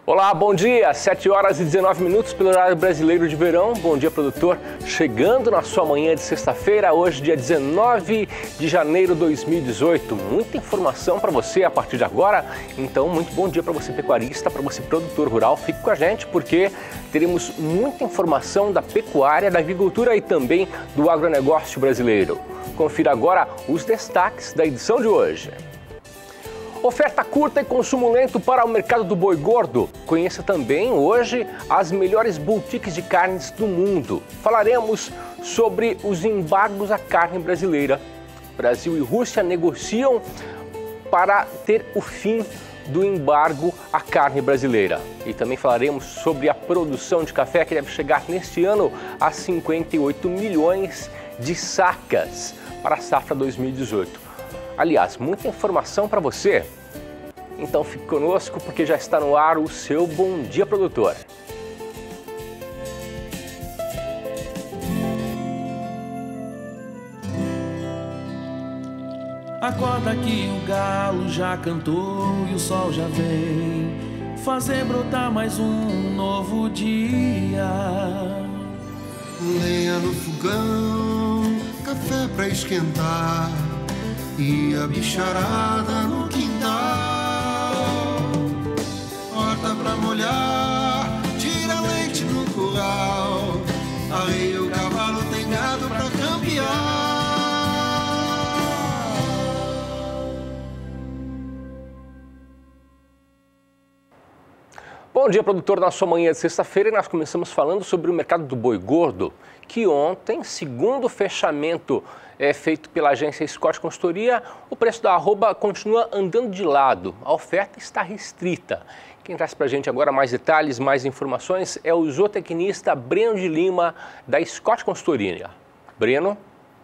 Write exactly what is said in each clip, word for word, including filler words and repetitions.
Olá, bom dia, sete horas e dezenove minutos pelo horário brasileiro de verão. Bom dia, produtor. Chegando na sua manhã de sexta-feira, hoje dia dezenove de janeiro de dois mil e dezoito. Muita informação para você a partir de agora. Então, muito bom dia para você pecuarista, para você produtor rural. Fique com a gente porque teremos muita informação da pecuária, da agricultura e também do agronegócio brasileiro. Confira agora os destaques da edição de hoje. Oferta curta e consumo lento para o mercado do boi gordo. Conheça também hoje as melhores boutiques de carnes do mundo. Falaremos sobre os embargos à carne brasileira. Brasil e Rússia negociam para ter o fim do embargo à carne brasileira. E também falaremos sobre a produção de café que deve chegar neste ano a cinquenta e oito milhões de sacas para a safra dois mil e dezoito. Aliás, muita informação para você. Então fique conosco porque já está no ar o seu Bom Dia Produtor. Acorda que o galo já cantou e o sol já vem fazer brotar mais um novo dia. Lenha no fogão, café pra esquentar e a bicharada no quintal. Horta pra molhar, tira leite no curral, arreia o cavalo, tem gado pra campear. Bom dia, produtor. Na sua manhã de sexta-feira, nós começamos falando sobre o mercado do boi gordo, que ontem, segundo o fechamento é, feito pela agência Scott Consultoria, o preço da arroba continua andando de lado. A oferta está restrita. Quem traz para a gente agora mais detalhes, mais informações é o zootecnista Breno de Lima, da Scott Consultoria. Breno?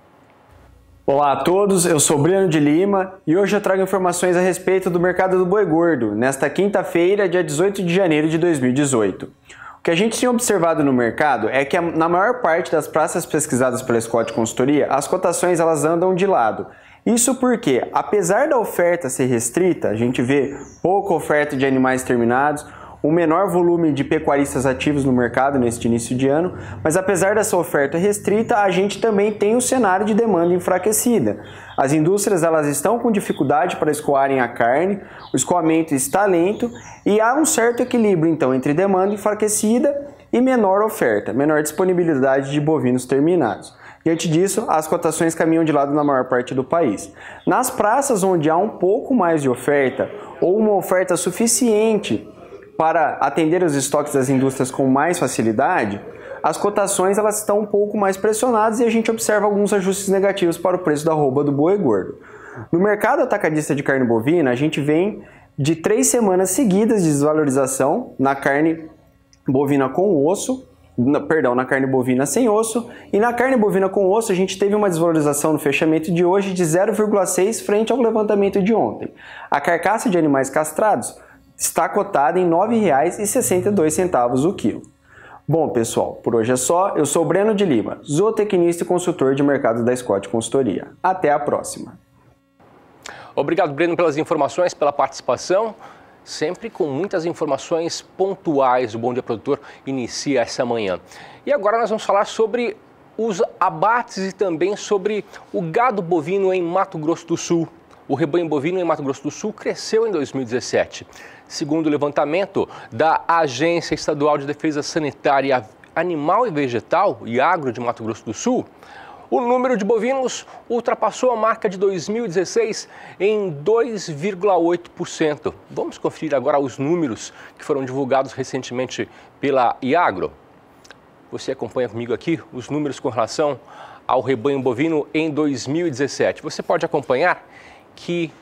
Olá a todos, eu sou Breno de Lima e hoje eu trago informações a respeito do mercado do boi gordo, nesta quinta-feira, dia dezoito de janeiro de dois mil e dezoito. O que a gente tem observado no mercado é que na maior parte das praças pesquisadas pela Scott Consultoria, as cotações elas andam de lado. Isso porque, apesar da oferta ser restrita, a gente vê pouca oferta de animais terminados, um menor volume de pecuaristas ativos no mercado neste início de ano, mas apesar dessa oferta restrita, a gente também tem um cenário de demanda enfraquecida. As indústrias elas estão com dificuldade para escoarem a carne, o escoamento está lento e há um certo equilíbrio então entre demanda enfraquecida e menor oferta, menor disponibilidade de bovinos terminados. Diante disso, as cotações caminham de lado na maior parte do país. Nas praças onde há um pouco mais de oferta ou uma oferta suficiente para atender os estoques das indústrias com mais facilidade, as cotações elas estão um pouco mais pressionadas e a gente observa alguns ajustes negativos para o preço da arroba do boi gordo. No mercado atacadista de carne bovina, a gente vem de três semanas seguidas de desvalorização na carne bovina com osso, na, perdão, na carne bovina sem osso, e na carne bovina com osso a gente teve uma desvalorização no fechamento de hoje de zero vírgula seis frente ao levantamento de ontem. A carcaça de animais castrados está cotada em nove reais e sessenta e dois centavos o quilo. Bom, pessoal, por hoje é só. Eu sou Breno de Lima, zootecnista e consultor de mercado da Scott Consultoria. Até a próxima. Obrigado, Breno, pelas informações, pela participação. Sempre com muitas informações pontuais. O Bom Dia Produtor inicia essa manhã. E agora nós vamos falar sobre os abates e também sobre o gado bovino em Mato Grosso do Sul. O rebanho bovino em Mato Grosso do Sul cresceu em dois mil e dezessete. Segundo o levantamento da Agência Estadual de Defesa Sanitária Animal e Vegetal, IAGRO, de Mato Grosso do Sul, o número de bovinos ultrapassou a marca de dois mil e dezesseis em dois vírgula oito por cento. Vamos conferir agora os números que foram divulgados recentemente pela IAGRO. Você acompanha comigo aqui os números com relação ao rebanho bovino em dois mil e dezessete. Você pode acompanhar que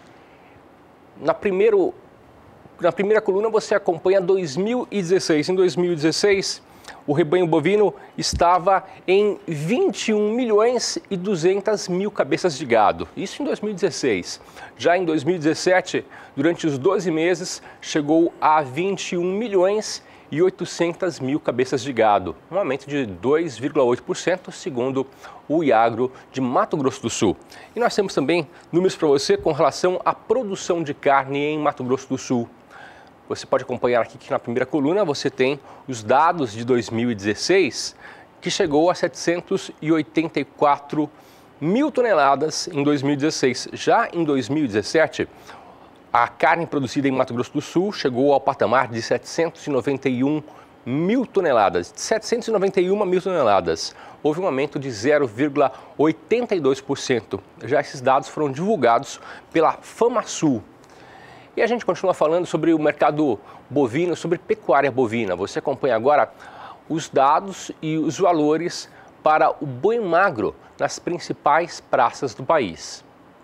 na, primeiro, na primeira coluna você acompanha dois mil e dezesseis. Em dois mil e dezesseis, o rebanho bovino estava em vinte e um milhões e duzentas mil cabeças de gado. Isso em dois mil e dezesseis. Já em dois mil e dezessete, durante os doze meses, chegou a vinte e um milhões e oitocentas mil cabeças de gado, um aumento de dois vírgula oito por cento, segundo o IAGRO de Mato Grosso do Sul. E nós temos também números para você com relação à produção de carne em Mato Grosso do Sul. Você pode acompanhar aqui que na primeira coluna você tem os dados de dois mil e dezesseis, que chegou a setecentos e oitenta e quatro mil toneladas em dois mil e dezesseis. Já em dois mil e dezessete, a carne produzida em Mato Grosso do Sul chegou ao patamar de setecentos e noventa e um mil toneladas. setecentos e noventa e uma mil toneladas. Houve um aumento de zero vírgula oitenta e dois por cento. Já esses dados foram divulgados pela FamaSul. E a gente continua falando sobre o mercado bovino, sobre pecuária bovina. Você acompanha agora os dados e os valores para o boi magro nas principais praças do país.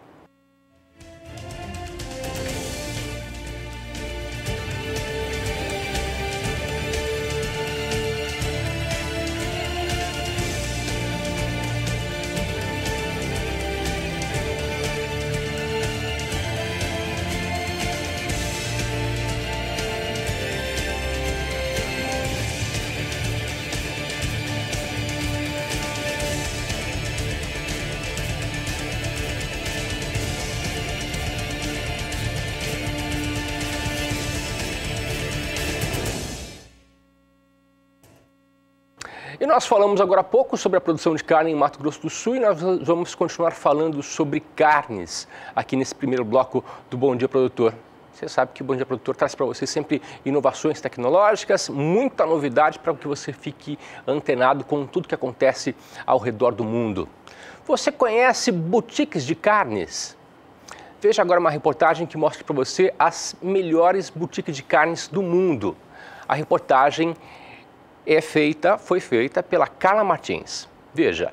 E nós falamos agora há pouco sobre a produção de carne em Mato Grosso do Sul e nós vamos continuar falando sobre carnes aqui nesse primeiro bloco do Bom Dia Produtor. Você sabe que o Bom Dia Produtor traz para você sempre inovações tecnológicas, muita novidade para que você fique antenado com tudo que acontece ao redor do mundo. Você conhece boutiques de carnes? Veja agora uma reportagem que mostra para você as melhores boutiques de carnes do mundo. A reportagem é feita, foi feita pela Carla Martins. Veja.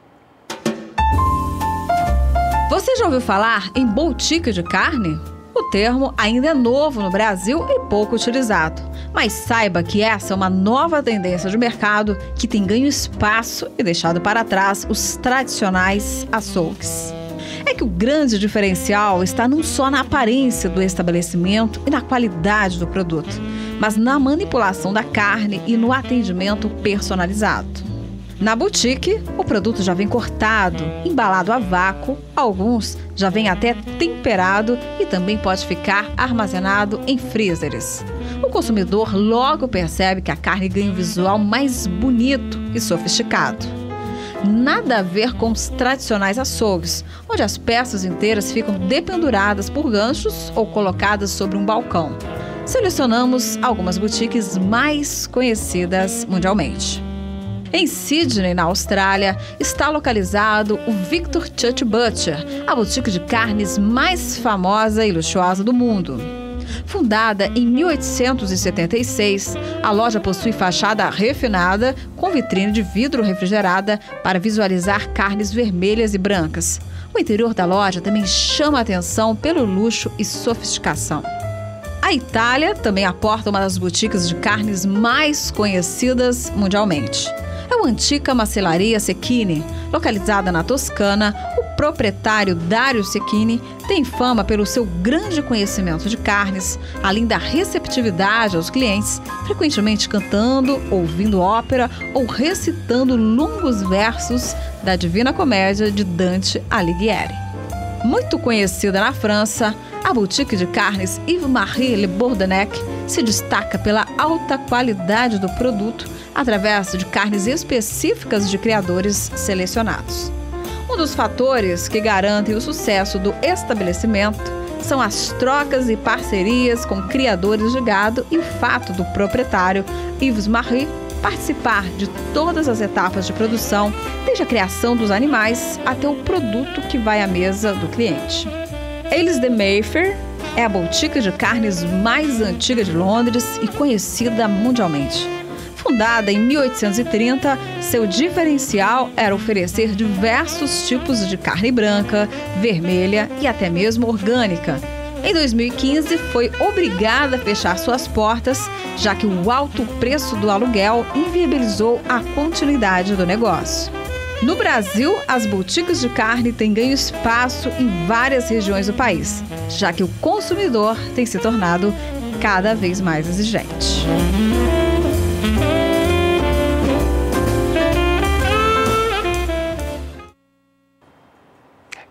Você já ouviu falar em boutique de carne? O termo ainda é novo no Brasil e pouco utilizado. Mas saiba que essa é uma nova tendência de mercado que tem ganho espaço e deixado para trás os tradicionais açougues. É que o grande diferencial está não só na aparência do estabelecimento e na qualidade do produto, mas na manipulação da carne e no atendimento personalizado. Na boutique, o produto já vem cortado, embalado a vácuo, alguns já vêm até temperado e também pode ficar armazenado em freezers. O consumidor logo percebe que a carne ganha um visual mais bonito e sofisticado. Nada a ver com os tradicionais açougues, onde as peças inteiras ficam dependuradas por ganchos ou colocadas sobre um balcão. Selecionamos algumas boutiques mais conhecidas mundialmente. Em Sydney, na Austrália, está localizado o Victor Church Butcher, a boutique de carnes mais famosa e luxuosa do mundo. Fundada em mil oitocentos e setenta e seis, a loja possui fachada refinada com vitrine de vidro refrigerada para visualizar carnes vermelhas e brancas. O interior da loja também chama a atenção pelo luxo e sofisticação. A Itália também aporta uma das boutiques de carnes mais conhecidas mundialmente. É a antiga macelaria Cecchini, localizada na Toscana. O proprietário Dario Cecchini tem fama pelo seu grande conhecimento de carnes, além da receptividade aos clientes, frequentemente cantando, ouvindo ópera ou recitando longos versos da Divina Comédia de Dante Alighieri. Muito conhecida na França, a boutique de carnes Yves-Marie Le Bourdonnec se destaca pela alta qualidade do produto através de carnes específicas de criadores selecionados. Um dos fatores que garantem o sucesso do estabelecimento são as trocas e parcerias com criadores de gado e o fato do proprietário Yves-Marie participar de todas as etapas de produção, desde a criação dos animais até o produto que vai à mesa do cliente. Eles de Mayfair é a boutique de carnes mais antiga de Londres e conhecida mundialmente. Fundada em mil oitocentos e trinta, seu diferencial era oferecer diversos tipos de carne branca, vermelha e até mesmo orgânica. Em dois mil e quinze, foi obrigada a fechar suas portas, já que o alto preço do aluguel inviabilizou a continuidade do negócio. No Brasil, as boutiques de carne têm ganho espaço em várias regiões do país, já que o consumidor tem se tornado cada vez mais exigente.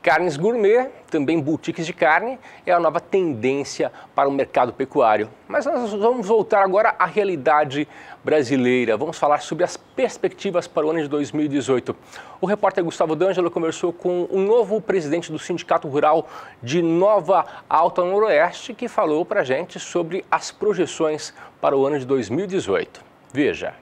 Carnes gourmet, também boutiques de carne, é a nova tendência para o mercado pecuário. Mas nós vamos voltar agora à realidade brasileira. Vamos falar sobre as perspectivas para o ano de dois mil e dezoito. O repórter Gustavo D'Angelo conversou com o novo presidente do Sindicato Rural de Nova Alta Noroeste, que falou para a gente sobre as projeções para o ano de dois mil e dezoito. Veja.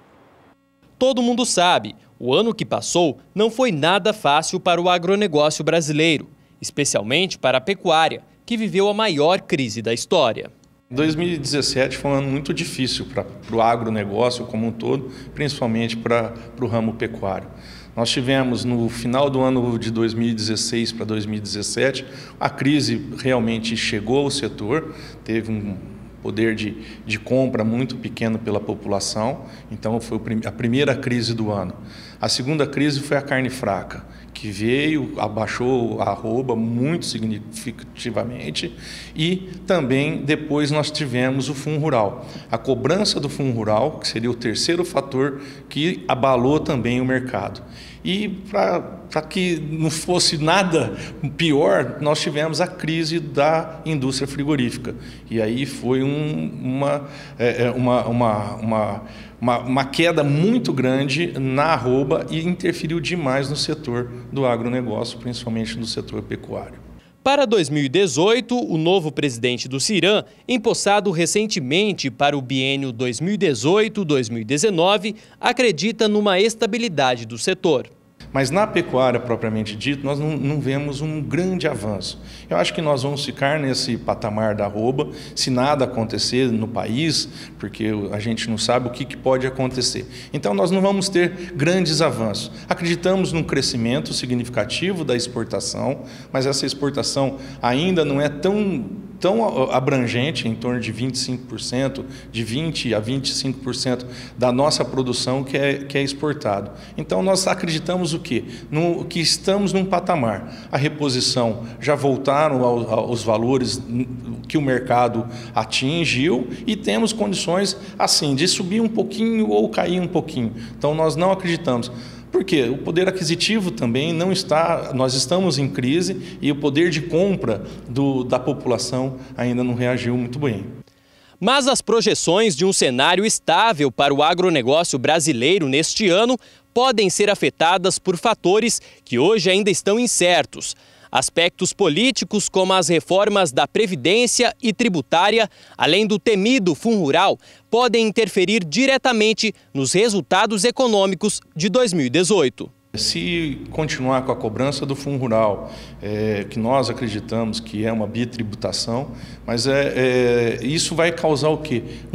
Todo mundo sabe, o ano que passou não foi nada fácil para o agronegócio brasileiro, especialmente para a pecuária, que viveu a maior crise da história. dois mil e dezessete foi um ano muito difícil para o agronegócio como um todo, principalmente para, para o ramo pecuário. Nós tivemos no final do ano de dois mil e dezesseis para dois mil e dezessete, a crise realmente chegou ao setor, teve um poder de, de compra muito pequeno pela população, então foi a primeira crise do ano. A segunda crise foi a carne fraca, que veio, abaixou a arroba muito significativamente, e também depois nós tivemos o Fundo Rural. A cobrança do Fundo Rural, que seria o terceiro fator que abalou também o mercado. E para que não fosse nada pior, nós tivemos a crise da indústria frigorífica. E aí foi um, uma, é, uma, uma, uma, uma, uma queda muito grande na arroba e interferiu demais no setor do agronegócio, principalmente no setor pecuário. Para dois mil e dezoito, o novo presidente do CIRAM, empossado recentemente para o biênio dois mil e dezoito a dois mil e dezenove, acredita numa estabilidade do setor. Mas na pecuária, propriamente dito, nós não, não vemos um grande avanço. Eu acho que nós vamos ficar nesse patamar da arroba, se nada acontecer no país, porque a gente não sabe o que, que pode acontecer. Então, nós não vamos ter grandes avanços. Acreditamos num crescimento significativo da exportação, mas essa exportação ainda não é tão... tão abrangente, em torno de vinte e cinco por cento, de vinte a vinte e cinco por cento da nossa produção que é, que é exportado. Então, nós acreditamos o quê? No, que estamos num patamar. A reposição já voltaram ao, aos valores que o mercado atingiu e temos condições, assim, de subir um pouquinho ou cair um pouquinho. Então, nós não acreditamos. Por quê? O poder aquisitivo também não está, nós estamos em crise e o poder de compra do, da população ainda não reagiu muito bem. Mas as projeções de um cenário estável para o agronegócio brasileiro neste ano podem ser afetadas por fatores que hoje ainda estão incertos. Aspectos políticos como as reformas da Previdência e tributária, além do temido Fundo Rural, podem interferir diretamente nos resultados econômicos de dois mil e dezoito. Se continuar com a cobrança do Fundo Rural, é, que nós acreditamos que é uma bitributação, mas é, é, isso vai causar o quê? Um,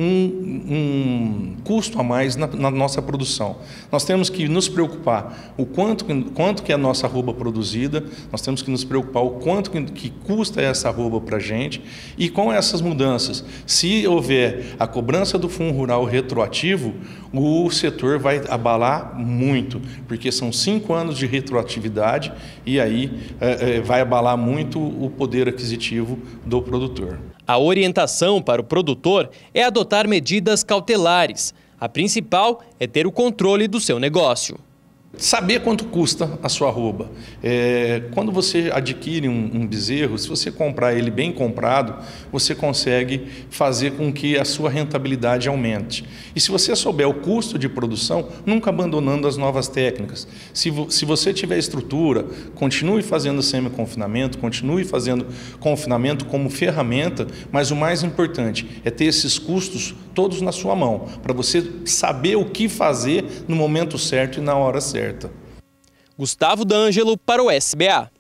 um custo a mais na, na nossa produção. Nós temos que nos preocupar o quanto, quanto que é a nossa arroba produzida, nós temos que nos preocupar o quanto que, que custa essa arroba para a gente, e com essas mudanças, se houver a cobrança do Fundo Rural retroativo, o setor vai abalar muito, porque são cinco anos de retroatividade e aí é, é, vai abalar muito o poder aquisitivo do produtor. A orientação para o produtor é adotar medidas cautelares. A principal é ter o controle do seu negócio. Saber quanto custa a sua arroba. É, quando você adquire um, um bezerro, se você comprar ele bem comprado, você consegue fazer com que a sua rentabilidade aumente. E se você souber o custo de produção, nunca abandonando as novas técnicas. Se, vo, se você tiver estrutura, continue fazendo semi-confinamento, continue fazendo confinamento como ferramenta, mas o mais importante é ter esses custos todos na sua mão, para você saber o que fazer no momento certo e na hora certa. Gustavo D'Angelo para o S B A.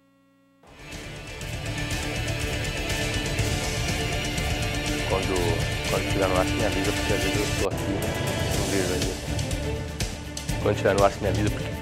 Quando, quando tiver no ar, me avisa, porque às vezes eu estou aqui, não vejo aí. Quando tiver no ar, me avisa, porque...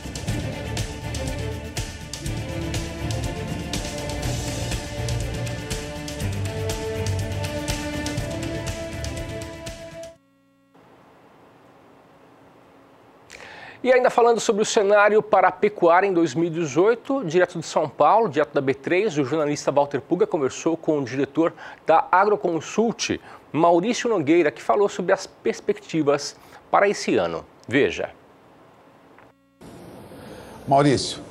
E ainda falando sobre o cenário para a pecuária em dois mil e dezoito, direto de São Paulo, direto da B três, o jornalista Walter Puga conversou com o diretor da Agroconsult, Maurício Nogueira, que falou sobre as perspectivas para esse ano. Veja. Maurício,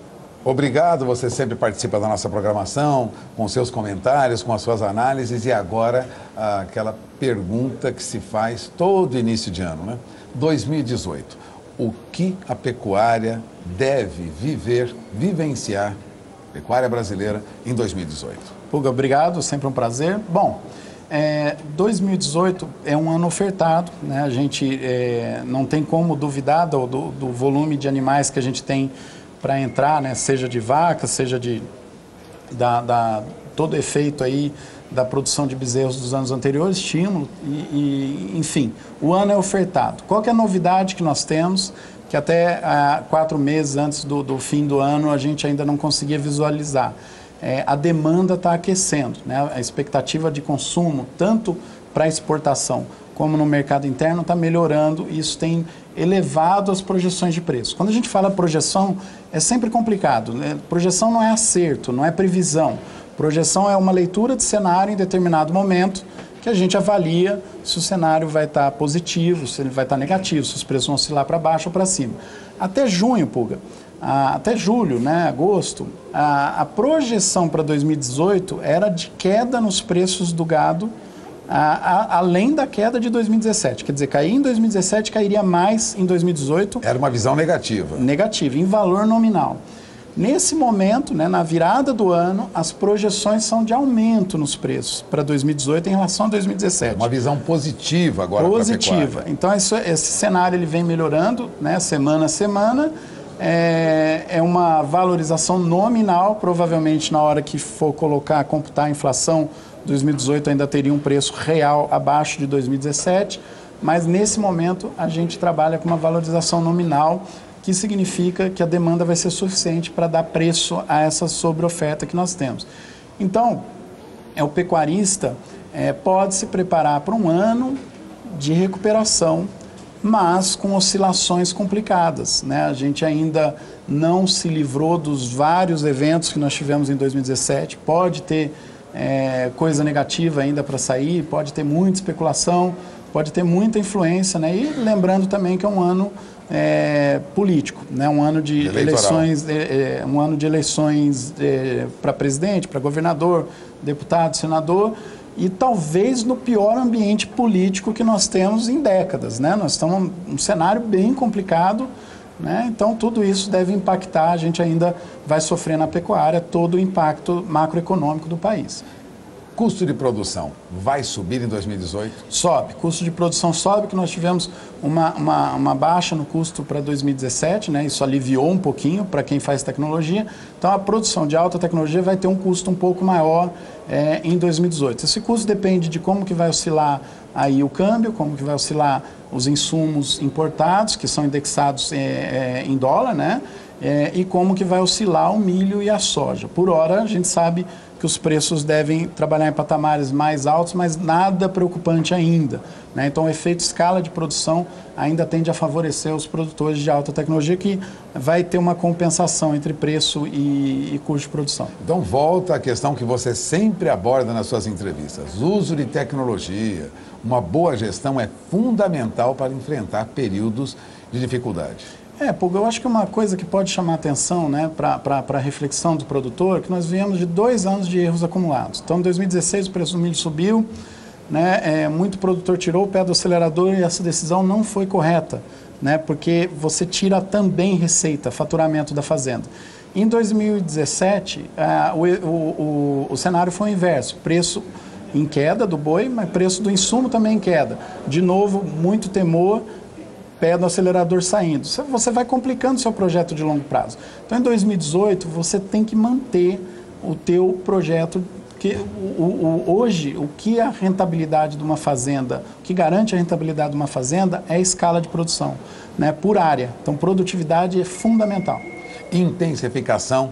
Obrigado, você sempre participa da nossa programação, com seus comentários, com as suas análises. E agora, aquela pergunta que se faz todo início de ano, né? dois mil e dezoito, o que a pecuária deve viver, vivenciar, pecuária brasileira, em dois mil e dezoito? Puga, obrigado, sempre um prazer. Bom, é, dois mil e dezoito é um ano ofertado, né? A gente é, não tem como duvidar do, do, do volume de animais que a gente tem para entrar, né? Seja de vaca, seja de da, da, todo efeito aí da produção de bezerros dos anos anteriores, estímulo, e, e, enfim, o ano é ofertado. Qual que é a novidade que nós temos, que até ah, quatro meses antes do, do fim do ano a gente ainda não conseguia visualizar? É, a demanda está aquecendo, né? A expectativa de consumo, tanto para exportação como no mercado interno, está melhorando, e isso tem elevado as projeções de preço. Quando a gente fala projeção, é sempre complicado, né? Projeção não é acerto, não é previsão. Projeção é uma leitura de cenário em determinado momento que a gente avalia se o cenário vai estar positivo, se ele vai estar negativo, se os preços vão oscilar para baixo ou para cima. Até junho, Puga, até julho, né, agosto, a, a projeção para dois mil e dezoito era de queda nos preços do gado, a, a, além da queda de dois mil e dezessete. Quer dizer, cair em dois mil e dezessete, cairia mais em dois mil e dezoito. Era uma visão negativa. Negativa, em valor nominal. Nesse momento, né, na virada do ano, as projeções são de aumento nos preços para dois mil e dezoito em relação a dois mil e dezessete. Uma visão positiva agora para a pecuária. Positiva. Então, isso, esse cenário ele vem melhorando, né, semana a semana. É, é uma valorização nominal, provavelmente na hora que for colocar, computar a inflação, dois mil e dezoito ainda teria um preço real abaixo de dois mil e dezessete, mas nesse momento a gente trabalha com uma valorização nominal, que significa que a demanda vai ser suficiente para dar preço a essa sobreoferta que nós temos. Então, é, o pecuarista é, pode se preparar para um ano de recuperação, mas com oscilações complicadas, né? A gente ainda não se livrou dos vários eventos que nós tivemos em dois mil e dezessete, pode ter é, coisa negativa ainda para sair, pode ter muita especulação, pode ter muita influência, né? E lembrando também que é um ano É, político, né? Um ano de Eleitoral. eleições, é, é, um ano de eleições é, para presidente, para governador, deputado, senador, e talvez no pior ambiente político que nós temos em décadas, né? Nós estamos num cenário bem complicado, né? Então tudo isso deve impactar, a gente ainda vai sofrer na pecuária todo o impacto macroeconômico do país. Custo de produção vai subir em dois mil e dezoito? Sobe, custo de produção sobe, que nós tivemos uma, uma, uma baixa no custo para dois mil e dezessete, né? Isso aliviou um pouquinho para quem faz tecnologia. Então a produção de alta tecnologia vai ter um custo um pouco maior é, em dois mil e dezoito. Esse custo depende de como que vai oscilar aí o câmbio, como que vai oscilar os insumos importados, que são indexados é, é, em dólar, né? É, e como que vai oscilar o milho e a soja. Por hora, a gente sabe que os preços devem trabalhar em patamares mais altos, mas nada preocupante ainda, né? Então, o efeito escala de produção ainda tende a favorecer os produtores de alta tecnologia, que vai ter uma compensação entre preço e, e custo de produção. Então, volta à questão que você sempre aborda nas suas entrevistas. Uso de tecnologia, uma boa gestão é fundamental para enfrentar períodos de dificuldade. É, porque eu acho que uma coisa que pode chamar atenção, né, para a reflexão do produtor, que nós viemos de dois anos de erros acumulados. Então, em dois mil e dezesseis, o preço do milho subiu, né, é, muito produtor tirou o pé do acelerador e essa decisão não foi correta, né, porque você tira também receita, faturamento da fazenda. Em dois mil e dezessete, ah, o, o, o, o cenário foi o inverso, preço em queda do boi, mas preço do insumo também em queda. De novo, muito temor, pé do acelerador saindo. Você vai complicando o seu projeto de longo prazo. Então, em dois mil e dezoito, você tem que manter o teu projeto. Que, o, o, hoje, o que é a rentabilidade de uma fazenda, o que garante a rentabilidade de uma fazenda é a escala de produção, né, por área. Então, produtividade é fundamental. Intensificação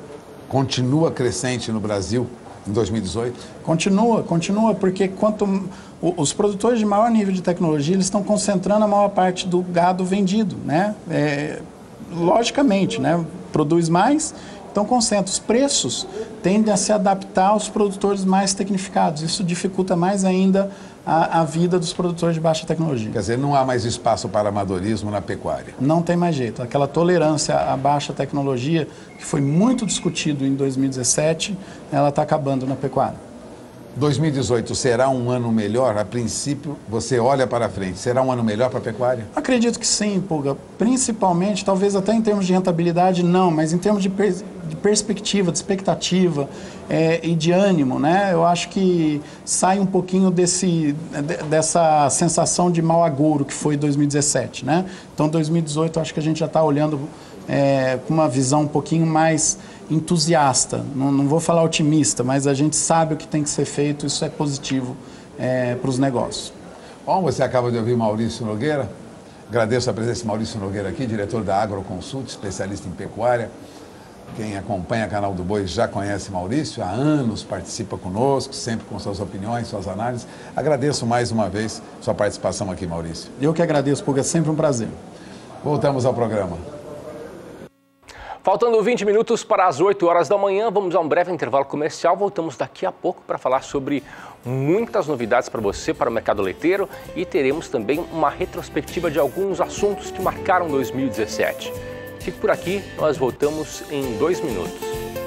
continua crescente no Brasil em dois mil e dezoito? Continua, continua, porque quanto os produtores de maior nível de tecnologia, eles estão concentrando a maior parte do gado vendido, né? É, logicamente, né? Produz mais, Então, concentra. Os preços tendem a se adaptar aos produtores mais tecnificados. Isso dificulta mais ainda a, a vida dos produtores de baixa tecnologia. Quer dizer, não há mais espaço para amadorismo na pecuária. Não tem mais jeito. Aquela tolerância à baixa tecnologia, que foi muito discutido em dois mil e dezessete, ela está acabando na pecuária. dois mil e dezoito será um ano melhor? A princípio, você olha para frente, será um ano melhor para a pecuária? Acredito que sim, Pulga. Principalmente, talvez até em termos de rentabilidade, não, mas em termos de, per de perspectiva, de expectativa é, e de ânimo, né? Eu acho que sai um pouquinho desse, de, dessa sensação de mau agouro que foi dois mil e dezessete, né? Então, dois mil e dezoito, eu acho que a gente já está olhando é, com uma visão um pouquinho mais entusiasta, não, não vou falar otimista, mas a gente sabe o que tem que ser feito, isso é positivo é, para os negócios. Bom, você acaba de ouvir Maurício Nogueira, agradeço a presença de Maurício Nogueira aqui, diretor da Agroconsult, especialista em pecuária. Quem acompanha o canal do Boi já conhece Maurício, há anos participa conosco, sempre com suas opiniões, suas análises. Agradeço mais uma vez sua participação aqui, Maurício. Eu que agradeço, porque é sempre um prazer. Voltamos ao programa. Faltando vinte minutos para as oito horas da manhã, vamos a um breve intervalo comercial. Voltamos daqui a pouco para falar sobre muitas novidades para você, para o mercado leiteiro, e teremos também uma retrospectiva de alguns assuntos que marcaram dois mil e dezessete. Fique por aqui, nós voltamos em dois minutos.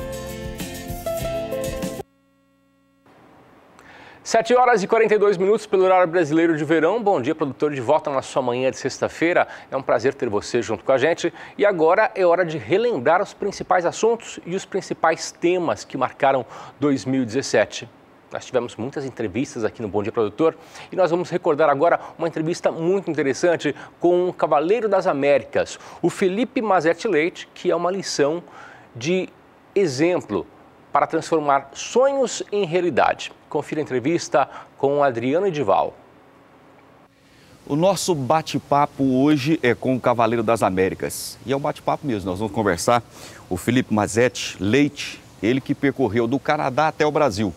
sete horas e quarenta e dois minutos pelo horário brasileiro de verão. Bom dia, produtor, de volta na sua manhã de sexta-feira. É um prazer ter você junto com a gente. E agora é hora de relembrar os principais assuntos e os principais temas que marcaram dois mil e dezessete. Nós tivemos muitas entrevistas aqui no Bom Dia Produtor e nós vamos recordar agora uma entrevista muito interessante com um cavaleiro das Américas, o Felipe Mazetti Leite, que é uma lição de exemplo para transformar sonhos em realidade. Confira a entrevista com Adriano Edival. O nosso bate-papo hoje é com o Cavaleiro das Américas. E é um bate-papo mesmo, nós vamos conversar. O Felipe Mazetti Leite, ele que percorreu do Canadá até o Brasil.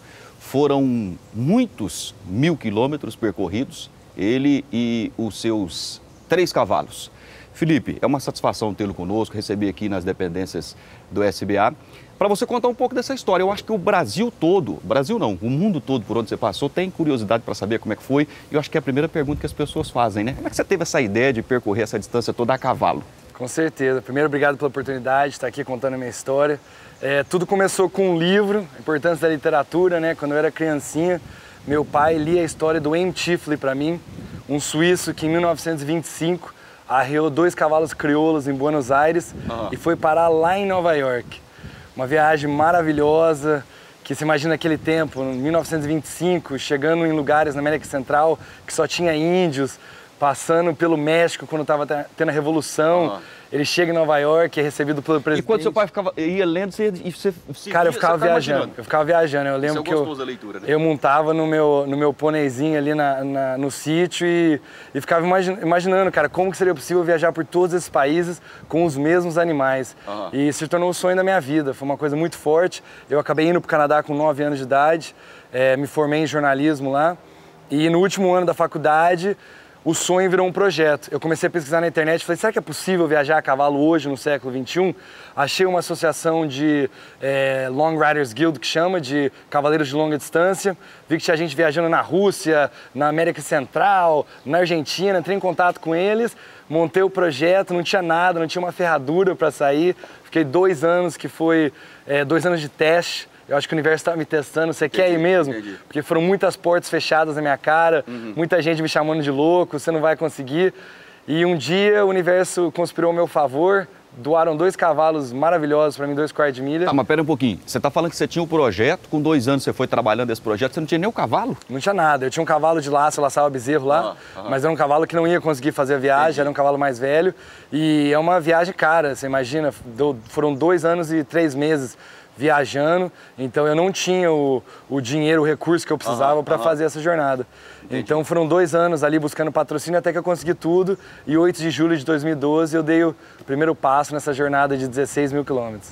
Foram muitos mil quilômetros percorridos, ele e os seus três cavalos. Felipe, é uma satisfação tê-lo conosco, receber aqui nas dependências do S B A, para você contar um pouco dessa história. Eu acho que o Brasil todo, Brasil não, o mundo todo por onde você passou, tem curiosidade para saber como é que foi. E eu acho que é a primeira pergunta que as pessoas fazem, né? Como é que você teve essa ideia de percorrer essa distância toda a cavalo? Com certeza. Primeiro, obrigado pela oportunidade de estar aqui contando a minha história. É, tudo começou com um livro, a importância da literatura, né? Quando eu era criancinha, meu pai lia a história do Wayne Chifley para mim, um suíço que em mil novecentos e vinte e cinco arreou dois cavalos crioulos em Buenos Aires uhum. e foi parar lá em Nova York. Uma viagem maravilhosa, que se imagina aquele tempo, em mil novecentos e vinte e cinco, chegando em lugares na América Central que só tinha índios, passando pelo México quando estava tendo a Revolução. Uhum. Ele chega em Nova York, é recebido pelo presidente. E quando seu pai ficava, ia lendo, você... você Cara, eu ficava viajando, imaginando. eu ficava viajando. Eu lembro que eu, da leitura, né? eu montava no meu, no meu pôneizinho ali na, na, no sítio e, e ficava imagin, imaginando, cara, como que seria possível viajar por todos esses países com os mesmos animais. Uhum. E se tornou o sonho da minha vida, foi uma coisa muito forte. Eu acabei indo para o Canadá com nove anos de idade, é, me formei em jornalismo lá e no último ano da faculdade o sonho virou um projeto. Eu comecei a pesquisar na internet e falei, será que é possível viajar a cavalo hoje, no século vinte e um? Achei uma associação de é, Long Riders Guild, que chama, de cavaleiros de longa distância. Vi que tinha gente viajando na Rússia, na América Central, na Argentina. Entrei em contato com eles, montei o projeto, não tinha nada, não tinha uma ferradura para sair. Fiquei dois anos, que foi é, dois anos de teste. Eu acho que o universo estava me testando, você entendi, quer ir mesmo? Entendi. Porque foram muitas portas fechadas na minha cara, uhum. muita gente me chamando de louco, você não vai conseguir. E um dia o universo conspirou ao meu favor, doaram dois cavalos maravilhosos para mim, dois quartos de milha. Ah, mas pera um pouquinho, você está falando que você tinha um projeto, com dois anos você foi trabalhando esse projeto, você não tinha nem o cavalo? Não tinha nada, eu tinha um cavalo de laço, eu laçava bezerro lá, ah, ah. mas era um cavalo que não ia conseguir fazer a viagem, entendi. Era um cavalo mais velho. E é uma viagem cara, você imagina, foram dois anos e três meses viajando, então eu não tinha o, o dinheiro, o recurso que eu precisava uhum, para uhum. fazer essa jornada. Entendi. Então foram dois anos ali buscando patrocínio até que eu consegui tudo e oito de julho de dois mil e doze eu dei o primeiro passo nessa jornada de dezesseis mil quilômetros.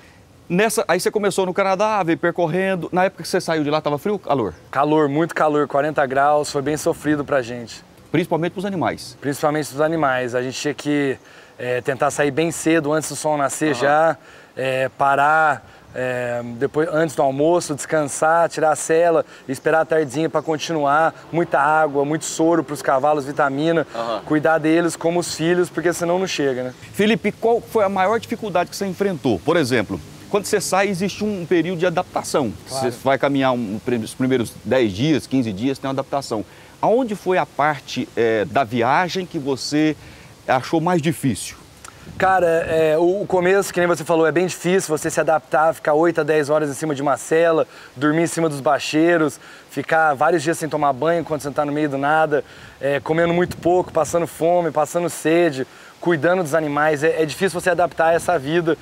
Nessa, aí você começou no Canadá, veio percorrendo, na época que você saiu de lá estava frio ou calor? Calor, muito calor, quarenta graus, foi bem sofrido pra gente. Principalmente para os animais. Principalmente para os animais. A gente tinha que é, tentar sair bem cedo, antes do sol nascer uhum. já, é, parar é, depois, antes do almoço, descansar, tirar a sela, esperar a tardezinha para continuar. Muita água, muito soro para os cavalos, vitamina. Uhum. Cuidar deles como os filhos, porque senão não chega, né? Felipe, qual foi a maior dificuldade que você enfrentou? Por exemplo, quando você sai, existe um período de adaptação. Claro. Você vai caminhar um, os primeiros dez dias, quinze dias, tem uma adaptação. Aonde foi a parte é, da viagem que você achou mais difícil? Cara, é, o começo, que nem você falou, é bem difícil você se adaptar, ficar oito a dez horas em cima de uma cela, dormir em cima dos bacheiros, ficar vários dias sem tomar banho quando você está no meio do nada, é, comendo muito pouco, passando fome, passando sede, cuidando dos animais. É, é difícil você adaptar a essa vida.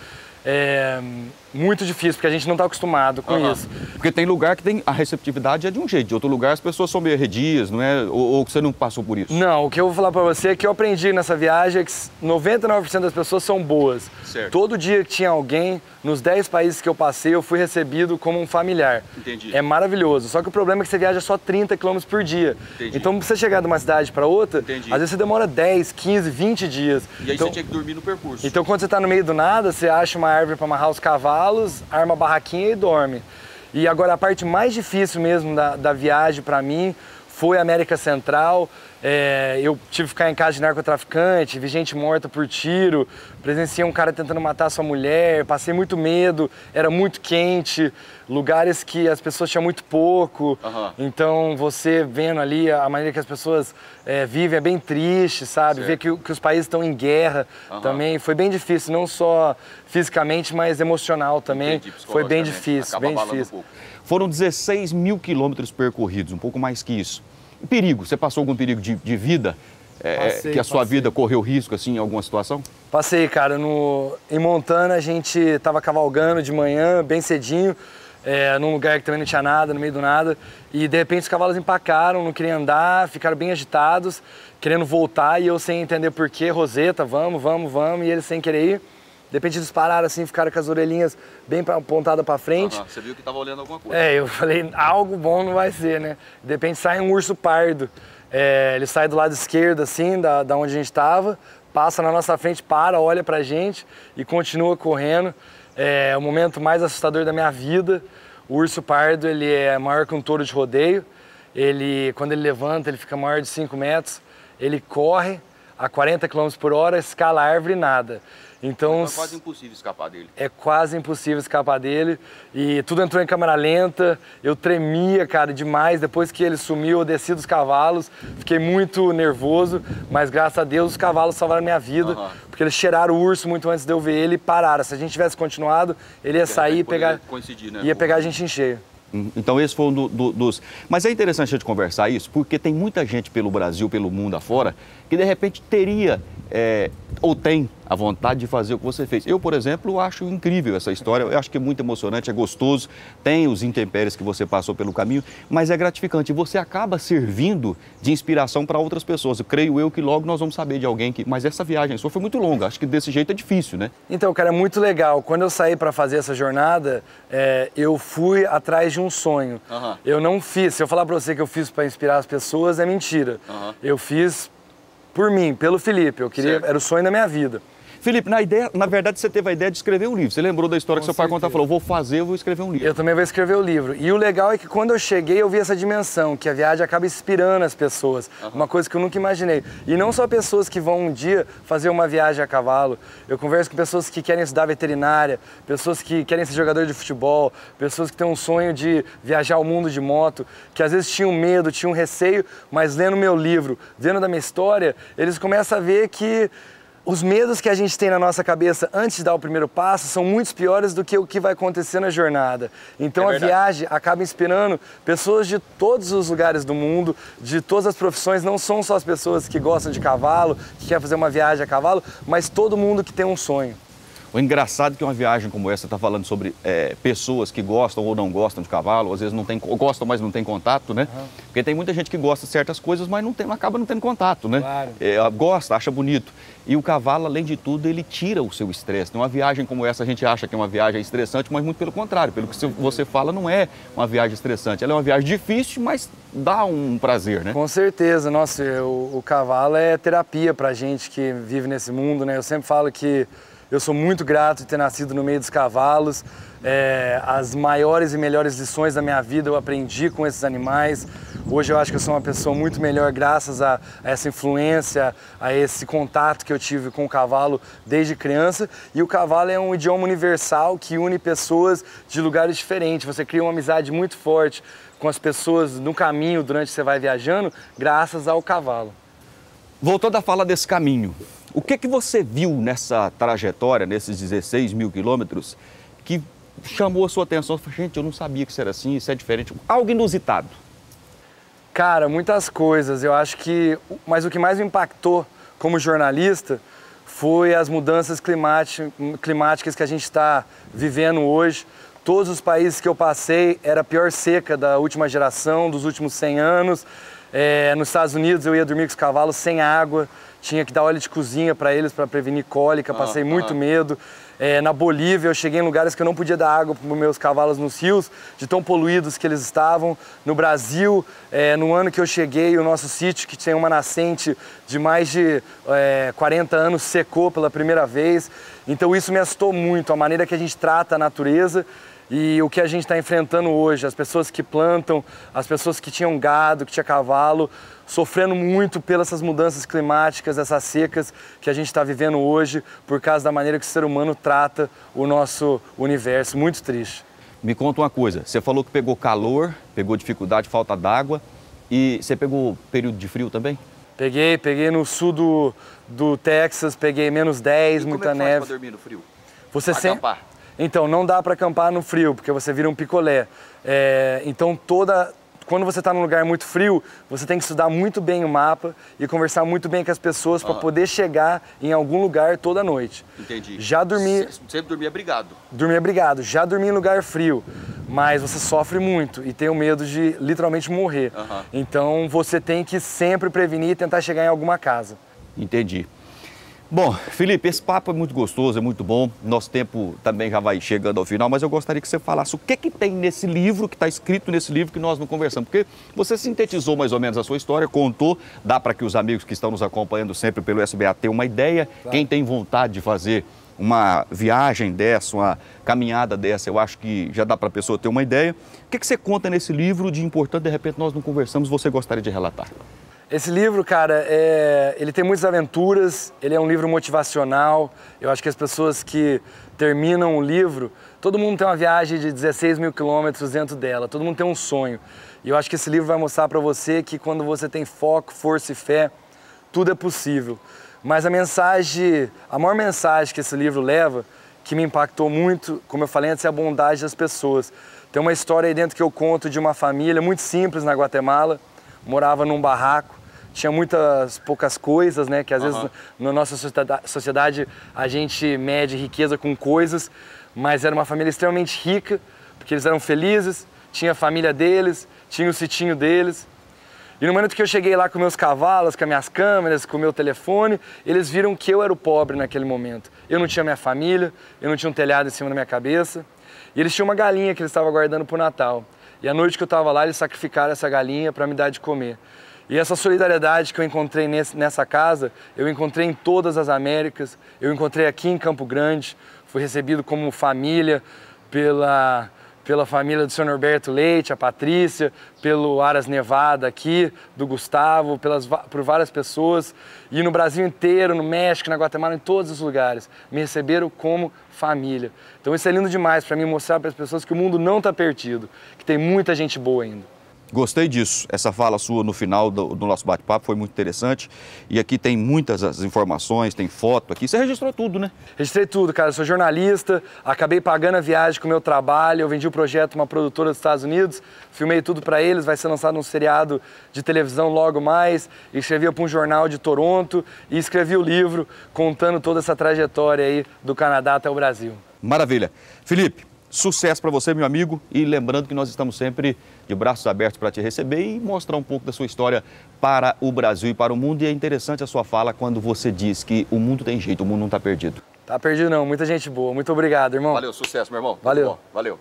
É muito difícil, porque a gente não está acostumado com uhum. isso. Porque tem lugar que tem a receptividade é de um jeito, de outro lugar as pessoas são meio arredias, não é? Ou, ou você não passou por isso? Não, o que eu vou falar para você é que eu aprendi nessa viagem é que noventa e nove por cento das pessoas são boas. Certo. Todo dia que tinha alguém, nos dez países que eu passei, eu fui recebido como um familiar. Entendi. É maravilhoso, só que o problema é que você viaja só trinta quilômetros por dia. Entendi. Então, pra você chegar de uma cidade para outra, Entendi. Às vezes você demora dez, quinze, vinte dias. E aí então, você tinha que dormir no percurso. Então, quando você está no meio do nada, você acha uma árvore para amarrar os cavalos, arma a barraquinha e dorme. E agora a parte mais difícil mesmo da, da viagem para mim foi a América Central. É, eu tive que ficar em casa de narcotraficante, vi gente morta por tiro, presenciei um cara tentando matar sua mulher, passei muito medo, era muito quente, lugares que as pessoas tinham muito pouco. Uhum. Então você vendo ali a maneira que as pessoas é, vivem é bem triste, sabe? Certo. Ver que, que os países estão em guerra uhum. também foi bem difícil, não só fisicamente, mas emocional também. Entendi, foi bem difícil, bem difícil. Um Foram dezesseis mil quilômetros percorridos, um pouco mais que isso. E perigo? Você passou algum perigo de, de vida? É, passei, que a sua passei. vida correu risco assim, em alguma situação? Passei, cara. No, em Montana a gente estava cavalgando de manhã, bem cedinho, é, num lugar que também não tinha nada, no meio do nada. E de repente os cavalos empacaram, não queriam andar, ficaram bem agitados, querendo voltar. E eu sem entender por quê, Roseta, vamos, vamos, vamos. E eles sem querer ir. De repente eles pararam assim, ficaram com as orelhinhas bem apontadas para frente. Uhum, você viu que estava olhando alguma coisa. É, eu falei, algo bom não vai ser, né? De repente sai um urso pardo. É, ele sai do lado esquerdo, assim, da, da onde a gente estava, passa na nossa frente, para, olha pra gente e continua correndo. É o momento mais assustador da minha vida. O urso pardo, ele é maior que um touro de rodeio. Ele, quando ele levanta, ele fica maior de cinco metros. Ele corre a quarenta quilômetros por hora, escala a árvore e nada. Então, é quase impossível escapar dele. É quase impossível escapar dele. E tudo entrou em câmera lenta. Eu tremia, cara, demais. Depois que ele sumiu, eu desci dos cavalos. Fiquei muito nervoso. Mas, graças a Deus, os cavalos salvaram a minha vida. Uhum. Porque eles cheiraram o urso muito antes de eu ver ele e pararam. Se a gente tivesse continuado, ele ia sair e pegar, né? ia pegar a gente em cheio. Então esse foi um do, do, dos... Mas é interessante a gente conversar isso, porque tem muita gente pelo Brasil, pelo mundo afora, que de repente teria é, ou tem a vontade de fazer o que você fez. Eu, por exemplo, acho incrível essa história, eu acho que é muito emocionante, é gostoso, tem os intempéries que você passou pelo caminho, mas é gratificante e você acaba servindo de inspiração para outras pessoas. Eu creio eu que logo nós vamos saber de alguém que... Mas essa viagem sua foi muito longa, acho que desse jeito é difícil, né? Então, cara, é muito legal. Quando eu saí para fazer essa jornada, é, eu fui atrás de um sonho. Uhum. Eu não fiz, se eu falar para você que eu fiz para inspirar as pessoas, é mentira. Uhum. Eu fiz por mim, pelo Felipe, eu queria, certo. Era o sonho da minha vida. Felipe, na, ideia, na verdade você teve a ideia de escrever um livro. Você lembrou da história Com que seu certeza. pai contou, falou, vou fazer, eu vou escrever um livro. Eu também vou escrever o livro. E o legal é que quando eu cheguei, eu vi essa dimensão, que a viagem acaba inspirando as pessoas. Uhum. Uma coisa que eu nunca imaginei. E não só pessoas que vão um dia fazer uma viagem a cavalo. Eu converso com pessoas que querem estudar veterinária, pessoas que querem ser jogador de futebol, pessoas que têm um sonho de viajar o mundo de moto, que às vezes tinham medo, tinham receio, mas lendo meu livro, vendo da minha história, eles começam a ver que os medos que a gente tem na nossa cabeça antes de dar o primeiro passo são muito piores do que o que vai acontecer na jornada. Então é a viagem acaba inspirando pessoas de todos os lugares do mundo, de todas as profissões, não são só as pessoas que gostam de cavalo, que querem fazer uma viagem a cavalo, mas todo mundo que tem um sonho. O engraçado é que uma viagem como essa, você está falando sobre é, pessoas que gostam ou não gostam de cavalo, às vezes não tem, gostam, mas não tem contato, né? Uhum. Porque tem muita gente que gosta de certas coisas, mas não tem, acaba não tendo contato, né? Claro. É, gosta, acha bonito. E o cavalo, além de tudo, ele tira o seu estresse. Uma viagem como essa, a gente acha que é uma viagem estressante, mas muito pelo contrário. Pelo que você fala, não é uma viagem estressante. Ela é uma viagem difícil, mas dá um prazer, né? Com certeza. Nossa, o, o cavalo é terapia pra gente que vive nesse mundo, né? Eu sempre falo que eu sou muito grato de ter nascido no meio dos cavalos. É, as maiores e melhores lições da minha vida eu aprendi com esses animais. Hoje eu acho que eu sou uma pessoa muito melhor graças a, a essa influência, a esse contato que eu tive com o cavalo desde criança. E o cavalo é um idioma universal que une pessoas de lugares diferentes. Você cria uma amizade muito forte com as pessoas no caminho durante que você vai viajando, graças ao cavalo. Voltando a falar desse caminho, o que, que você viu nessa trajetória, nesses dezesseis mil quilômetros, que chamou a sua atenção? Você falou, gente, eu não sabia que isso era assim, isso é diferente. Algo inusitado. Cara, muitas coisas. Eu acho que... Mas o que mais me impactou como jornalista foi as mudanças climáticas que a gente está vivendo hoje. Todos os países que eu passei, era a pior seca da última geração, dos últimos cem anos. É, nos Estados Unidos eu ia dormir com os cavalos sem água, tinha que dar óleo de cozinha para eles para prevenir cólica, passei ah, muito ah. medo. É, na Bolívia eu cheguei em lugares que eu não podia dar água para os meus cavalos nos rios, de tão poluídos que eles estavam. No Brasil, é, no ano que eu cheguei, o nosso sítio, que tinha uma nascente de mais de é, quarenta anos, secou pela primeira vez. Então isso me assustou muito, a maneira que a gente trata a natureza. E o que a gente está enfrentando hoje, as pessoas que plantam, as pessoas que tinham gado, que tinha cavalo, sofrendo muito pelas essas mudanças climáticas, essas secas que a gente está vivendo hoje, por causa da maneira que o ser humano trata o nosso universo. Muito triste. Me conta uma coisa, você falou que pegou calor, pegou dificuldade, falta d'água, e você pegou período de frio também? Peguei, peguei no sul do, do Texas, peguei menos dez, e muita como é que neve. faz pra dormir no frio? Você acampar? Sem... Então, não dá para acampar no frio, porque você vira um picolé. É, então, toda... quando você está num lugar muito frio, você tem que estudar muito bem o mapa e conversar muito bem com as pessoas para ah. poder chegar em algum lugar toda noite. Entendi. Já dormi... Você sempre dormia abrigado? Dormia abrigado. Já dormi em lugar frio, mas você sofre muito e tem o medo de literalmente morrer. Uh-huh. Então, você tem que sempre prevenir e tentar chegar em alguma casa. Entendi. Bom, Felipe, esse papo é muito gostoso, é muito bom. Nosso tempo também já vai chegando ao final, mas eu gostaria que você falasse o que, que tem nesse livro, que está escrito nesse livro que nós não conversamos. Porque você sintetizou mais ou menos a sua história, contou, dá para que os amigos que estão nos acompanhando sempre pelo S B A tenham uma ideia. Claro. Quem tem vontade de fazer uma viagem dessa, uma caminhada dessa, eu acho que já dá para a pessoa ter uma ideia. O que, que você conta nesse livro de importante, de repente nós não conversamos, você gostaria de relatar? Esse livro, cara, é... ele tem muitas aventuras, ele é um livro motivacional. Eu acho que as pessoas que terminam o livro, todo mundo tem uma viagem de dezesseis mil quilômetros dentro dela, todo mundo tem um sonho. E eu acho que esse livro vai mostrar para você que quando você tem foco, força e fé, tudo é possível. Mas a mensagem, a maior mensagem que esse livro leva, que me impactou muito, como eu falei antes, é a bondade das pessoas. Tem uma história aí dentro que eu conto de uma família muito simples na Guatemala, morava num barraco, tinha muitas poucas coisas, né? Que às uhum. vezes na nossa sociedade a gente mede riqueza com coisas, mas era uma família extremamente rica, porque eles eram felizes, tinha a família deles, tinha o sitinho deles. E no momento que eu cheguei lá com meus cavalos, com as minhas câmeras, com o meu telefone, eles viram que eu era o pobre naquele momento. Eu não tinha minha família, eu não tinha um telhado em cima da minha cabeça, e eles tinham uma galinha que eles estavam guardando para o Natal. E a noite que eu estava lá, eles sacrificaram essa galinha para me dar de comer. E essa solidariedade que eu encontrei nesse, nessa casa, eu encontrei em todas as Américas, eu encontrei aqui em Campo Grande, fui recebido como família pela, pela família do senhor Norberto Leite, a Patrícia, pelo Aras Nevada aqui, do Gustavo, pelas, por várias pessoas. E no Brasil inteiro, no México, na Guatemala, em todos os lugares, me receberam como família. Então isso é lindo demais para mim mostrar para as pessoas que o mundo não está perdido, que tem muita gente boa ainda. Gostei disso, essa fala sua no final do, do nosso bate-papo foi muito interessante. E aqui tem muitas as informações, tem foto aqui. Você registrou tudo, né? Registrei tudo, cara. Eu sou jornalista, acabei pagando a viagem com o meu trabalho. Eu vendi o projeto uma produtora dos Estados Unidos, filmei tudo para eles, vai ser lançado um seriado de televisão logo mais. Escrevia para um jornal de Toronto e escrevi o livro contando toda essa trajetória aí do Canadá até o Brasil. Maravilha. Felipe, sucesso para você, meu amigo, e lembrando que nós estamos sempre de braços abertos para te receber e mostrar um pouco da sua história para o Brasil e para o mundo. E é interessante a sua fala quando você diz que o mundo tem jeito, o mundo não está perdido. Tá perdido não, muita gente boa. Muito obrigado, irmão. Valeu, sucesso, meu irmão. Valeu. Valeu.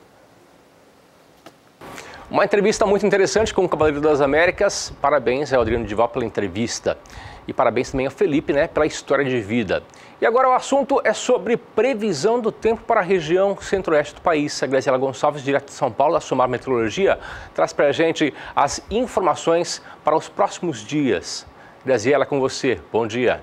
Uma entrevista muito interessante com o Cavaleiro das Américas. Parabéns ao Adriano Dival pela entrevista. E parabéns também ao Felipe, né, pela história de vida. E agora o assunto é sobre previsão do tempo para a região centro-oeste do país. A Graziela Gonçalves, direto de São Paulo, da Somar Meteorologia, traz para a gente as informações para os próximos dias. Graziela, com você. Bom dia.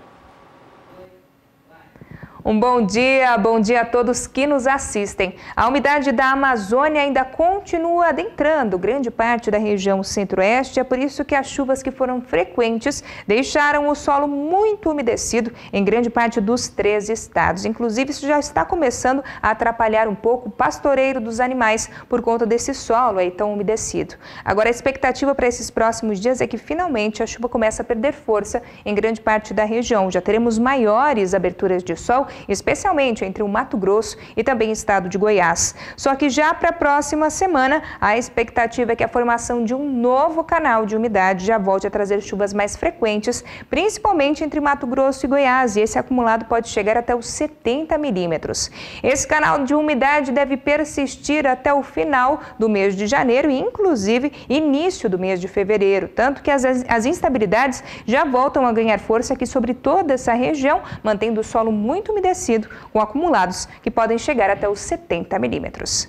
Um bom dia, bom dia a todos que nos assistem. A umidade da Amazônia ainda continua adentrando grande parte da região centro-oeste, é por isso que as chuvas que foram frequentes deixaram o solo muito umedecido em grande parte dos três estados. Inclusive, isso já está começando a atrapalhar um pouco o pastoreio dos animais por conta desse solo aí tão umedecido. Agora, a expectativa para esses próximos dias é que finalmente a chuva comece a perder força em grande parte da região. Já teremos maiores aberturas de sol, especialmente entre o Mato Grosso e também o estado de Goiás. Só que já para a próxima semana, a expectativa é que a formação de um novo canal de umidade já volte a trazer chuvas mais frequentes, principalmente entre Mato Grosso e Goiás, e esse acumulado pode chegar até os setenta milímetros. Esse canal de umidade deve persistir até o final do mês de janeiro e, inclusive, início do mês de fevereiro, tanto que as, as instabilidades já voltam a ganhar força aqui sobre toda essa região, mantendo o solo muito umedecido, com acumulados que podem chegar até os setenta milímetros.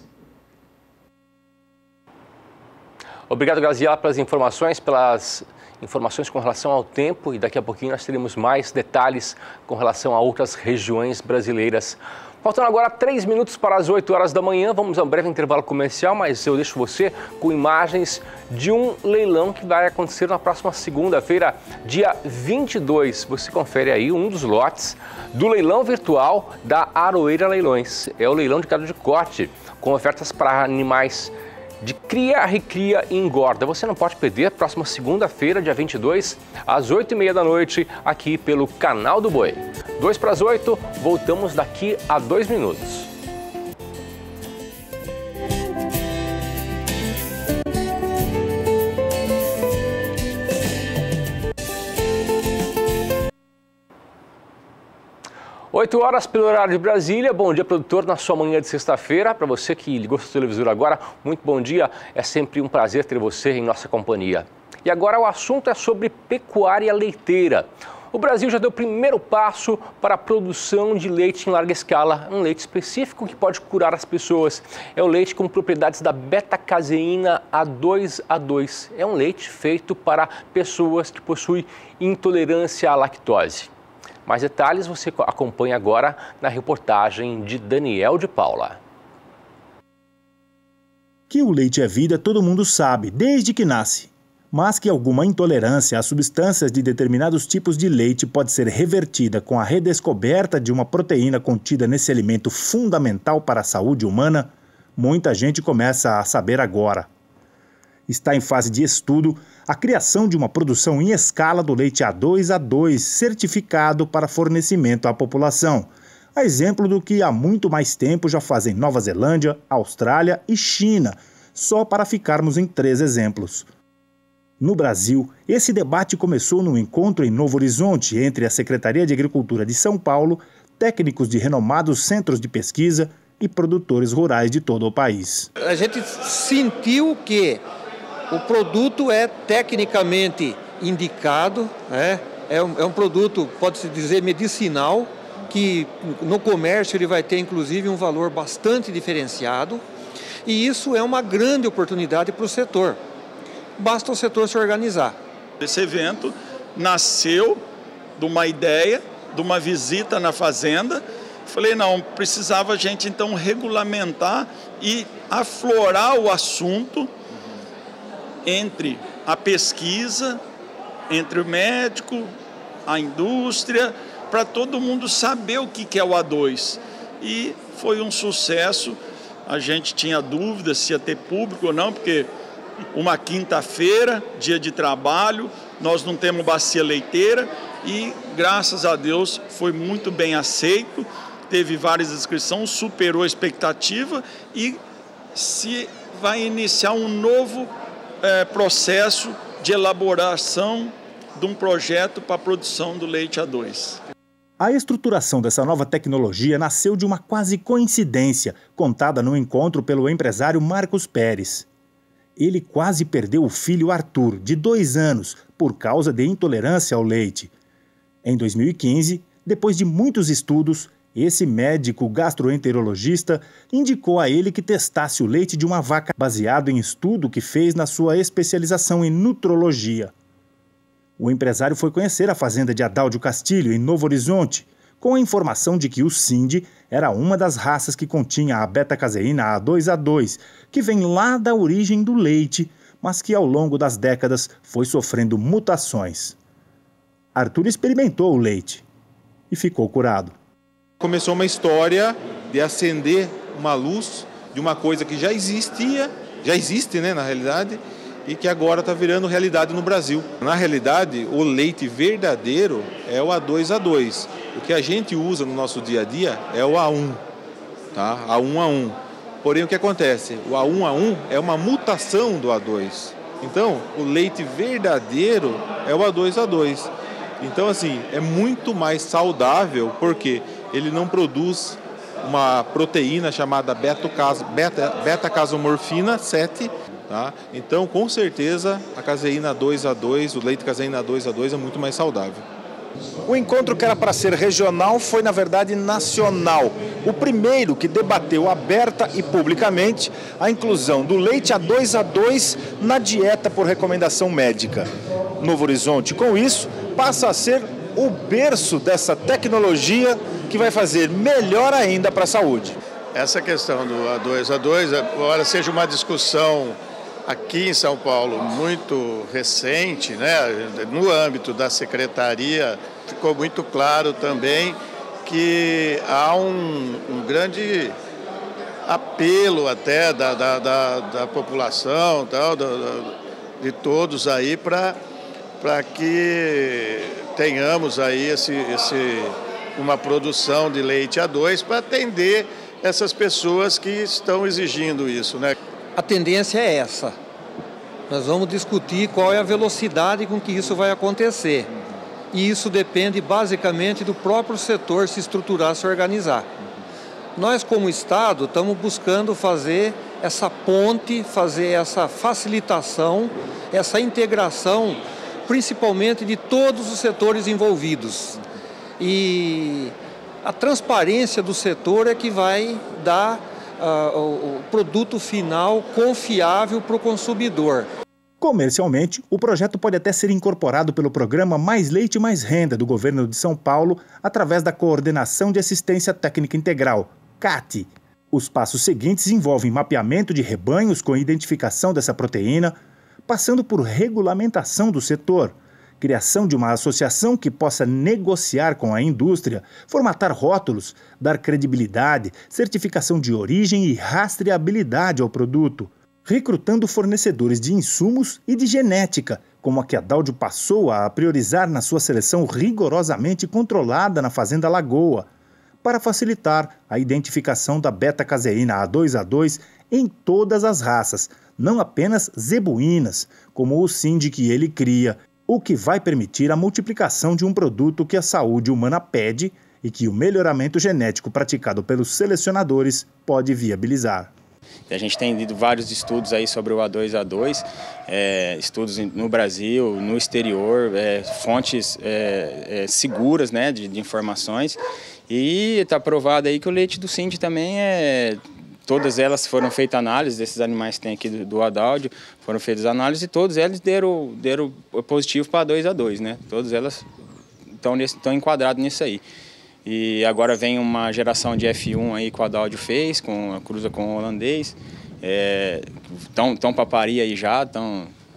Obrigado, Graziela, pelas informações, pelas informações com relação ao tempo, e daqui a pouquinho nós teremos mais detalhes com relação a outras regiões brasileiras. Faltando agora três minutos para as oito horas da manhã, vamos a um breve intervalo comercial, mas eu deixo você com imagens de um leilão que vai acontecer na próxima segunda-feira, dia vinte e dois. Você confere aí um dos lotes do leilão virtual da Aroeira Leilões. É o leilão de gado de corte, com ofertas para animais de cria, recria e engorda. Você não pode perder, próxima segunda-feira, dia vinte e dois, às oito e meia da noite, aqui pelo Canal do Boi. Dois para as oito, voltamos daqui a dois minutos. oito horas pelo horário de Brasília. Bom dia, produtor, na sua manhã de sexta-feira. Para você que ligou seu televisor agora, muito bom dia. É sempre um prazer ter você em nossa companhia. E agora o assunto é sobre pecuária leiteira. O Brasil já deu o primeiro passo para a produção de leite em larga escala, um leite específico que pode curar as pessoas. É o leite com propriedades da beta-caseína A dois A dois. É um leite feito para pessoas que possuem intolerância à lactose. Mais detalhes você acompanha agora na reportagem de Daniel de Paula. Que o leite é vida, todo mundo sabe, desde que nasce. Mas que alguma intolerância às substâncias de determinados tipos de leite pode ser revertida com a redescoberta de uma proteína contida nesse alimento fundamental para a saúde humana, muita gente começa a saber agora. Está em fase de estudo a criação de uma produção em escala do leite A dois A dois certificado para fornecimento à população, a exemplo do que há muito mais tempo já fazem Nova Zelândia, Austrália e China, só para ficarmos em três exemplos. No Brasil, esse debate começou num encontro em Novo Horizonte entre a Secretaria de Agricultura de São Paulo, técnicos de renomados centros de pesquisa e produtores rurais de todo o país. A gente sentiu que o produto é tecnicamente indicado, né? é, um, é um produto, pode-se dizer, medicinal, que no comércio ele vai ter inclusive um valor bastante diferenciado, e isso é uma grande oportunidade para o setor. Basta o setor se organizar. Esse evento nasceu de uma ideia, de uma visita na fazenda. Falei, não, precisava a gente então regulamentar e aflorar o assunto entre a pesquisa, entre o médico, a indústria, para todo mundo saber o que é o A dois. E foi um sucesso. A gente tinha dúvidas se ia ter público ou não, porque uma quinta-feira, dia de trabalho, nós não temos bacia leiteira e, graças a Deus, foi muito bem aceito. Teve várias inscrições, superou a expectativa e se vai iniciar um novo é, processo de elaboração de um projeto para a produção do leite A dois. A estruturação dessa nova tecnologia nasceu de uma quase coincidência, contada no encontro pelo empresário Marcos Pérez. Ele quase perdeu o filho Arthur, de dois anos, por causa de intolerância ao leite. Em dois mil e quinze, depois de muitos estudos, esse médico gastroenterologista indicou a ele que testasse o leite de uma vaca baseado em estudo que fez na sua especialização em nutrologia. O empresário foi conhecer a fazenda de Adaldio Castilho, em Novo Horizonte, com a informação de que o Cindy era uma das raças que continha a beta-caseína A dois A dois, que vem lá da origem do leite, mas que ao longo das décadas foi sofrendo mutações. Arthur experimentou o leite e ficou curado. Começou uma história de acender uma luz de uma coisa que já existia, já existe, né, na realidade, e que agora está virando realidade no Brasil. Na realidade, o leite verdadeiro é o A dois A dois. O que a gente usa no nosso dia a dia é o A um, tá? A um A um. Porém, o que acontece? O A um A um é uma mutação do A dois. Então, o leite verdadeiro é o A dois A dois. Então, assim, é muito mais saudável porque ele não produz uma proteína chamada beta-casomorfina sete. Tá? Então, com certeza, a caseína A dois A dois, o leite caseína A dois A dois é muito mais saudável. O encontro que era para ser regional foi, na verdade, nacional. O primeiro que debateu aberta e publicamente a inclusão do leite A dois A dois na dieta por recomendação médica. Novo Horizonte, com isso, passa a ser o berço dessa tecnologia que vai fazer melhor ainda para a saúde. Essa questão do A dois A dois, embora seja uma discussão aqui em São Paulo muito recente, né? No âmbito da secretaria, ficou muito claro também que há um, um grande apelo até da, da, da, da população, tal, da, da, de todos aí, para para que tenhamos aí esse, esse, uma produção de leite A dois para atender essas pessoas que estão exigindo isso, né? A tendência é essa. Nós vamos discutir qual é a velocidade com que isso vai acontecer. E isso depende basicamente do próprio setor se estruturar, se organizar. Nós, como Estado, estamos buscando fazer essa ponte, fazer essa facilitação, essa integração, principalmente de todos os setores envolvidos. E a transparência do setor é que vai dar uh, o, o produto final confiável para o consumidor. Comercialmente, o projeto pode até ser incorporado pelo programa Mais Leite Mais Renda do governo de São Paulo através da Coordenação de Assistência Técnica Integral, C A T. Os passos seguintes envolvem mapeamento de rebanhos com identificação dessa proteína, passando por regulamentação do setor, criação de uma associação que possa negociar com a indústria, formatar rótulos, dar credibilidade, certificação de origem e rastreabilidade ao produto, recrutando fornecedores de insumos e de genética, como a que a Adaldio passou a priorizar na sua seleção rigorosamente controlada na Fazenda Lagoa, para facilitar a identificação da beta-caseína A dois A dois em todas as raças, não apenas zebuínas, como o Cindy que ele cria, o que vai permitir a multiplicação de um produto que a saúde humana pede e que o melhoramento genético praticado pelos selecionadores pode viabilizar. A gente tem lido vários estudos aí sobre o A dois A dois, é, estudos no Brasil, no exterior, é, fontes é, é, seguras, né, de, de informações, e está provado aí que o leite do Cindy também é... Todas elas foram feitas análises, desses animais que tem aqui do, do Adaldio, foram feitas análises e todos eles deram, deram positivo para A dois A dois, né? Todas elas estão, nesse, estão enquadradas nisso aí. E agora vem uma geração de F um aí que o Adaldio fez, com, cruza com o holandês. Estão é, para parir aí já, estão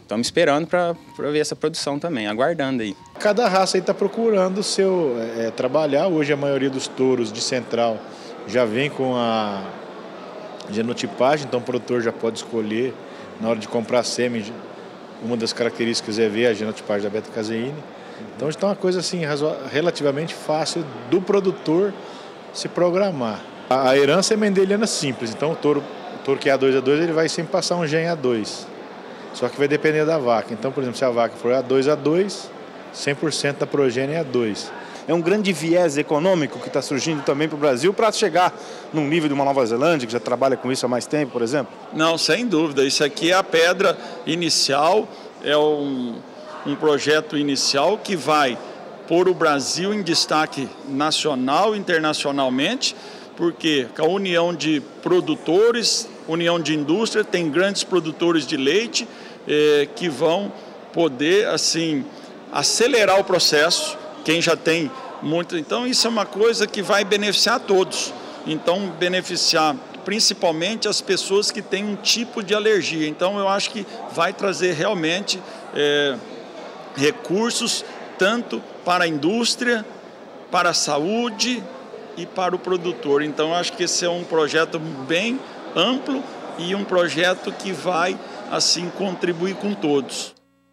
estamos esperando para ver essa produção também, aguardando aí. Cada raça aí está procurando o seu é, trabalhar. Hoje a maioria dos touros de central já vem com a genotipagem, então o produtor já pode escolher na hora de comprar sêmen. Uma das características é ver a genotipagem da beta-caseína. Então está uma coisa assim relativamente fácil do produtor se programar. A herança é mendeliana simples, então o touro, o touro que é A dois A dois ele vai sempre passar um gene A dois. Só que vai depender da vaca. Então, por exemplo, se a vaca for A dois A dois, cem por cento da progênie é A dois. É um grande viés econômico que está surgindo também para o Brasil para chegar num nível de uma Nova Zelândia, que já trabalha com isso há mais tempo, por exemplo? Não, sem dúvida. Isso aqui é a pedra inicial, é um, um projeto inicial que vai pôr o Brasil em destaque nacional e internacionalmente, porque a união de produtores, união de indústria, tem grandes produtores de leite eh, que vão poder, assim, acelerar o processo. Quem já tem muito. Então, isso é uma coisa que vai beneficiar todos. Então, beneficiar principalmente as pessoas que têm um tipo de alergia. Então, eu acho que vai trazer realmente é, recursos tanto para a indústria, para a saúde e para o produtor. Então, eu acho que esse é um projeto bem amplo e um projeto que vai, assim, contribuir com todos.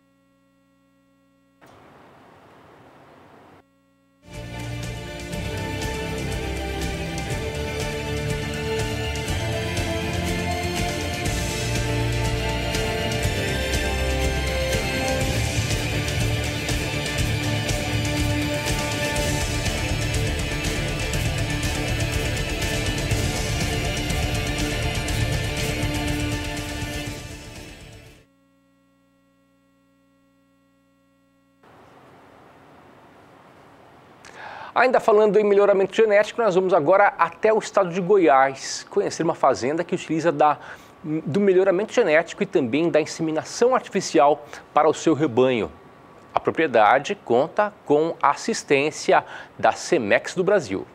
Ainda falando em melhoramento genético, nós vamos agora até o estado de Goiás, conhecer uma fazenda que utiliza da, do melhoramento genético e também da inseminação artificial para o seu rebanho. A propriedade conta com a assistência da Semex do Brasil.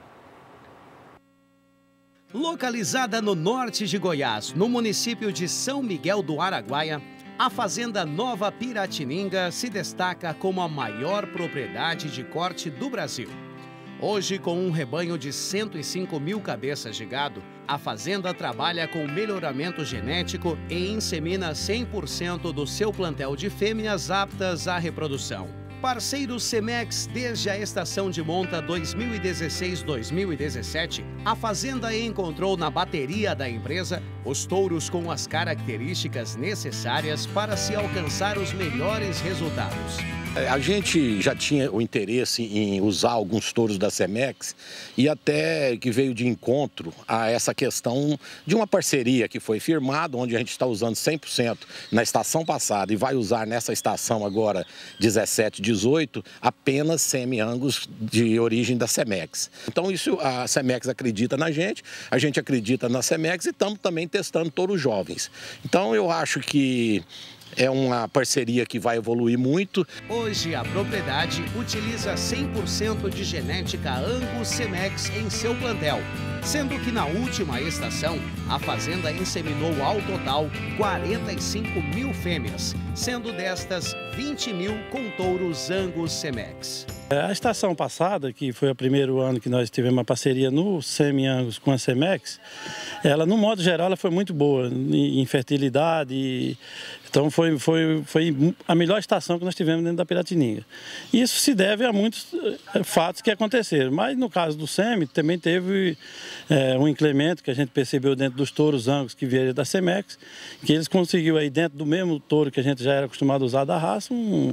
Localizada no norte de Goiás, no município de São Miguel do Araguaia, a Fazenda Nova Piratininga se destaca como a maior propriedade de corte do Brasil. Hoje, com um rebanho de cento e cinco mil cabeças de gado, a fazenda trabalha com melhoramento genético e insemina cem por cento do seu plantel de fêmeas aptas à reprodução. Parceiro Semex desde a estação de monta dois mil e dezesseis a dois mil e dezessete, a fazenda encontrou na bateria da empresa os touros com as características necessárias para se alcançar os melhores resultados. A gente já tinha o interesse em usar alguns touros da Semex e até que veio de encontro a essa questão de uma parceria que foi firmada, onde a gente está usando cem por cento na estação passada e vai usar nessa estação agora dezessete, dezoito, apenas semi-angus de origem da Semex. Então isso a Semex acredita na gente, a gente acredita na Semex e estamos também testando touros jovens. Então eu acho que é uma parceria que vai evoluir muito. Hoje, a propriedade utiliza cem por cento de genética Angus Semex em seu plantel, sendo que na última estação, a fazenda inseminou ao total quarenta e cinco mil fêmeas, sendo destas vinte mil com touros Angus Semex. A estação passada, que foi o primeiro ano que nós tivemos uma parceria no Semi-Angus com a Semex, ela, no modo geral, ela foi muito boa em fertilidade. Então foi, foi, foi a melhor estação que nós tivemos dentro da Piratininga. Isso se deve a muitos fatos que aconteceram, mas no caso do Semi também teve é, um incremento que a gente percebeu dentro dos touros Angus que vieram da Semex, que eles conseguiram aí dentro do mesmo touro que a gente já era acostumado a usar da raça, um,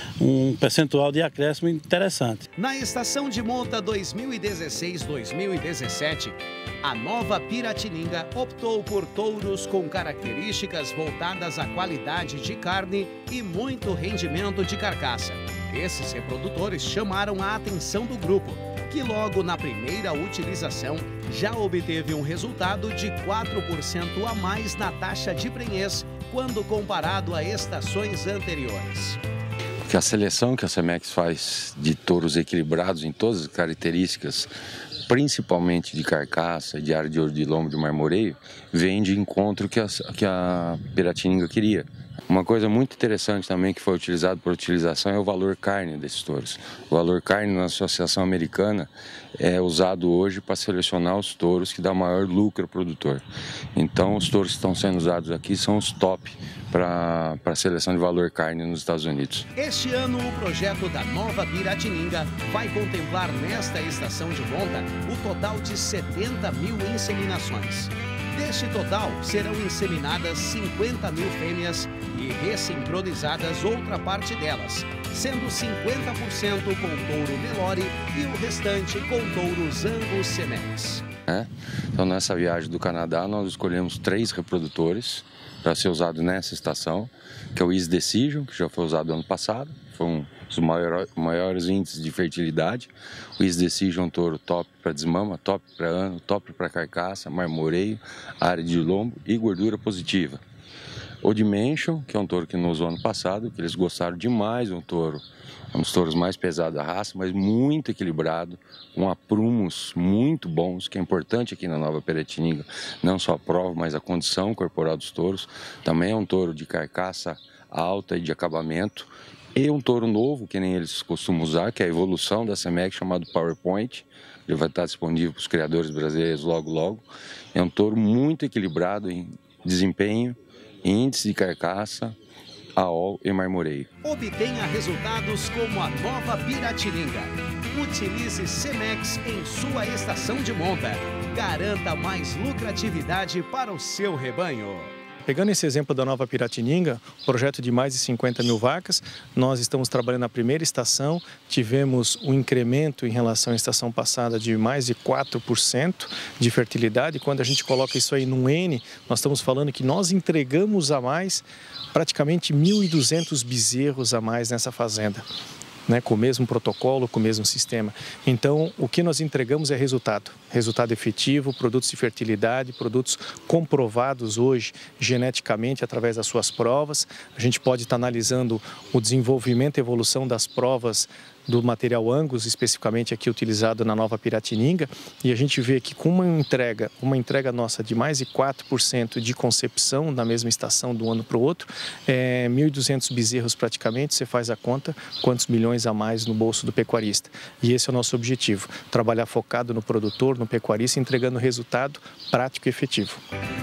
um percentual de acréscimo interessante. Na estação de monta dois mil e dezesseis a dois mil e dezessete, a Nova Piratininga optou por touros com características voltadas à qualidade de carne e muito rendimento de carcaça. Esses reprodutores chamaram a atenção do grupo, que logo na primeira utilização já obteve um resultado de quatro por cento a mais na taxa de prenhez quando comparado a estações anteriores. Que a seleção que a Semex faz de touros equilibrados em todas as características, principalmente de carcaça, de área de ouro de lombo, de marmoreio, vem de encontro que a, que a Piratininga queria, Uma coisa muito interessante também que foi utilizado por utilização é o valor carne desses touros. O valor carne na Associação Americana é usado hoje para selecionar os touros que dão maior lucro ao produtor. Então, os touros que estão sendo usados aqui são os top para a seleção de valor carne nos Estados Unidos. Este ano, o projeto da Nova Piratininga vai contemplar nesta estação de monta o total de setenta mil inseminações. Deste total, serão inseminadas cinquenta mil fêmeas e ressincronizadas outra parte delas, sendo cinquenta por cento com touro Nelore e o restante com touros Angus Semex. É. Então, nessa viagem do Canadá, nós escolhemos três reprodutores para ser usado nessa estação, que é o Easy Decision, que já foi usado ano passado, foi um dos maiores, maiores índices de fertilidade. O Easy Decision é um touro top para desmama, top para ano, top para carcaça, marmoreio, área de lombo e gordura positiva. O Dimension, que é um touro que não usou ano passado, que eles gostaram demais, um touro, um dos touros mais pesados da raça, mas muito equilibrado, com aprumos muito bons, que é importante aqui na Nova Piratininga, não só a prova, mas a condição corporal dos touros. Também é um touro de carcaça alta e de acabamento, e um touro novo, que nem eles costumam usar, que é a evolução da Semex, chamado PowerPoint. Ele vai estar disponível para os criadores brasileiros logo, logo. É um touro muito equilibrado em desempenho, índice de carcaça, A O L e marmoreio. Obtenha resultados como a Nova Piratininga. Utilize Semex em sua estação de monta. Garanta mais lucratividade para o seu rebanho. Pegando esse exemplo da Nova Piratininga, projeto de mais de cinquenta mil vacas, nós estamos trabalhando na primeira estação, tivemos um incremento em relação à estação passada de mais de quatro por cento de fertilidade. Quando a gente coloca isso aí num N, nós estamos falando que nós entregamos a mais praticamente mil e duzentos bezerros a mais nessa fazenda. Né, com o mesmo protocolo, com o mesmo sistema. Então, o que nós entregamos é resultado. Resultado efetivo, produtos de fertilidade, produtos comprovados hoje geneticamente através das suas provas. A gente pode estar analisando o desenvolvimento e evolução das provas do material Angus, especificamente aqui utilizado na Nova Piratininga, e a gente vê que com uma entrega, uma entrega nossa de mais de quatro por cento de concepção na mesma estação do ano para o outro, é, mil e duzentos bezerros praticamente, você faz a conta, quantos milhões a mais no bolso do pecuarista. E esse é o nosso objetivo, trabalhar focado no produtor, no pecuarista, entregando resultado prático e efetivo.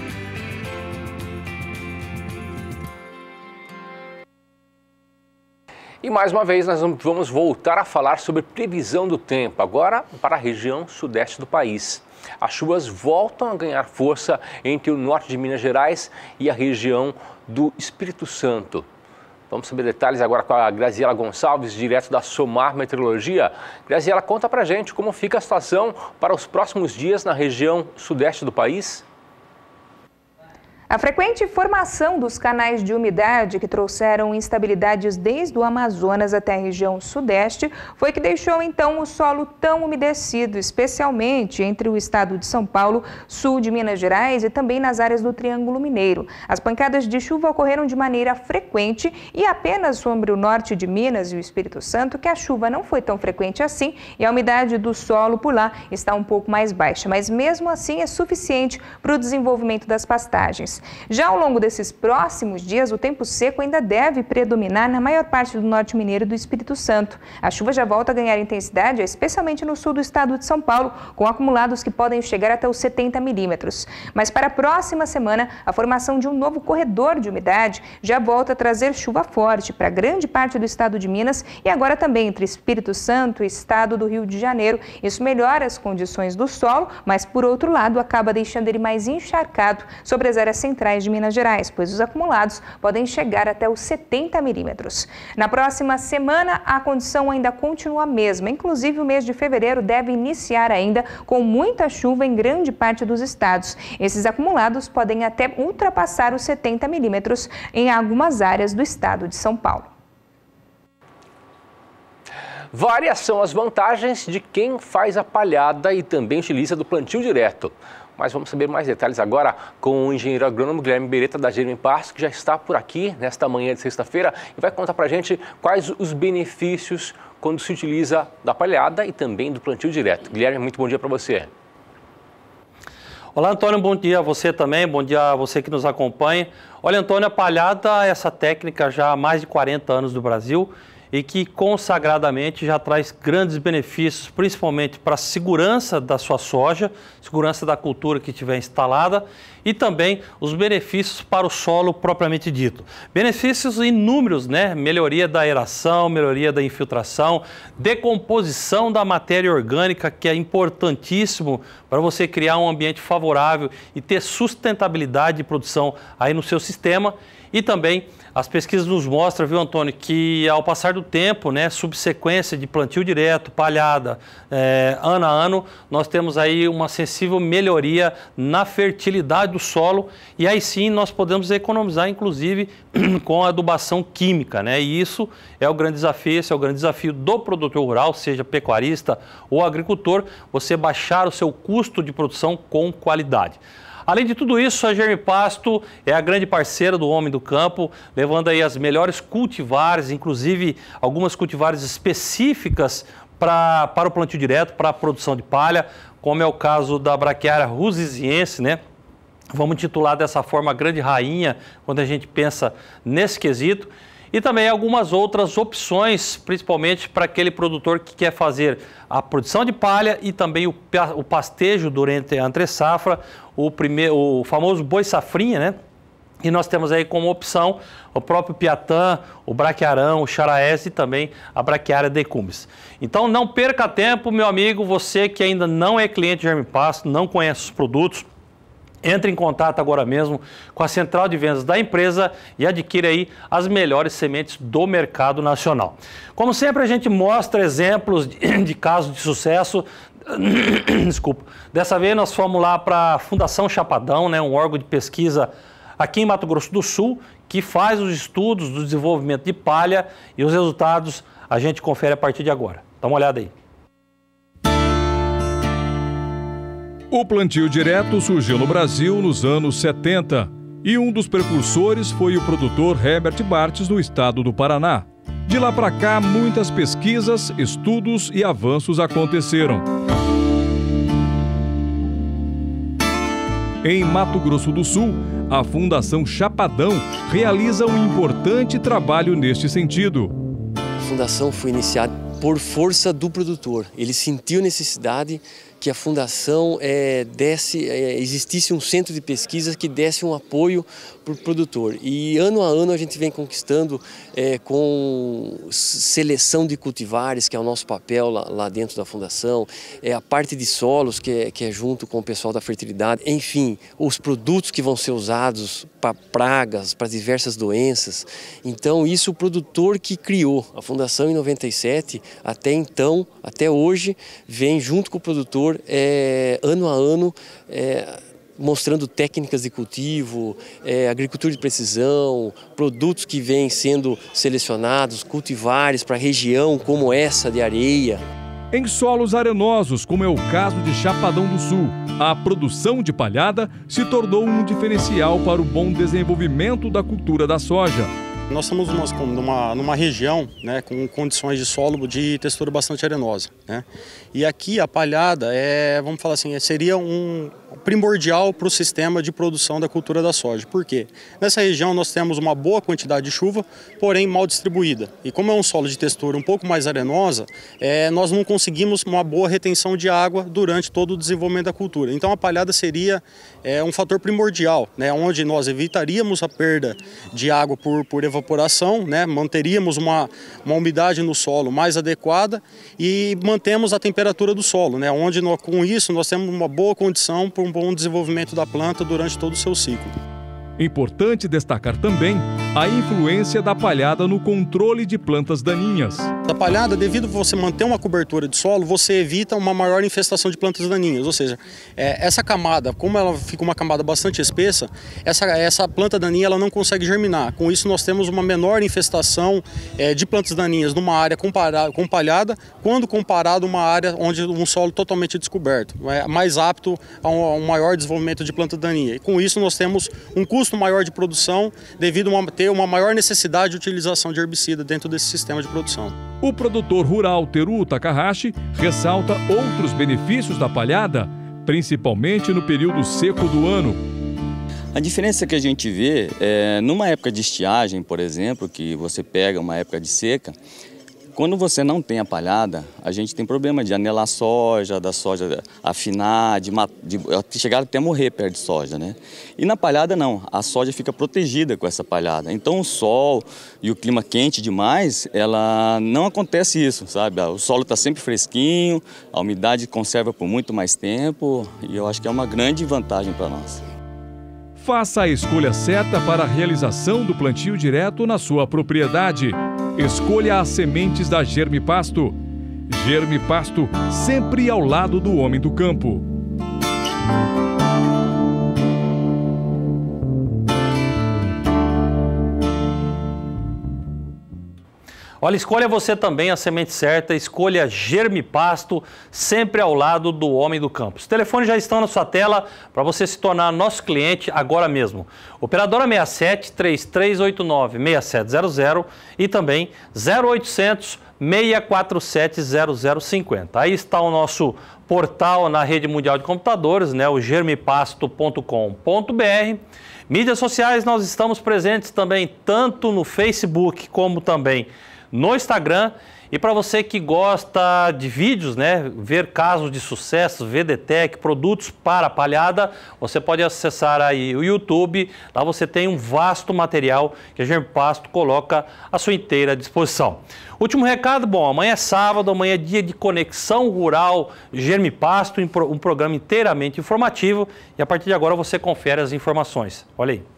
E mais uma vez nós vamos voltar a falar sobre previsão do tempo, agora para a região sudeste do país. As chuvas voltam a ganhar força entre o norte de Minas Gerais e a região do Espírito Santo. Vamos saber detalhes agora com a Graziela Gonçalves, direto da Somar Meteorologia. Graziela, conta pra gente como fica a situação para os próximos dias na região sudeste do país. A frequente formação dos canais de umidade que trouxeram instabilidades desde o Amazonas até a região sudeste foi que deixou então o solo tão umedecido, especialmente entre o estado de São Paulo, sul de Minas Gerais e também nas áreas do Triângulo Mineiro. As pancadas de chuva ocorreram de maneira frequente e apenas sobre o norte de Minas e o Espírito Santo que a chuva não foi tão frequente assim e a umidade do solo por lá está um pouco mais baixa, mas mesmo assim é suficiente para o desenvolvimento das pastagens. Já ao longo desses próximos dias, o tempo seco ainda deve predominar na maior parte do norte mineiro e do Espírito Santo. A chuva já volta a ganhar intensidade, especialmente no sul do estado de São Paulo, com acumulados que podem chegar até os setenta milímetros. Mas para a próxima semana, a formação de um novo corredor de umidade já volta a trazer chuva forte para grande parte do estado de Minas e agora também entre Espírito Santo e estado do Rio de Janeiro. Isso melhora as condições do solo, mas por outro lado acaba deixando ele mais encharcado sobre as áreas centrais de Minas Gerais, pois os acumulados podem chegar até os setenta milímetros. Na próxima semana, a condição ainda continua a mesma, inclusive o mês de fevereiro deve iniciar ainda com muita chuva em grande parte dos estados. Esses acumulados podem até ultrapassar os setenta milímetros em algumas áreas do estado de São Paulo. Várias são as vantagens de quem faz a palhada e também utiliza do plantio direto. Mas vamos saber mais detalhes agora com o engenheiro agrônomo Guilherme Beretta da Gerempar, que já está por aqui nesta manhã de sexta-feira e vai contar para a gente quais os benefícios quando se utiliza da palhada e também do plantio direto. Guilherme, muito bom dia para você. Olá, Antônio, bom dia a você também, bom dia a você que nos acompanha. Olha, Antônio, a palhada é essa técnica já há mais de quarenta anos no Brasil e que consagradamente já traz grandes benefícios, principalmente para a segurança da sua soja, segurança da cultura que estiver instalada e também os benefícios para o solo propriamente dito. Benefícios inúmeros, né? Melhoria da aeração, melhoria da infiltração, decomposição da matéria orgânica, que é importantíssimo para você criar um ambiente favorável e ter sustentabilidade de produção aí no seu sistema. E também as pesquisas nos mostram, viu, Antônio, que ao passar do tempo, né, subsequência de plantio direto, palhada, é, ano a ano, nós temos aí uma sensível melhoria na fertilidade do solo e aí sim nós podemos economizar, inclusive, com a adubação química, né? E isso é o grande desafio, esse é o grande desafio do produtor rural, seja pecuarista ou agricultor, você baixar o seu custo de produção com qualidade. Além de tudo isso, a Germipasto é a grande parceira do homem do campo, levando aí as melhores cultivares, inclusive algumas cultivares específicas pra, para o plantio direto, para a produção de palha, como é o caso da Braquiária ruziziense, né? Vamos titular dessa forma a grande rainha, quando a gente pensa nesse quesito. E também algumas outras opções, principalmente para aquele produtor que quer fazer a produção de palha e também o, o pastejo durante a entre-safra, o, primeiro, o famoso boi safrinha, né? E nós temos aí como opção o próprio Piatã, o Braquiarão, o Charaense e também a Braquiária decumbens. Então não perca tempo, meu amigo, você que ainda não é cliente de Germipasto, não conhece os produtos, entre em contato agora mesmo com a central de vendas da empresa e adquira aí as melhores sementes do mercado nacional. Como sempre, a gente mostra exemplos de, de casos de sucesso. Desculpa. Dessa vez nós fomos lá para a Fundação Chapadão, né, um órgão de pesquisa aqui em Mato Grosso do Sul, que faz os estudos do desenvolvimento de palha e os resultados a gente confere a partir de agora. Dá uma olhada aí. O plantio direto surgiu no Brasil nos anos setenta e um dos precursores foi o produtor Herbert Bartz, no estado do Paraná. De lá para cá, muitas pesquisas, estudos e avanços aconteceram. Em Mato Grosso do Sul, a Fundação Chapadão realiza um importante trabalho neste sentido. A fundação foi iniciada por força do produtor. Ele sentiu necessidade que a fundação é, desse, é, existisse um centro de pesquisa que desse um apoio para o produtor. E ano a ano a gente vem conquistando é, com seleção de cultivares, que é o nosso papel lá, lá dentro da fundação, é a parte de solos, que é, que é junto com o pessoal da fertilidade, enfim, os produtos que vão ser usados para pragas, para diversas doenças. Então isso o produtor que criou. A fundação em noventa e sete, até então, até hoje, vem junto com o produtor É, ano a ano, é, mostrando técnicas de cultivo, é, agricultura de precisão, produtos que vêm sendo selecionados, cultivares para região como essa de areia. Em solos arenosos, como é o caso de Chapadão do Sul, a produção de palhada se tornou um diferencial para o bom desenvolvimento da cultura da soja. Nós estamos numa, numa, numa região, né, com condições de solo de textura bastante arenosa, né? E aqui a palhada é, vamos falar assim, seria um primordial para o sistema de produção da cultura da soja. Por quê? Nessa região nós temos uma boa quantidade de chuva, porém mal distribuída. E como é um solo de textura um pouco mais arenosa, é, nós não conseguimos uma boa retenção de água durante todo o desenvolvimento da cultura. Então a palhada seria é, um fator primordial, né, onde nós evitaríamos a perda de água por, por evaporação, né, manteríamos uma, uma umidade no solo mais adequada e mantemos a temperatura do solo, né, onde nós, com isso nós temos uma boa condição para um bom desenvolvimento da planta durante todo o seu ciclo. Importante destacar também a influência da palhada no controle de plantas daninhas. A palhada, devido a você manter uma cobertura de solo, você evita uma maior infestação de plantas daninhas. Ou seja, é, essa camada, como ela fica uma camada bastante espessa, essa, essa planta daninha ela não consegue germinar. Com isso, nós temos uma menor infestação é, de plantas daninhas numa área comparada, com palhada, quando comparado a uma área onde um solo totalmente descoberto. É mais apto a um, a um maior desenvolvimento de planta daninha. E com isso, nós temos um custo maior de produção devido a ter uma maior necessidade de utilização de herbicida dentro desse sistema de produção. O produtor rural Teru Takahashi ressalta outros benefícios da palhada, principalmente no período seco do ano. A diferença que a gente vê é, numa época de estiagem, por exemplo, que você pega uma época de seca, quando você não tem a palhada, a gente tem problema de anelar soja, da soja afinar, de, de chegar até morrer perto de soja, né? E na palhada não, a soja fica protegida com essa palhada. Então o sol e o clima quente demais, ela não acontece isso, sabe? O solo está sempre fresquinho, a umidade conserva por muito mais tempo e eu acho que é uma grande vantagem para nós. Faça a escolha certa para a realização do plantio direto na sua propriedade. Escolha as sementes da Germipasto. Germipasto, sempre ao lado do homem do campo. Olha, escolha você também a semente certa, escolha Germipasto, sempre ao lado do homem do campo. Os telefones já estão na sua tela para você se tornar nosso cliente agora mesmo. Operadora seis sete, três três oito nove, seis sete zero zero e também zero oitocentos, seis quatro sete, zero zero cinco zero. Aí está o nosso portal na rede mundial de computadores, né, o germipasto ponto com ponto br. Mídias sociais, nós estamos presentes também tanto no Facebook como também no Instagram. E para você que gosta de vídeos, né, ver casos de sucesso, V D Tech, produtos para a palhada, você pode acessar aí o YouTube. Lá você tem um vasto material que a Germipasto coloca à sua inteira disposição. Último recado, bom, amanhã é sábado, amanhã é dia de Conexão Rural Germipasto, um programa inteiramente informativo e a partir de agora você confere as informações. Olha aí.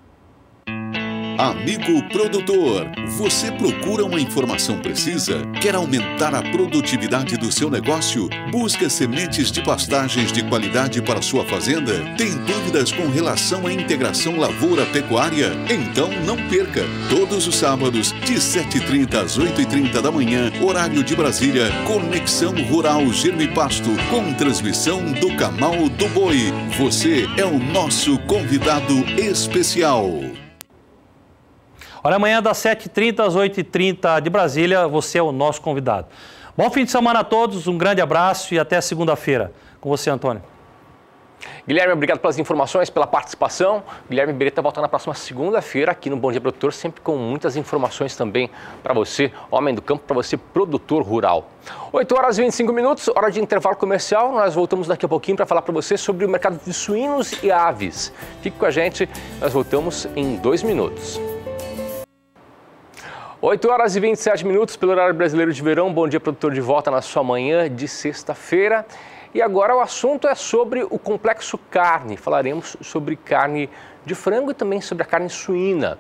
Amigo produtor, você procura uma informação precisa? Quer aumentar a produtividade do seu negócio? Busca sementes de pastagens de qualidade para sua fazenda? Tem dúvidas com relação à integração lavoura-pecuária? Então não perca! Todos os sábados, de sete e trinta às oito e trinta da manhã, horário de Brasília, Conexão Rural Germipasto, com transmissão do Camal do Boi. Você é o nosso convidado especial. Olha, amanhã das sete e trinta às oito e trinta de Brasília, você é o nosso convidado. Bom fim de semana a todos, um grande abraço e até segunda-feira. Com você, Antônio. Guilherme, obrigado pelas informações, pela participação. Guilherme Beretta volta na próxima segunda-feira aqui no Bom Dia Produtor, sempre com muitas informações também para você, homem do campo, para você, produtor rural. oito horas e vinte e cinco minutos, hora de intervalo comercial. Nós voltamos daqui a pouquinho para falar para você sobre o mercado de suínos e aves. Fique com a gente, nós voltamos em dois minutos. oito horas e vinte e sete minutos pelo horário brasileiro de verão. Bom Dia Produtor de volta na sua manhã de sexta-feira. E agora o assunto é sobre o complexo carne. Falaremos sobre carne de frango e também sobre a carne suína.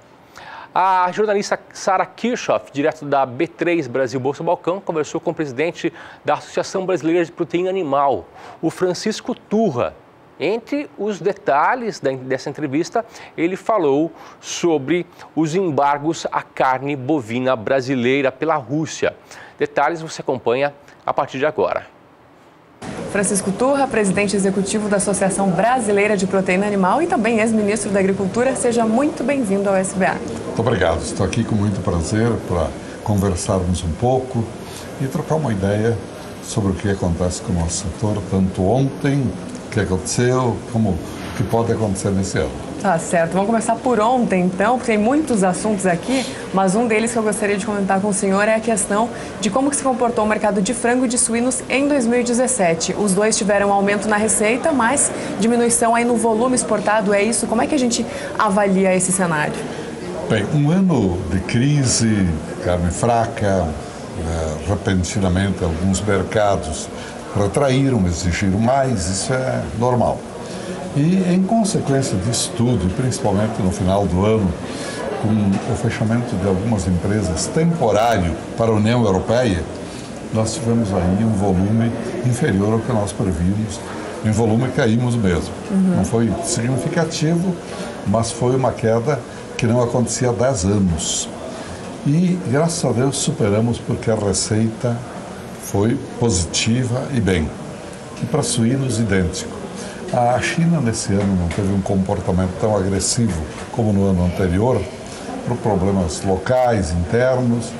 A jornalista Sara Kirchhoff, direto da B três Brasil Bolsa Balcão, conversou com o presidente da Associação Brasileira de Proteína Animal, o Francisco Turra. Entre os detalhes dessa entrevista, ele falou sobre os embargos à carne bovina brasileira pela Rússia. Detalhes você acompanha a partir de agora. Francisco Turra, presidente executivo da Associação Brasileira de Proteína Animal e também ex-ministro da Agricultura, seja muito bem-vindo ao S B A. Muito obrigado, estou aqui com muito prazer para conversarmos um pouco e trocar uma ideia sobre o que acontece com o nosso setor, tanto ontem, o que aconteceu, como o que pode acontecer nesse ano. Tá certo, vamos começar por ontem então, porque tem muitos assuntos aqui, mas um deles que eu gostaria de comentar com o senhor é a questão de como que se comportou o mercado de frango e de suínos em dois mil e dezessete. Os dois tiveram aumento na receita, mas diminuição aí no volume exportado, é isso? Como é que a gente avalia esse cenário? Bem, um ano de crise, carne fraca, é, repentinamente alguns mercados retraíram, exigiram mais, isso é normal. E, em consequência disso tudo, principalmente no final do ano, com o fechamento de algumas empresas temporário para a União Europeia, nós tivemos aí um volume inferior ao que nós prevíamos. Em volume caímos mesmo. Uhum. Não foi significativo, mas foi uma queda que não acontecia há dez anos. E, graças a Deus, superamos porque a receita foi positiva e bem. E para suínos, idêntico. A China, nesse ano, não teve um comportamento tão agressivo como no ano anterior, por problemas locais, internos,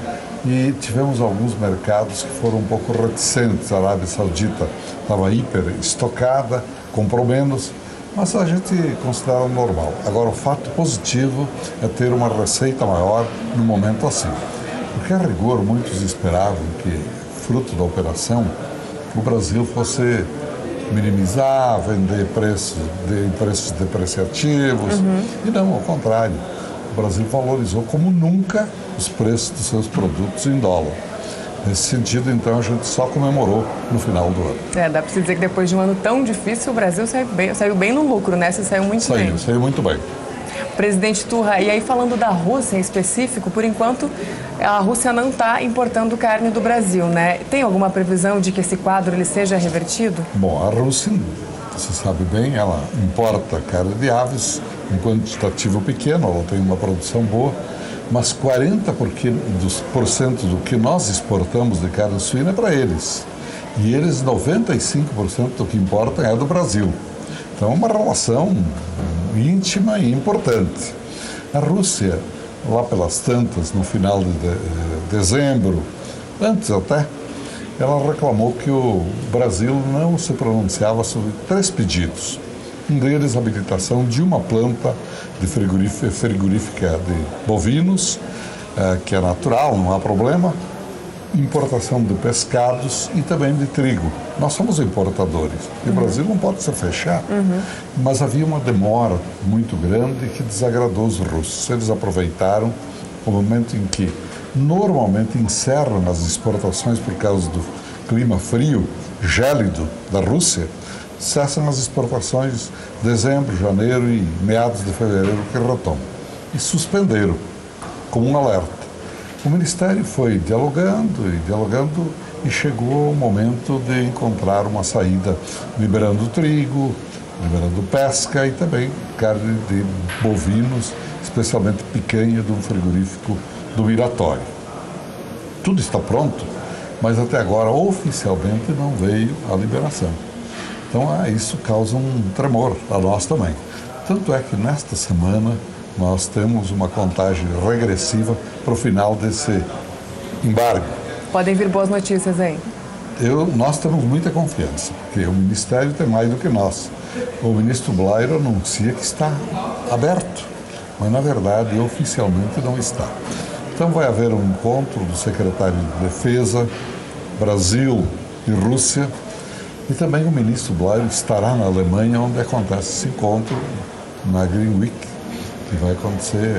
e tivemos alguns mercados que foram um pouco reticentes. A Arábia Saudita estava hiper estocada, comprou menos, mas a gente considera normal. Agora, o fato positivo é ter uma receita maior no momento assim. Porque, a rigor, muitos esperavam que, fruto da operação, o Brasil fosse minimizar, vender preços, de preços depreciativos, uhum. e não, ao contrário. O Brasil valorizou como nunca os preços dos seus produtos em dólar. Nesse sentido, então, a gente só comemorou no final do ano. É, dá para se dizer que depois de um ano tão difícil, o Brasil saiu bem, saiu bem no lucro, né? Você saiu muito saiu, bem. Saiu muito bem. Presidente Turra, e aí falando da Rússia em específico, por enquanto a Rússia não está importando carne do Brasil, né? Tem alguma previsão de que esse quadro ele seja revertido? Bom, a Rússia, você sabe bem, ela importa carne de aves em quantitativo pequeno, ela tem uma produção boa, mas quarenta por cento do que nós exportamos de carne suína é para eles. E eles, noventa e cinco por cento do que importam é do Brasil. Então, é uma relação íntima e importante. A Rússia, lá pelas tantas, no final de, de, de dezembro, antes até, ela reclamou que o Brasil não se pronunciava sobre três pedidos. Um deles, a habilitação de uma planta de frigorífica, frigorífica de bovinos, eh, que é natural, não há problema, importação de pescados e também de trigo. Nós somos importadores. E uhum. o Brasil não pode se fechar, uhum. mas havia uma demora muito grande que desagradou os russos. Eles aproveitaram o momento em que normalmente encerram as exportações por causa do clima frio, gélido da Rússia, cessam as exportações em dezembro, janeiro e meados de fevereiro que retomam. E suspenderam, como um alerta. O Ministério foi dialogando e dialogando e chegou o momento de encontrar uma saída, liberando trigo, liberando pesca e também carne de bovinos, especialmente picanha de um frigorífico do Miratório. Tudo está pronto, mas até agora oficialmente não veio a liberação. Então ah, isso causa um tremor a nós também. Tanto é que nesta semana nós temos uma contagem regressiva para o final desse embargo. Podem vir boas notícias aí. Eu, nós temos muita confiança, porque o Ministério tem mais do que nós. O ministro Blair anuncia que está aberto, mas na verdade oficialmente não está. Então vai haver um encontro do secretário de Defesa, Brasil e Rússia, e também o ministro Blair estará na Alemanha, onde acontece esse encontro na Green Week, que vai acontecer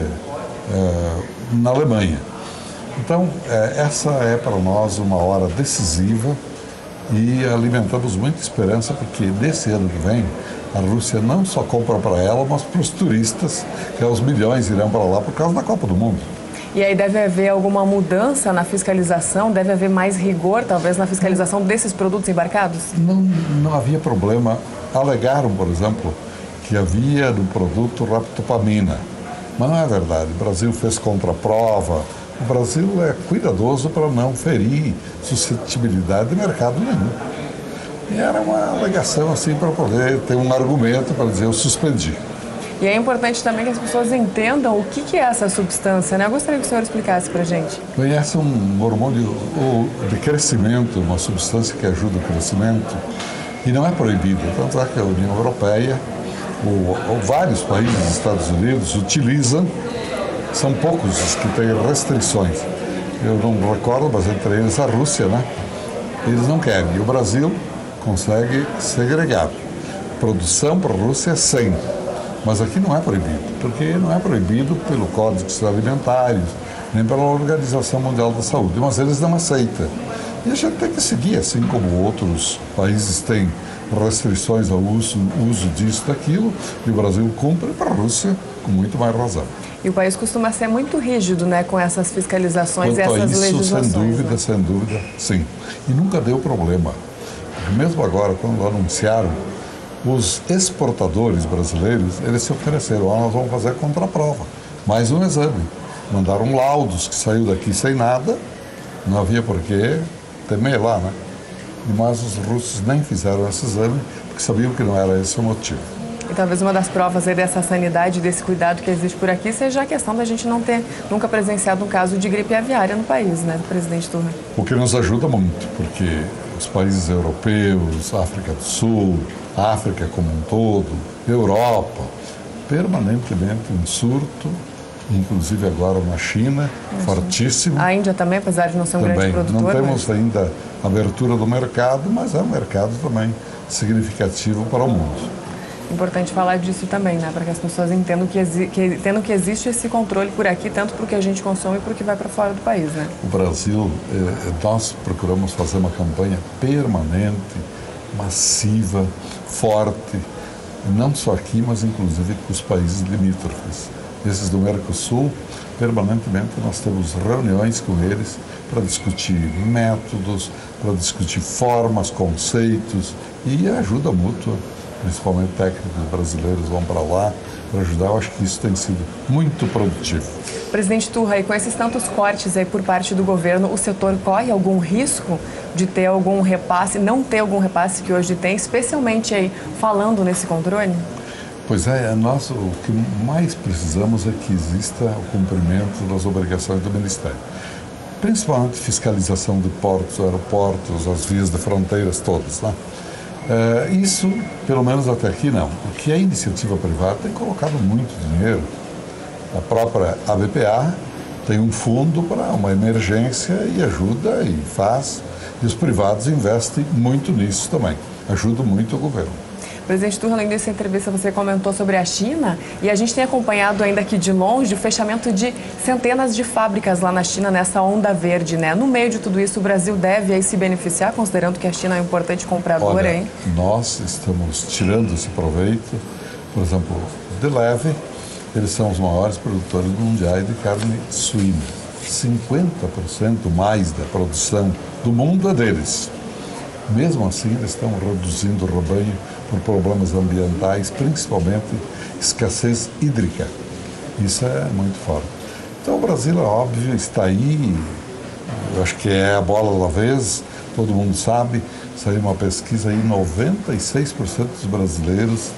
é, na Alemanha. Então, é, essa é para nós uma hora decisiva e alimentamos muita esperança, porque nesse ano que vem a Rússia não só compra para ela, mas para os turistas, que aos milhões irão para lá por causa da Copa do Mundo. E aí deve haver alguma mudança na fiscalização? Deve haver mais rigor, talvez, na fiscalização desses produtos embarcados? Não, não havia problema. Alegaram, por exemplo, que havia no produto raptopamina. Mas não é verdade. O Brasil fez contraprova. O Brasil é cuidadoso para não ferir suscetibilidade de mercado nenhum. E era uma alegação assim para poder ter um argumento para dizer eu suspendi. E é importante também que as pessoas entendam o que, que é essa substância, né? Eu gostaria que o senhor explicasse para a gente. Bem, essa é um hormônio de crescimento, uma substância que ajuda o crescimento e não é proibida. Tanto é que a União Europeia, ou, ou vários países dos Estados Unidos utilizam, são poucos os que têm restrições. Eu não recordo, mas entre eles a Rússia, né? Eles não querem. E o Brasil consegue segregar. Produção para a Rússia é cem. Mas aqui não é proibido, porque não é proibido pelo Código Alimentar, nem pela Organização Mundial da Saúde, mas eles não aceitam. E a gente tem que seguir, assim como outros países têm restrições ao uso, uso disso, daquilo, e o Brasil cumpre para a Rússia com muito mais razão. E o país costuma ser muito rígido, né, com essas fiscalizações Quanto e essas a isso, legislações. sem dúvida, né? sem dúvida, sim. E nunca deu problema. Mesmo agora, quando anunciaram, os exportadores brasileiros, eles se ofereceram, ah, nós vamos fazer contraprova, mais um exame. Mandaram laudos que saiu daqui sem nada, não havia por que temer lá, né? Mas os russos nem fizeram esse exame, porque sabiam que não era esse o motivo. E talvez uma das provas aí dessa sanidade, desse cuidado que existe por aqui, seja a questão da gente não ter nunca presenciado um caso de gripe aviária no país, né, presidente Turra? O que nos ajuda muito, porque os países europeus, África do Sul, África como um todo, Europa, permanentemente um surto, inclusive agora na China, fortíssimo. A Índia também, apesar de não ser um também. grande produtor. Não temos mas... ainda abertura do mercado, mas é um mercado também significativo para o mundo. Importante falar disso também, né? Para que as pessoas entendam que, que, entendam que existe esse controle por aqui, tanto para o que a gente consome e para o que vai para fora do país, né? O Brasil, eh, nós procuramos fazer uma campanha permanente, massiva, forte, não só aqui, mas inclusive com os países limítrofes. Esses do Mercosul, permanentemente nós temos reuniões com eles para discutir métodos, para discutir formas, conceitos e ajuda mútua. Principalmente técnicos brasileiros vão para lá para ajudar. Eu acho que isso tem sido muito produtivo. Presidente Turra, e com esses tantos cortes aí por parte do governo, o setor corre algum risco de ter algum repasse, não ter algum repasse que hoje tem, especialmente aí falando nesse controle? Pois é, nós o que mais precisamos é que exista o cumprimento das obrigações do Ministério. Principalmente fiscalização de portos, aeroportos, as vias de fronteiras todas, né? Uh, isso, pelo menos até aqui, não. O que a iniciativa privada tem colocado muito dinheiro. A própria A B P A tem um fundo para uma emergência e ajuda e faz. E os privados investem muito nisso também. Ajuda muito o governo. Presidente Turra, além dessa entrevista, você comentou sobre a China e a gente tem acompanhado ainda aqui de longe o fechamento de centenas de fábricas lá na China nessa onda verde, né? No meio de tudo isso, o Brasil deve aí se beneficiar, considerando que a China é um importante comprador, Olha, hein? Nós estamos tirando esse proveito. Por exemplo, de leve, eles são os maiores produtores mundiais de carne suína. cinquenta por cento mais da produção do mundo é deles. Mesmo assim, eles estão reduzindo o rebanho por problemas ambientais, principalmente escassez hídrica. Isso é muito forte. Então o Brasil, é óbvio, está aí, eu acho que é a bola da vez, todo mundo sabe, saiu uma pesquisa aí, noventa e seis por cento dos brasileiros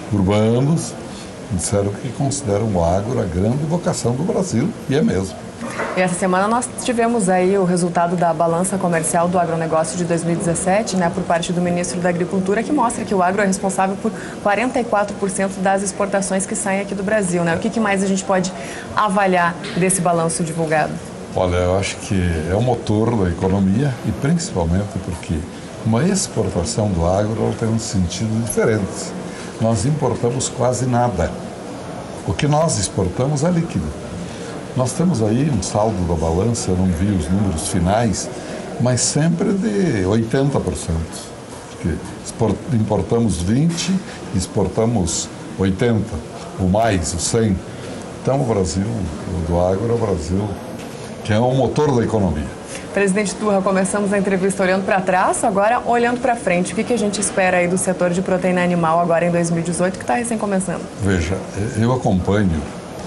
urbanos disseram que consideram o agro a grande vocação do Brasil, e é mesmo. E essa semana nós tivemos aí o resultado da balança comercial do agronegócio de dois mil e dezessete, né, por parte do ministro da Agricultura, que mostra que o agro é responsável por quarenta e quatro por cento das exportações que saem aqui do Brasil, né? O que, que mais a gente pode avaliar desse balanço divulgado? Olha, eu acho que é o motor da economia e principalmente porque uma exportação do agro ela tem um sentido diferente. Nós importamos quase nada. O que nós exportamos é líquido. Nós temos aí um saldo da balança, eu não vi os números finais, mas sempre de oitenta por cento. Porque importamos vinte, exportamos oitenta, ou mais, ou cem. Então o Brasil, o do agro é o Brasil, que é o motor da economia. Presidente Turra, começamos a entrevista olhando para trás, agora olhando para frente. O que, que a gente espera aí do setor de proteína animal agora em dois mil e dezoito, que está recém começando? Veja, eu acompanho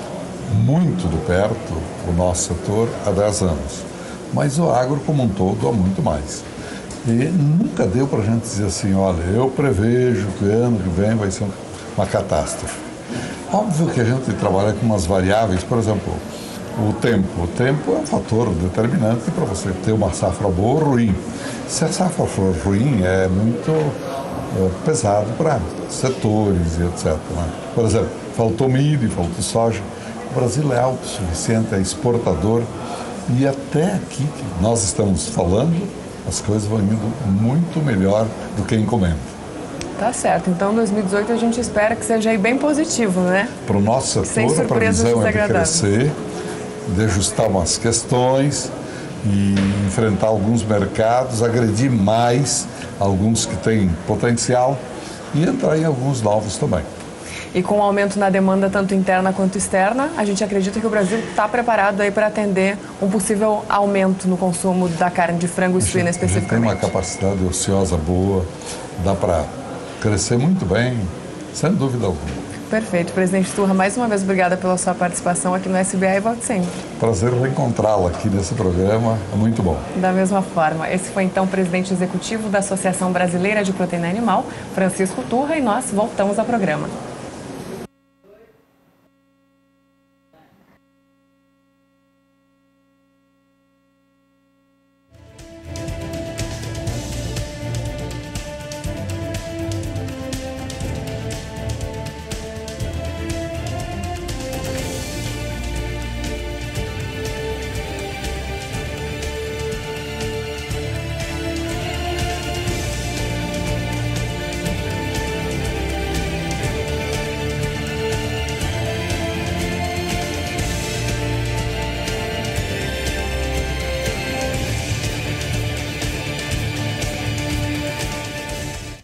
muito de perto o nosso setor há dez anos, mas o agro como um todo há muito mais. E nunca deu para a gente dizer assim, olha, eu prevejo que ano que vem vai ser uma catástrofe. Óbvio que a gente trabalha com umas variáveis, por exemplo, o tempo. O tempo é um fator determinante para você ter uma safra boa ou ruim. Se a safra for ruim, é muito é, pesado para setores e etcétera. Né? Por exemplo, faltou milho, faltou soja. O Brasil é autossuficiente, é exportador e até aqui que nós estamos falando, as coisas vão indo muito melhor do que encomenda. Tá certo. Então, dois mil e dezoito a gente espera que seja aí bem positivo, né? Para o nosso setor, a previsão é de crescer, de ajustar umas questões e enfrentar alguns mercados, agredir mais alguns que têm potencial e entrar em alguns novos também. E com o aumento na demanda tanto interna quanto externa, a gente acredita que o Brasil está preparado aí para atender um possível aumento no consumo da carne de frango e suína especificamente. A gente tem uma capacidade ociosa boa, dá para crescer muito bem, sem dúvida alguma. Perfeito. Presidente Turra, mais uma vez obrigada pela sua participação aqui no S B A e volte sempre. Prazer reencontrá-la aqui nesse programa, é muito bom. Da mesma forma. Esse foi então o presidente executivo da Associação Brasileira de Proteína Animal, Francisco Turra, e nós voltamos ao programa.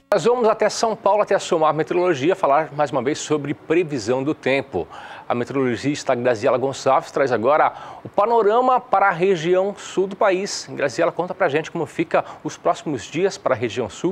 Nós vamos até São Paulo, até a Somar Meteorologia, falar mais uma vez sobre previsão do tempo. A meteorologista Graziela Gonçalves traz agora o panorama para a região sul do país. Graziela, conta pra gente como fica os próximos dias para a região sul.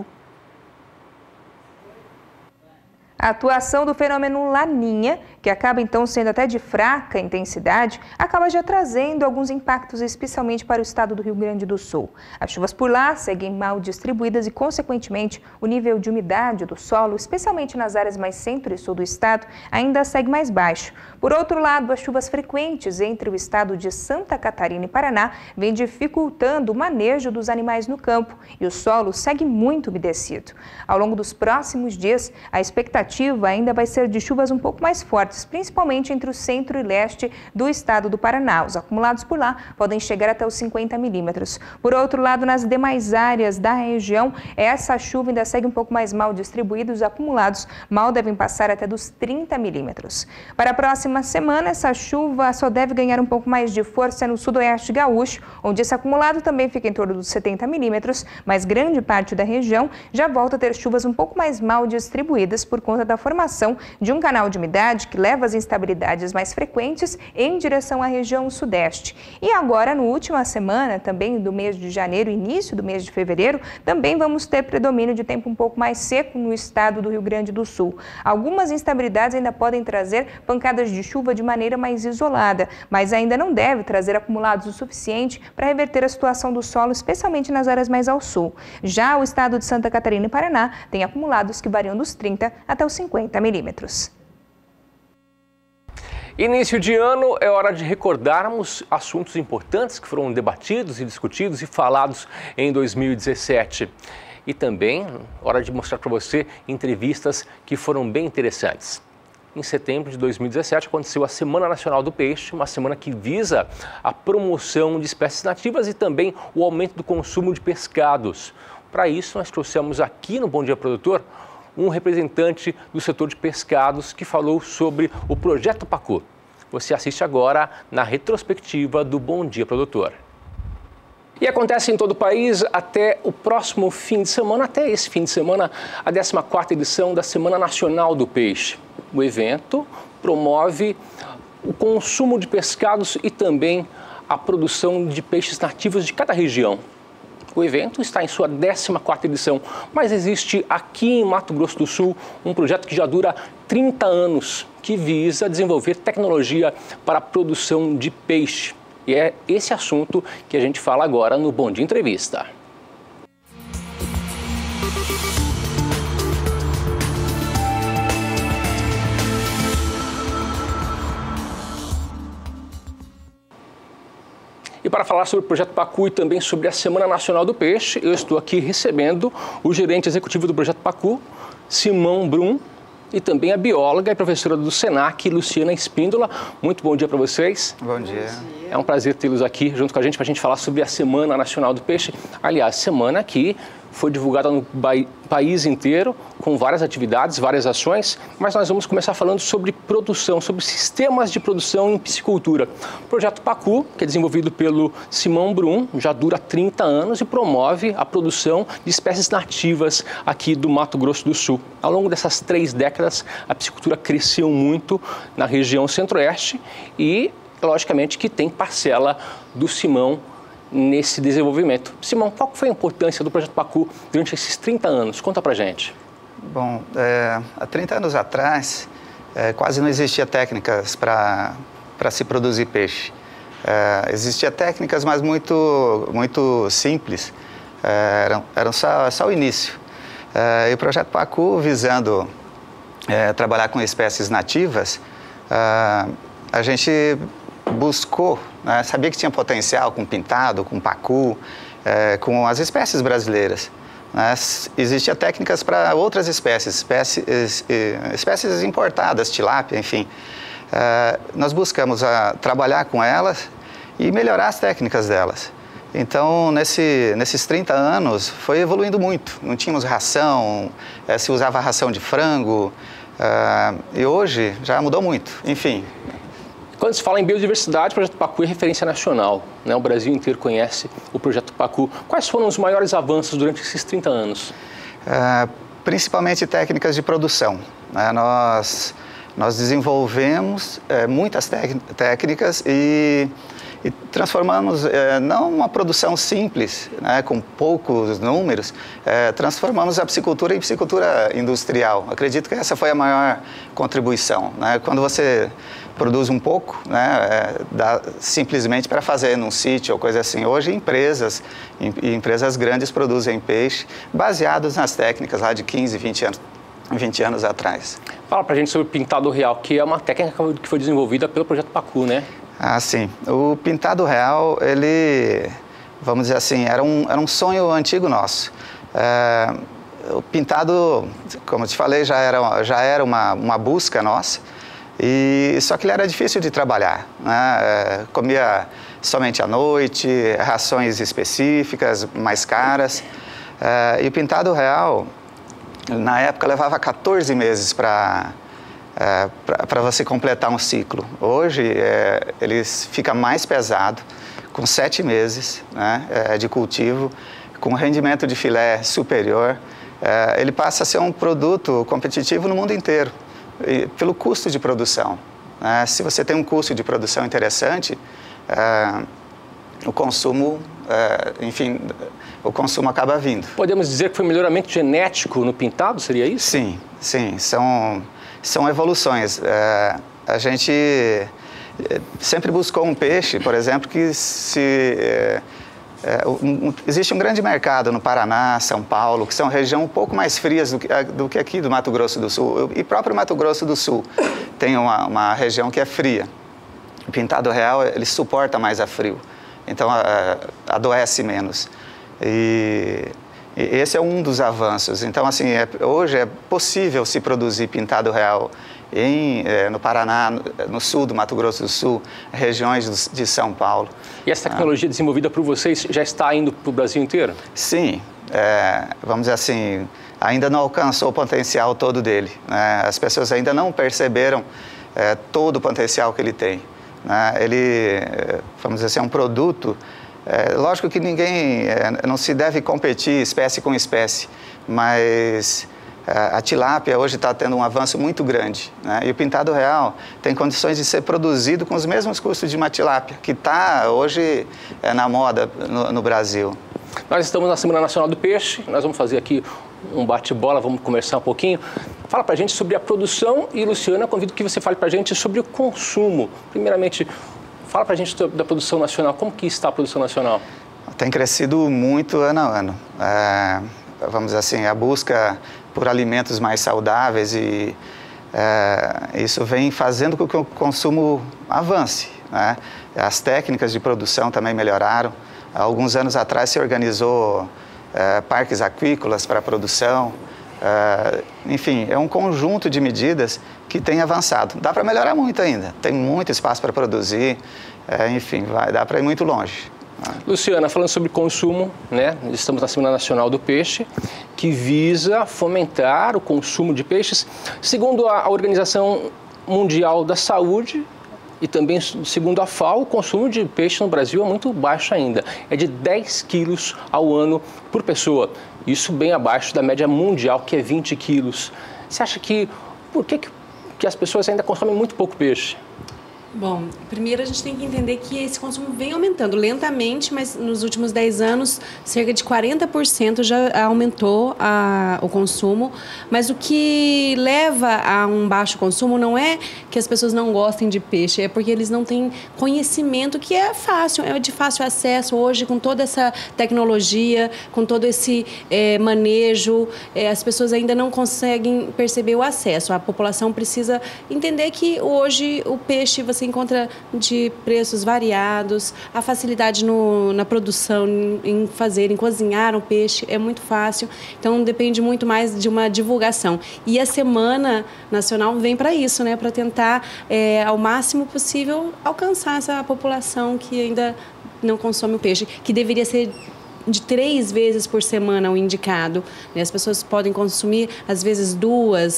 A atuação do fenômeno Laninha, que acaba então sendo até de fraca intensidade, acaba já trazendo alguns impactos, especialmente para o estado do Rio Grande do Sul. As chuvas por lá seguem mal distribuídas e, consequentemente, o nível de umidade do solo, especialmente nas áreas mais centro e sul do estado, ainda segue mais baixo. Por outro lado, as chuvas frequentes entre o estado de Santa Catarina e Paraná vêm dificultando o manejo dos animais no campo e o solo segue muito umedecido. Ao longo dos próximos dias, a expectativa ainda vai ser de chuvas um pouco mais fortes, principalmente entre o centro e leste do estado do Paraná. Os acumulados por lá podem chegar até os cinquenta milímetros. Por outro lado, nas demais áreas da região, essa chuva ainda segue um pouco mais mal distribuída. Os acumulados mal devem passar até dos trinta milímetros. Para a próxima semana, essa chuva só deve ganhar um pouco mais de força no sudoeste gaúcho, onde esse acumulado também fica em torno dos setenta milímetros, mas grande parte da região já volta a ter chuvas um pouco mais mal distribuídas por conta da formação de um canal de umidade que leva as instabilidades mais frequentes em direção à região sudeste. E agora, na última semana, também do mês de janeiro, início do mês de fevereiro, também vamos ter predomínio de tempo um pouco mais seco no estado do Rio Grande do Sul. Algumas instabilidades ainda podem trazer pancadas de chuva de maneira mais isolada, mas ainda não deve trazer acumulados o suficiente para reverter a situação do solo, especialmente nas áreas mais ao sul. Já o estado de Santa Catarina e Paraná tem acumulados que variam dos trinta até os cinquenta milímetros. Início de ano é hora de recordarmos assuntos importantes que foram debatidos e discutidos e falados em dois mil e dezessete. E também hora de mostrar para você entrevistas que foram bem interessantes. Em setembro de dois mil e dezessete aconteceu a Semana Nacional do Peixe, uma semana que visa a promoção de espécies nativas e também o aumento do consumo de pescados. Para isso, nós trouxemos aqui no Bom Dia Produtor um representante do setor de pescados que falou sobre o Projeto Pacu. Você assiste agora na retrospectiva do Bom Dia Produtor. E acontece em todo o país até o próximo fim de semana, até esse fim de semana, a décima quarta edição da Semana Nacional do Peixe. O evento promove o consumo de pescados e também a produção de peixes nativos de cada região. O evento está em sua décima quarta edição, mas existe aqui em Mato Grosso do Sul um projeto que já dura trinta anos, que visa desenvolver tecnologia para a produção de peixe. E é esse assunto que a gente fala agora no Bom Dia Entrevista. E para falar sobre o Projeto Pacu e também sobre a Semana Nacional do Peixe, eu estou aqui recebendo o gerente executivo do Projeto Pacu, Simão Brum, e também a bióloga e professora do Senac, Luciana Espíndola. Muito bom dia para vocês. Bom dia. É um prazer tê-los aqui junto com a gente para a gente falar sobre a Semana Nacional do Peixe. Aliás, semana que foi divulgada no país inteiro, com várias atividades, várias ações, mas nós vamos começar falando sobre produção, sobre sistemas de produção em piscicultura. O Projeto Pacu, que é desenvolvido pelo Simão Brum, já dura trinta anos e promove a produção de espécies nativas aqui do Mato Grosso do Sul. Ao longo dessas três décadas, a piscicultura cresceu muito na região centro-oeste e, logicamente, que tem parcela do Simão nesse desenvolvimento. Simão, qual foi a importância do Projeto Pacu durante esses trinta anos? Conta pra gente. Bom, é, há trinta anos atrás, é, quase não existia técnicas para para se produzir peixe. É, existia técnicas, mas muito, muito simples, é, eram, eram só, só o início. É, e o Projeto Pacu, visando é, trabalhar com espécies nativas, é, a gente buscou, né, sabia que tinha potencial com pintado, com pacu, é, com as espécies brasileiras. Né? Existiam técnicas para outras espécies, espécies, espécies importadas, tilápia, enfim. É, nós buscamos a, trabalhar com elas e melhorar as técnicas delas. Então, nesse, nesses trinta anos, foi evoluindo muito. Não tínhamos ração, é, se usava ração de frango, é, e hoje já mudou muito, enfim. Quando se fala em biodiversidade, o Projeto Pacu é referência nacional, né? O Brasil inteiro conhece o Projeto Pacu. Quais foram os maiores avanços durante esses trinta anos? Uh, principalmente técnicas de produção. Né? Nós, nós desenvolvemos é, muitas técnicas e, e transformamos, é, não uma produção simples, né, com poucos números, é, transformamos a piscicultura em piscicultura industrial. Acredito que essa foi a maior contribuição. Né? Quando você produz um pouco, né, é, dá simplesmente para fazer num sítio ou coisa assim. Hoje, empresas, em, empresas grandes produzem peixe baseados nas técnicas lá de quinze, vinte anos, vinte anos atrás. Fala para a gente sobre o pintado real, que é uma técnica que foi desenvolvida pelo Projeto Pacu, né? Ah, sim. O pintado real, ele, vamos dizer assim, era um, era um sonho antigo nosso. É, o pintado, como eu te falei, já era, já era uma, uma busca nossa. E, só que ele era difícil de trabalhar, né? É, comia somente à noite, rações específicas, mais caras. É, e o pintado real, na época, levava quatorze meses para é, para você completar um ciclo. Hoje, é, ele fica mais pesado, com sete meses, né, é, de cultivo, com rendimento de filé superior. É, ele passa a ser um produto competitivo no mundo inteiro. E pelo custo de produção. Né? Se você tem um custo de produção interessante, é, o consumo, é, enfim, o consumo acaba vindo. Podemos dizer que foi melhoramento genético no pintado, seria isso? Sim, sim, são, são evoluções. É, a gente sempre buscou um peixe, por exemplo, que se... É, É, um, um, existe um grande mercado no Paraná, São Paulo, que são regiões um pouco mais frias do que, do que aqui do Mato Grosso do Sul. E próprio Mato Grosso do Sul tem uma, uma região que é fria. O pintado real, ele suporta mais a frio, então a, a, adoece menos. E, e esse é um dos avanços. Então, assim, é, hoje é possível se produzir pintado real Em, é, no Paraná, no, no sul do Mato Grosso do Sul, regiões do, de São Paulo. E essa tecnologia ah. desenvolvida por vocês já está indo para o Brasil inteiro? Sim, é, vamos dizer assim, ainda não alcançou o potencial todo dele. Né? As pessoas ainda não perceberam é, todo o potencial que ele tem. Né? Ele, vamos dizer assim, é um produto, é, lógico que ninguém, é, não se deve competir espécie com espécie, mas... A tilápia hoje está tendo um avanço muito grande, né? E o pintado real tem condições de ser produzido com os mesmos custos de uma tilápia, que está hoje é, na moda no, no Brasil. Nós estamos na Semana Nacional do Peixe, nós vamos fazer aqui um bate-bola, vamos conversar um pouquinho. Fala para a gente sobre a produção e, Luciana, convido que você fale para a gente sobre o consumo. Primeiramente, fala para a gente da produção nacional, como que está a produção nacional? Tem crescido muito ano a ano. É, vamos dizer assim, a busca por alimentos mais saudáveis e é, isso vem fazendo com que o consumo avance, né? As técnicas de produção também melhoraram. Há alguns anos atrás se organizou é, parques aquícolas para a produção. É, enfim, é um conjunto de medidas que tem avançado. Dá para melhorar muito ainda, tem muito espaço para produzir, é, enfim, vai, dá para ir muito longe. Luciana, falando sobre consumo, né? Estamos na Semana Nacional do Peixe, que visa fomentar o consumo de peixes. Segundo a Organização Mundial da Saúde e também segundo a FAO, o consumo de peixe no Brasil é muito baixo ainda. É de dez quilos ao ano por pessoa. Isso bem abaixo da média mundial, que é vinte quilos. Você acha que... Por que, que as pessoas ainda consomem muito pouco peixe? Bom, primeiro a gente tem que entender que esse consumo vem aumentando lentamente, mas nos últimos dez anos, cerca de quarenta por cento já aumentou a, o consumo. Mas o que leva a um baixo consumo não é que as pessoas não gostem de peixe, é porque eles não têm conhecimento, que é fácil, é de fácil acesso hoje, com toda essa tecnologia, com todo esse é, manejo, é, as pessoas ainda não conseguem perceber o acesso. A população precisa entender que hoje o peixe você encontra de preços variados, a facilidade no, na produção, em fazer, em cozinhar um peixe é muito fácil, então depende muito mais de uma divulgação. E a Semana Nacional vem para isso, né, para tentar, é, ao máximo possível, alcançar essa população que ainda não consome o peixe, que deveria ser de três vezes por semana o indicado. As pessoas podem consumir, às vezes, duas,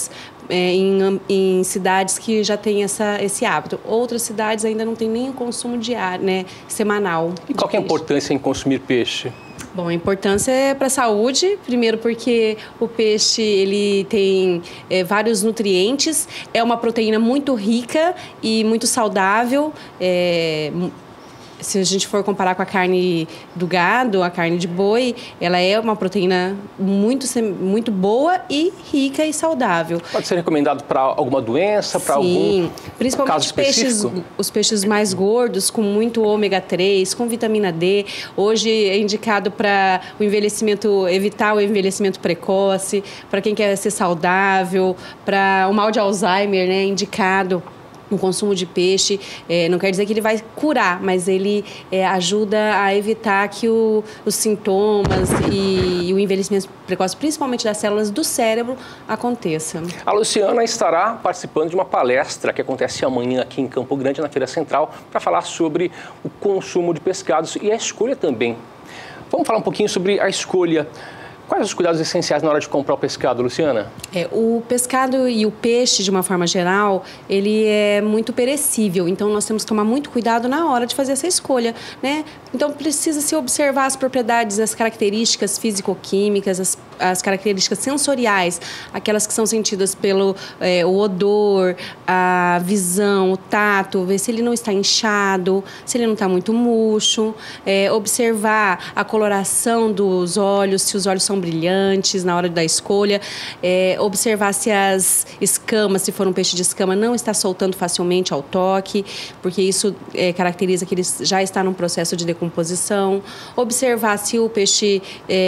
é, em, em cidades que já têm essa, esse hábito. Outras cidades ainda não têm nem o consumo diário, né, semanal. E qual que é a importância em consumir peixe? Bom, a importância é para a saúde, primeiro porque o peixe ele tem é, vários nutrientes, é uma proteína muito rica e muito saudável. É, se a gente for comparar com a carne do gado, a carne de boi, ela é uma proteína muito, muito boa e rica e saudável. Pode ser recomendado para alguma doença, para algum Sim, principalmente os peixes, os peixes mais gordos, com muito ômega três, com vitamina D. Hoje é indicado para o envelhecimento, evitar o envelhecimento precoce, para quem quer ser saudável, para o mal de Alzheimer, né, indicado. O consumo de peixe, é, não quer dizer que ele vai curar, mas ele é, ajuda a evitar que o, os sintomas e, e o envelhecimento precoce, principalmente das células do cérebro, aconteça. A Luciana estará participando de uma palestra que acontece amanhã aqui em Campo Grande, na Feira Central, para falar sobre o consumo de pescados e a escolha também. Vamos falar um pouquinho sobre a escolha. Quais os cuidados essenciais na hora de comprar o pescado, Luciana? É, o pescado e o peixe, de uma forma geral, ele é muito perecível. Então, nós temos que tomar muito cuidado na hora de fazer essa escolha, né? Então, precisa-se observar as propriedades, as características físico-químicas, as, as características sensoriais, aquelas que são sentidas pelo é, o odor, a visão, o tato, ver se ele não está inchado, se ele não está muito murcho, é, observar a coloração dos olhos, se os olhos são brilhantes na hora da escolha, é, observar se as escamas, se for um peixe de escama, não está soltando facilmente ao toque, porque isso é, caracteriza que ele já está num processo de decomposição. Observar se o peixe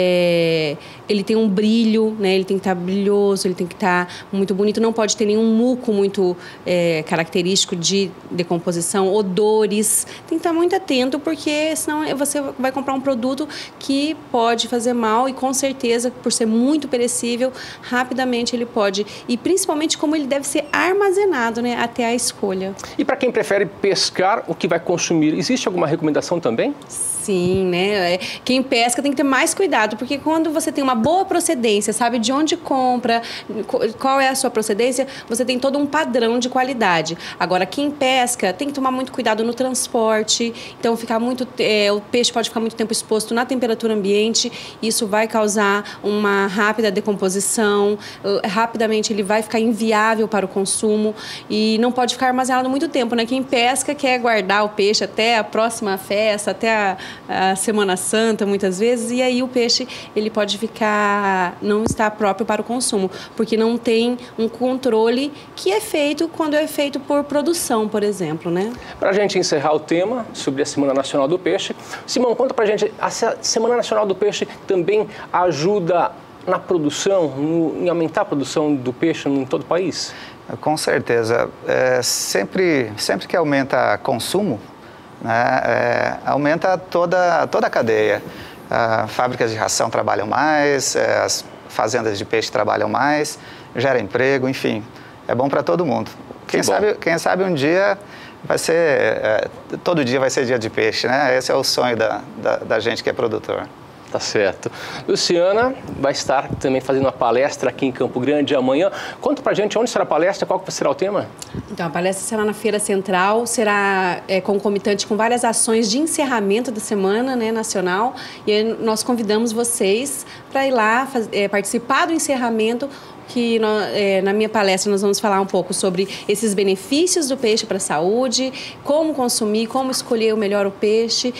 é, ele tem um brilho, né? Ele tem que estar brilhoso, ele tem que estar muito bonito, não pode ter nenhum muco muito é, característico de decomposição, odores, tem que estar muito atento, porque senão você vai comprar um produto que pode fazer mal e com certeza certeza, por ser muito perecível, rapidamente ele pode, e principalmente como ele deve ser armazenado, né, até a escolha. E para quem prefere pescar, o que vai consumir, existe alguma recomendação também? Sim, né? Quem pesca tem que ter mais cuidado, porque quando você tem uma boa procedência, sabe de onde compra, qual é a sua procedência, você tem todo um padrão de qualidade. Agora, quem pesca tem que tomar muito cuidado no transporte, então ficar muito, é, o peixe pode ficar muito tempo exposto na temperatura ambiente, isso vai causar uma rápida decomposição, rapidamente ele vai ficar inviável para o consumo e não pode ficar armazenado muito tempo, né? Quem pesca quer guardar o peixe até a próxima festa, até a a Semana Santa, muitas vezes, e aí o peixe ele pode ficar, não está próprio para o consumo, porque não tem um controle que é feito quando é feito por produção, por exemplo, né? Para a gente encerrar o tema sobre a Semana Nacional do Peixe, Simão, conta para a gente, a Semana Nacional do Peixe também ajuda na produção, no, em aumentar a produção do peixe em todo o país? Com certeza. É, sempre, sempre que aumenta consumo, né, é, aumenta toda, toda a cadeia. Ah, fábricas de ração trabalham mais, é, as fazendas de peixe trabalham mais, gera emprego, enfim, é bom para todo mundo. Quem sabe, quem sabe um dia vai ser, é, todo dia vai ser dia de peixe, né? Esse é o sonho da, da, da gente que é produtor. Tá certo. Luciana vai estar também fazendo uma palestra aqui em Campo Grande amanhã. Conta pra gente onde será a palestra, qual será o tema? Então, a palestra será na Feira Central, será é, concomitante com várias ações de encerramento da Semana, né, Nacional. E aí nós convidamos vocês para ir lá faz, é, participar do encerramento, que nós, é, na minha palestra nós vamos falar um pouco sobre esses benefícios do peixe para a saúde, como consumir, como escolher o melhor o peixe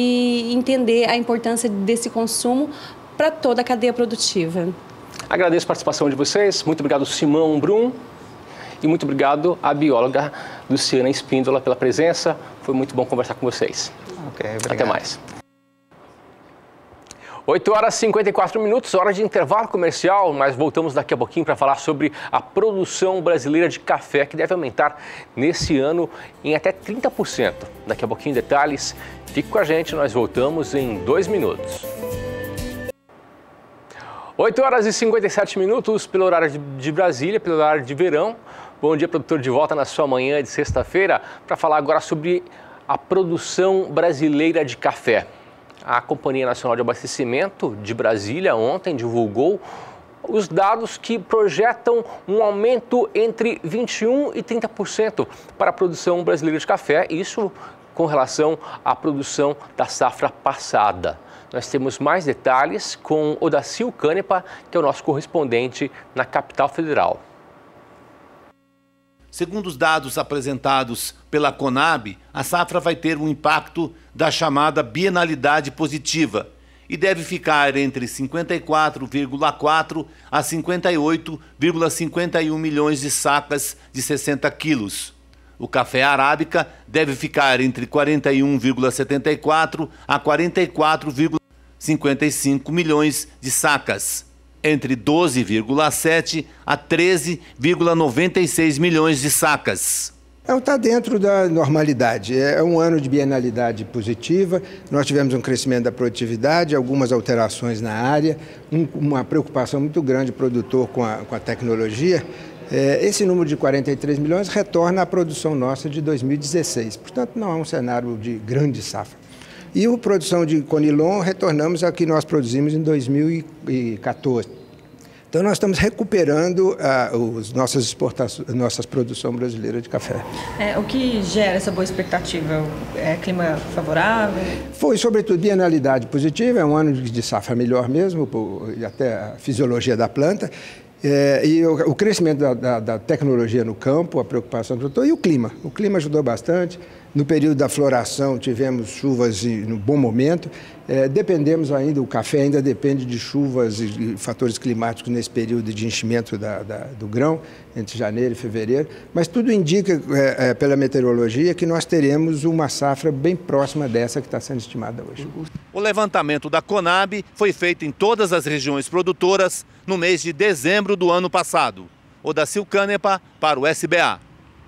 e entender a importância desse consumo para toda a cadeia produtiva. Agradeço a participação de vocês, muito obrigado Simão Brum e muito obrigado à bióloga Luciana Espíndola pela presença, foi muito bom conversar com vocês. Ok, obrigado. Até mais. oito horas e cinquenta e quatro minutos, hora de intervalo comercial, mas voltamos daqui a pouquinho para falar sobre a produção brasileira de café, que deve aumentar nesse ano em até trinta por cento. Daqui a pouquinho detalhes, fique com a gente, nós voltamos em dois minutos. oito horas e cinquenta e sete minutos, pelo horário de Brasília, pelo horário de verão. Bom dia, produtor, de volta na sua manhã de sexta-feira para falar agora sobre a produção brasileira de café. A Companhia Nacional de Abastecimento de Brasília ontem divulgou os dados que projetam um aumento entre vinte e um por cento e trinta por cento para a produção brasileira de café, isso com relação à produção da safra passada. Nós temos mais detalhes com Odacil Canepa, que é o nosso correspondente na capital federal. Segundo os dados apresentados pela Conab, a safra vai ter um impacto da chamada bienalidade positiva e deve ficar entre cinquenta e quatro vírgula quatro a cinquenta e oito vírgula cinquenta e um milhões de sacas de sessenta quilos. O café arábica deve ficar entre quarenta e um vírgula setenta e quatro a quarenta e quatro vírgula cinquenta e cinco milhões de sacas, entre doze vírgula sete a treze vírgula noventa e seis milhões de sacas. Está dentro da normalidade. É um ano de bienalidade positiva. Nós tivemos um crescimento da produtividade, algumas alterações na área, um, uma preocupação muito grande do produtor com a, com a tecnologia. É, esse número de quarenta e três milhões retorna à produção nossa de dois mil e dezesseis. Portanto, não é um cenário de grande safra. E a produção de Conilon retornamos ao que nós produzimos em dois mil e quatorze. Então, nós estamos recuperando uh, as nossas exportações, nossas produção brasileira de café. É, o que gera essa boa expectativa? É clima favorável? Foi, sobretudo, bienalidade positiva, é um ano de safra melhor mesmo, por, até a fisiologia da planta. É, e o, o crescimento da, da, da tecnologia no campo, a preocupação do produtor e o clima. O clima ajudou bastante. No período da floração tivemos chuvas no bom momento. É, dependemos ainda, o café ainda depende de chuvas e, e fatores climáticos nesse período de enchimento da, da, do grão, entre janeiro e fevereiro. Mas tudo indica, é, é, pela meteorologia, que nós teremos uma safra bem próxima dessa que está sendo estimada hoje. O levantamento da Conab foi feito em todas as regiões produtoras no mês de dezembro do ano passado. Odacil Canepa para o S B A.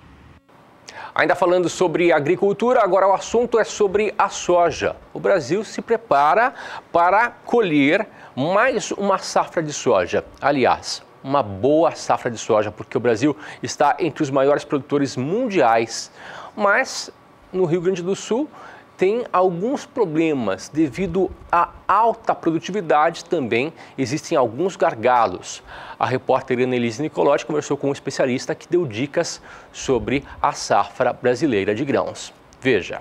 Ainda falando sobre agricultura, agora o assunto é sobre a soja. O Brasil se prepara para colher mais uma safra de soja. Aliás, uma boa safra de soja, porque o Brasil está entre os maiores produtores mundiais. Mas no Rio Grande do Sul tem alguns problemas devido à alta produtividade. Também existem alguns gargalos. A repórter Annelise Nicolotti conversou com um especialista que deu dicas sobre a safra brasileira de grãos. Veja.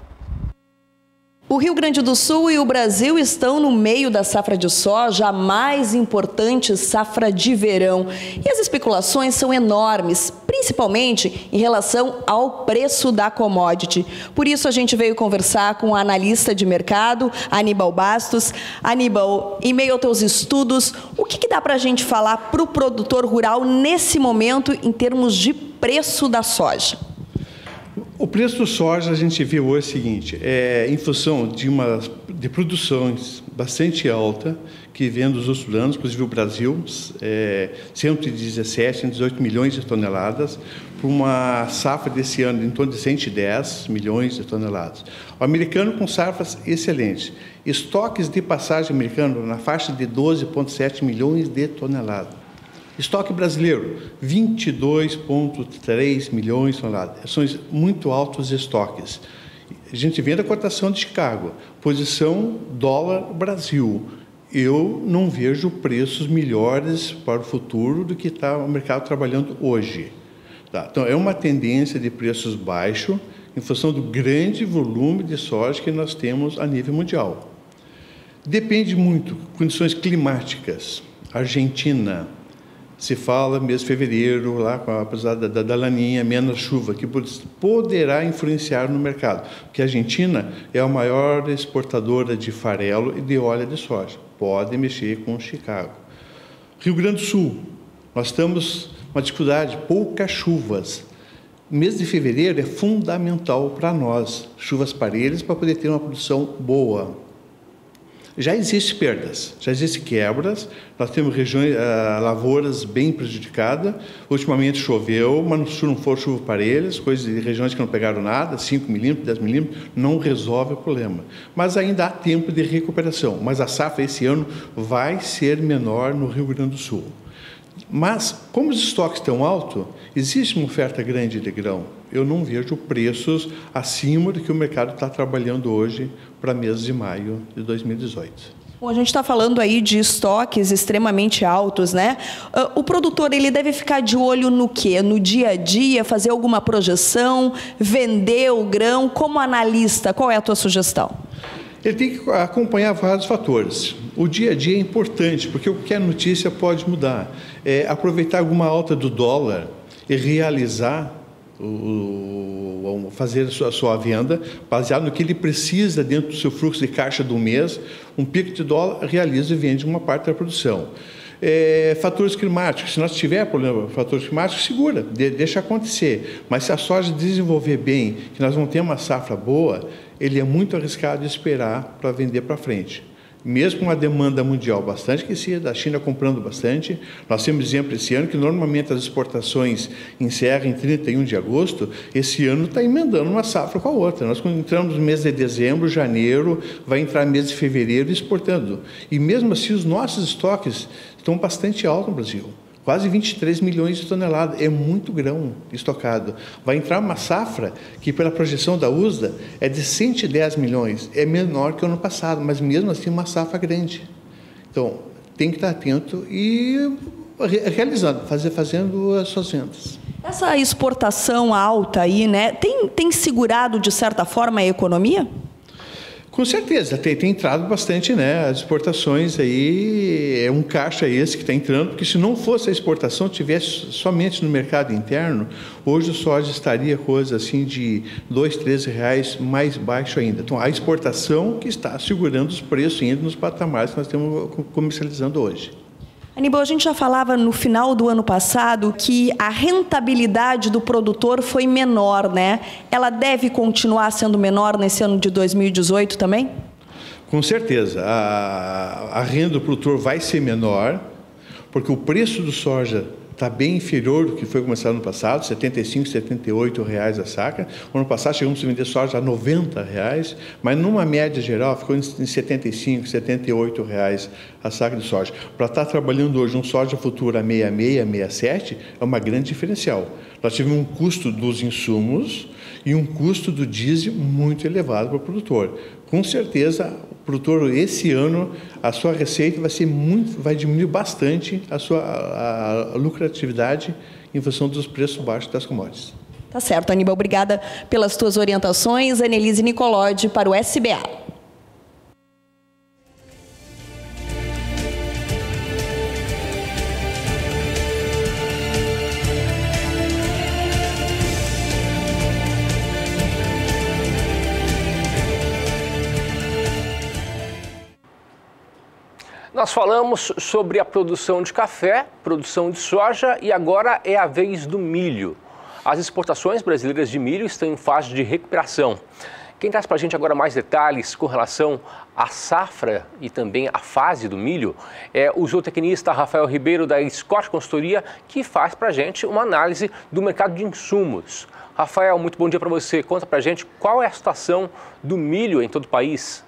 O Rio Grande do Sul e o Brasil estão no meio da safra de soja, a mais importante safra de verão. E as especulações são enormes, principalmente em relação ao preço da commodity. Por isso a gente veio conversar com a analista de mercado, Aníbal Bastos. Aníbal, em meio aos teus estudos, o que, que dá para a gente falar para o produtor rural nesse momento em termos de preço da soja? O preço do soja a gente viu hoje o seguinte, é, em função de uma de produções bastante alta que vem dos outros anos, inclusive o Brasil, é, cento e dezessete, cento e dezoito milhões de toneladas, para uma safra desse ano em torno de cento e dez milhões de toneladas. O americano com safras excelentes. Estoques de passagem americano na faixa de doze vírgula sete milhões de toneladas. Estoque brasileiro, vinte e dois vírgula três milhões de toneladas. São muito altos estoques. A gente vê da cotação de Chicago. Posição dólar-Brasil. Eu não vejo preços melhores para o futuro do que está o mercado trabalhando hoje. Tá? Então, é uma tendência de preços baixos em função do grande volume de soja que nós temos a nível mundial. Depende muito, condições climáticas. Argentina, se fala mês de fevereiro, lá, apesar da, da, da laninha, menos chuva, que poderá influenciar no mercado. Porque a Argentina é a maior exportadora de farelo e de óleo de soja. Pode mexer com Chicago. Rio Grande do Sul, nós estamos uma dificuldade, poucas chuvas. O mês de fevereiro é fundamental para nós, chuvas parelhas para poder ter uma produção boa. Já existem perdas, já existem quebras, nós temos regiões, uh, lavouras bem prejudicadas, ultimamente choveu, mas se não for chuva parelhas, coisas de regiões que não pegaram nada, cinco milímetros, dez milímetros, não resolve o problema. Mas ainda há tempo de recuperação, mas a safra esse ano vai ser menor no Rio Grande do Sul. Mas, como os estoques estão altos, existe uma oferta grande de grão. Eu não vejo preços acima do que o mercado está trabalhando hoje para mês de maio de dois mil e dezoito. Bom, a gente está falando aí de estoques extremamente altos, né? O produtor, ele deve ficar de olho no quê? No dia a dia, fazer alguma projeção, vender o grão? Como analista, qual é a tua sugestão? Ele tem que acompanhar vários fatores. O dia a dia é importante, porque qualquer notícia pode mudar. É, aproveitar alguma alta do dólar e realizar, o, fazer a sua, a sua venda, baseado no que ele precisa dentro do seu fluxo de caixa do mês, um pico de dólar, realiza e vende uma parte da produção. É, fatores climáticos, se nós tiver problema com fatores climáticos, segura, de, deixa acontecer. Mas se a soja desenvolver bem, que nós vamos ter uma safra boa, ele é muito arriscado esperar para vender para frente. Mesmo com uma demanda mundial bastante aquecida, a China comprando bastante, nós temos exemplo esse ano que normalmente as exportações encerram em trinta e um de agosto, esse ano está emendando uma safra com a outra. Nós entramos no mês de dezembro, janeiro, vai entrar no mês de fevereiro exportando. E mesmo assim os nossos estoques estão bastante altos no Brasil. Quase vinte e três milhões de toneladas, é muito grão estocado. Vai entrar uma safra que, pela projeção da U S D A, é de cento e dez milhões, é menor que o ano passado, mas mesmo assim uma safra grande. Então, tem que estar atento e realizando, fazer, fazendo as suas vendas. Essa exportação alta aí, né, tem, tem segurado, de certa forma, a economia? Com certeza, tem, tem entrado bastante, né? As exportações aí, é um caixa esse que está entrando, porque se não fosse a exportação, tivesse somente no mercado interno, hoje o soja estaria coisa assim de dois, três reais mais baixo ainda. Então, a exportação que está segurando os preços ainda nos patamares que nós estamos comercializando hoje. Aníbal, a gente já falava no final do ano passado que a rentabilidade do produtor foi menor, né? Ela deve continuar sendo menor nesse ano de dois mil e dezoito também? Com certeza. A, a renda do produtor vai ser menor, porque o preço do soja está bem inferior do que foi começado no passado, setenta e cinco, setenta e oito reais a saca. No ano passado chegamos a vender soja a noventa reais, mas numa média geral ficou em setenta e cinco, setenta e oito reais a saca de soja. Para estar trabalhando hoje um soja futura a sessenta e seis, sessenta e sete é uma grande diferencial. Nós tivemos um custo dos insumos e um custo do diesel muito elevado para o produtor. Com certeza, o produtor, esse ano, a sua receita vai, ser muito, vai diminuir bastante a sua a, a lucratividade em função dos preços baixos das commodities. Tá certo, Aníbal. Obrigada pelas tuas orientações. Annelise Nicolodi para o S B A. Nós falamos sobre a produção de café, produção de soja e agora é a vez do milho. As exportações brasileiras de milho estão em fase de recuperação. Quem traz para a gente agora mais detalhes com relação à safra e também à fase do milho é o zootecnista Rafael Ribeiro da Scott Consultoria, que faz para a gente uma análise do mercado de insumos. Rafael, muito bom dia para você. Conta para a gente qual é a situação do milho em todo o país.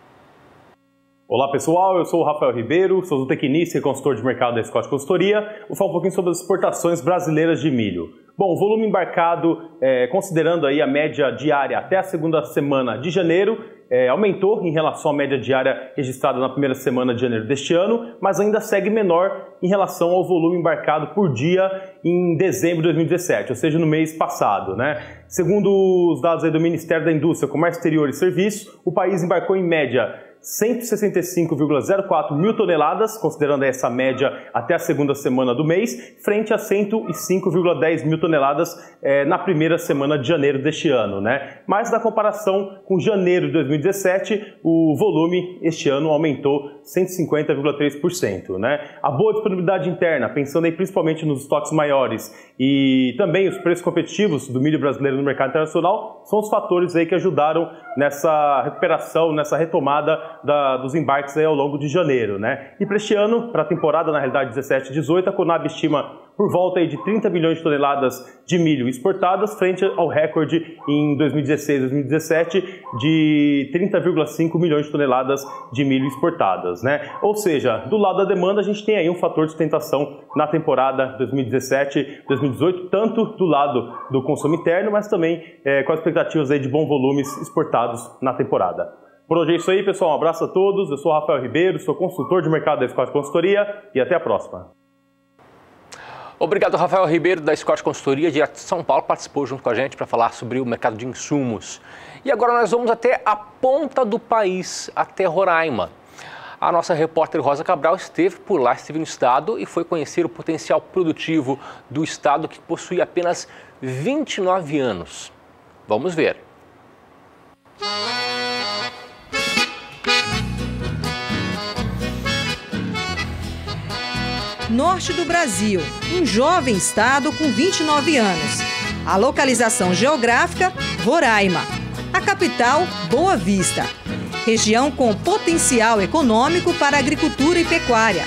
Olá pessoal, eu sou o Rafael Ribeiro, sou zootecnista e consultor de mercado da Scott Consultoria. Vou falar um pouquinho sobre as exportações brasileiras de milho. Bom, o volume embarcado, é, considerando aí a média diária até a segunda semana de janeiro, é, aumentou em relação à média diária registrada na primeira semana de janeiro deste ano, mas ainda segue menor em relação ao volume embarcado por dia em dezembro de dois mil e dezessete, ou seja, no mês passado, né? Segundo os dados aí do Ministério da Indústria, Comércio Exterior e Serviços, o país embarcou em média cento e sessenta e cinco vírgula zero quatro mil toneladas, considerando essa média até a segunda semana do mês, frente a cento e cinco vírgula dez mil toneladas eh, na primeira semana de janeiro deste ano, né? Mas na comparação com janeiro de dois mil e dezessete, o volume este ano aumentou cento e cinquenta vírgula três por cento, né? A boa disponibilidade interna, pensando aí principalmente nos estoques maiores e também os preços competitivos do milho brasileiro no mercado internacional, são os fatores aí que ajudaram nessa recuperação, nessa retomada Da, dos embarques aí ao longo de janeiro, né? E para este ano, para a temporada, na realidade, dezessete e dezoito, a Conab estima por volta aí de trinta milhões de toneladas de milho exportadas, frente ao recorde em dois mil e dezesseis, dois mil e dezessete de trinta vírgula cinco milhões de toneladas de milho exportadas, né? Ou seja, do lado da demanda, a gente tem aí um fator de sustentação na temporada dois mil e dezessete, dois mil e dezoito, tanto do lado do consumo interno, mas também é, com as expectativas aí de bons volumes exportados na temporada. Por hoje é isso aí, pessoal. Um abraço a todos. Eu sou o Rafael Ribeiro, sou consultor de mercado da Scott Consultoria e até a próxima. Obrigado, Rafael Ribeiro, da Scott Consultoria, direto de São Paulo, participou junto com a gente para falar sobre o mercado de insumos. E agora nós vamos até a ponta do país, até Roraima. A nossa repórter Rosa Cabral esteve por lá, esteve no estado e foi conhecer o potencial produtivo do estado, que possui apenas vinte e nove anos. Vamos ver. Norte do Brasil, um jovem estado com vinte e nove anos. A localização geográfica, Roraima. A capital, Boa Vista. Região com potencial econômico para agricultura e pecuária.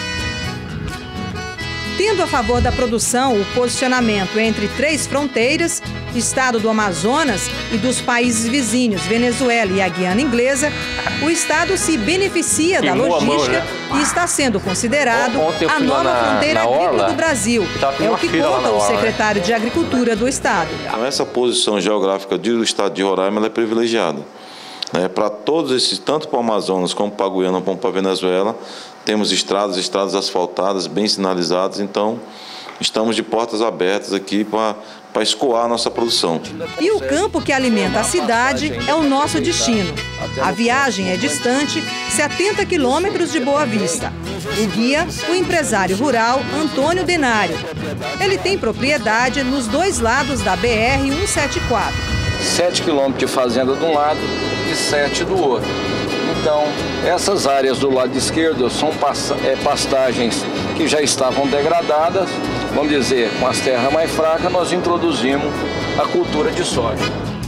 Tendo a favor da produção o posicionamento entre três fronteiras, estado do Amazonas e dos países vizinhos, Venezuela e a Guiana Inglesa, o estado se beneficia da logística e está sendo considerado a nova fronteira agrícola do Brasil. É o que conta o secretário de Agricultura do estado. Então, essa posição geográfica do estado de Roraima ela é privilegiada. É, para todos esses, tanto para o Amazonas como para a Guiana, como para a Venezuela, temos estradas, estradas asfaltadas, bem sinalizadas, então estamos de portas abertas aqui para para escoar a nossa produção. E o campo que alimenta a cidade é o nosso destino. A viagem é distante, setenta quilômetros de Boa Vista. O guia, o empresário rural Antônio Denário. Ele tem propriedade nos dois lados da B R cento e setenta e quatro. sete quilômetros de fazenda de um lado e sete do outro. Então, essas áreas do lado esquerdo são pastagens que já estavam degradadas, vamos dizer, com as terras mais fracas, nós introduzimos a cultura de soja.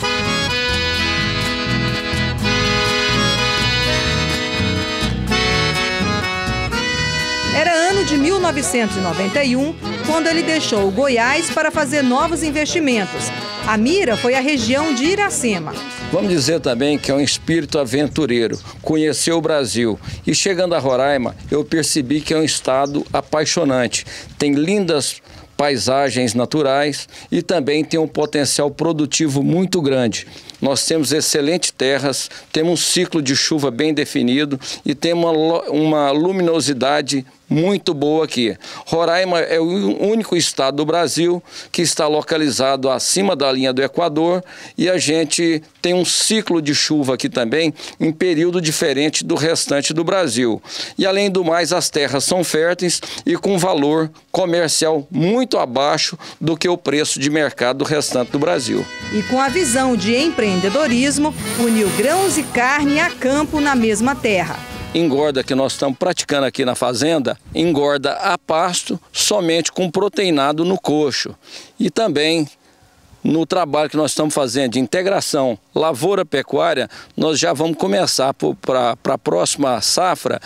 Era ano de mil novecentos e noventa e um, quando ele deixou o Goiás para fazer novos investimentos. A mira foi a região de Iracema. Vamos dizer também que é um espírito aventureiro, conheceu o Brasil. E chegando a Roraima, eu percebi que é um estado apaixonante. Tem lindas paisagens naturais e também tem um potencial produtivo muito grande. Nós temos excelentes terras, temos um ciclo de chuva bem definido e temos uma, uma luminosidade muito boa aqui. Roraima é o único estado do Brasil que está localizado acima da linha do Equador e a gente tem um ciclo de chuva aqui também em período diferente do restante do Brasil. E além do mais, as terras são férteis e com valor comercial muito abaixo do que o preço de mercado do restante do Brasil. E com a visão de empreendedorismo, uniu grãos e carne a campo na mesma terra. Engorda que nós estamos praticando aqui na fazenda, engorda a pasto somente com proteinado no coxo. E também no trabalho que nós estamos fazendo de integração lavoura-pecuária, nós já vamos começar para a próxima safra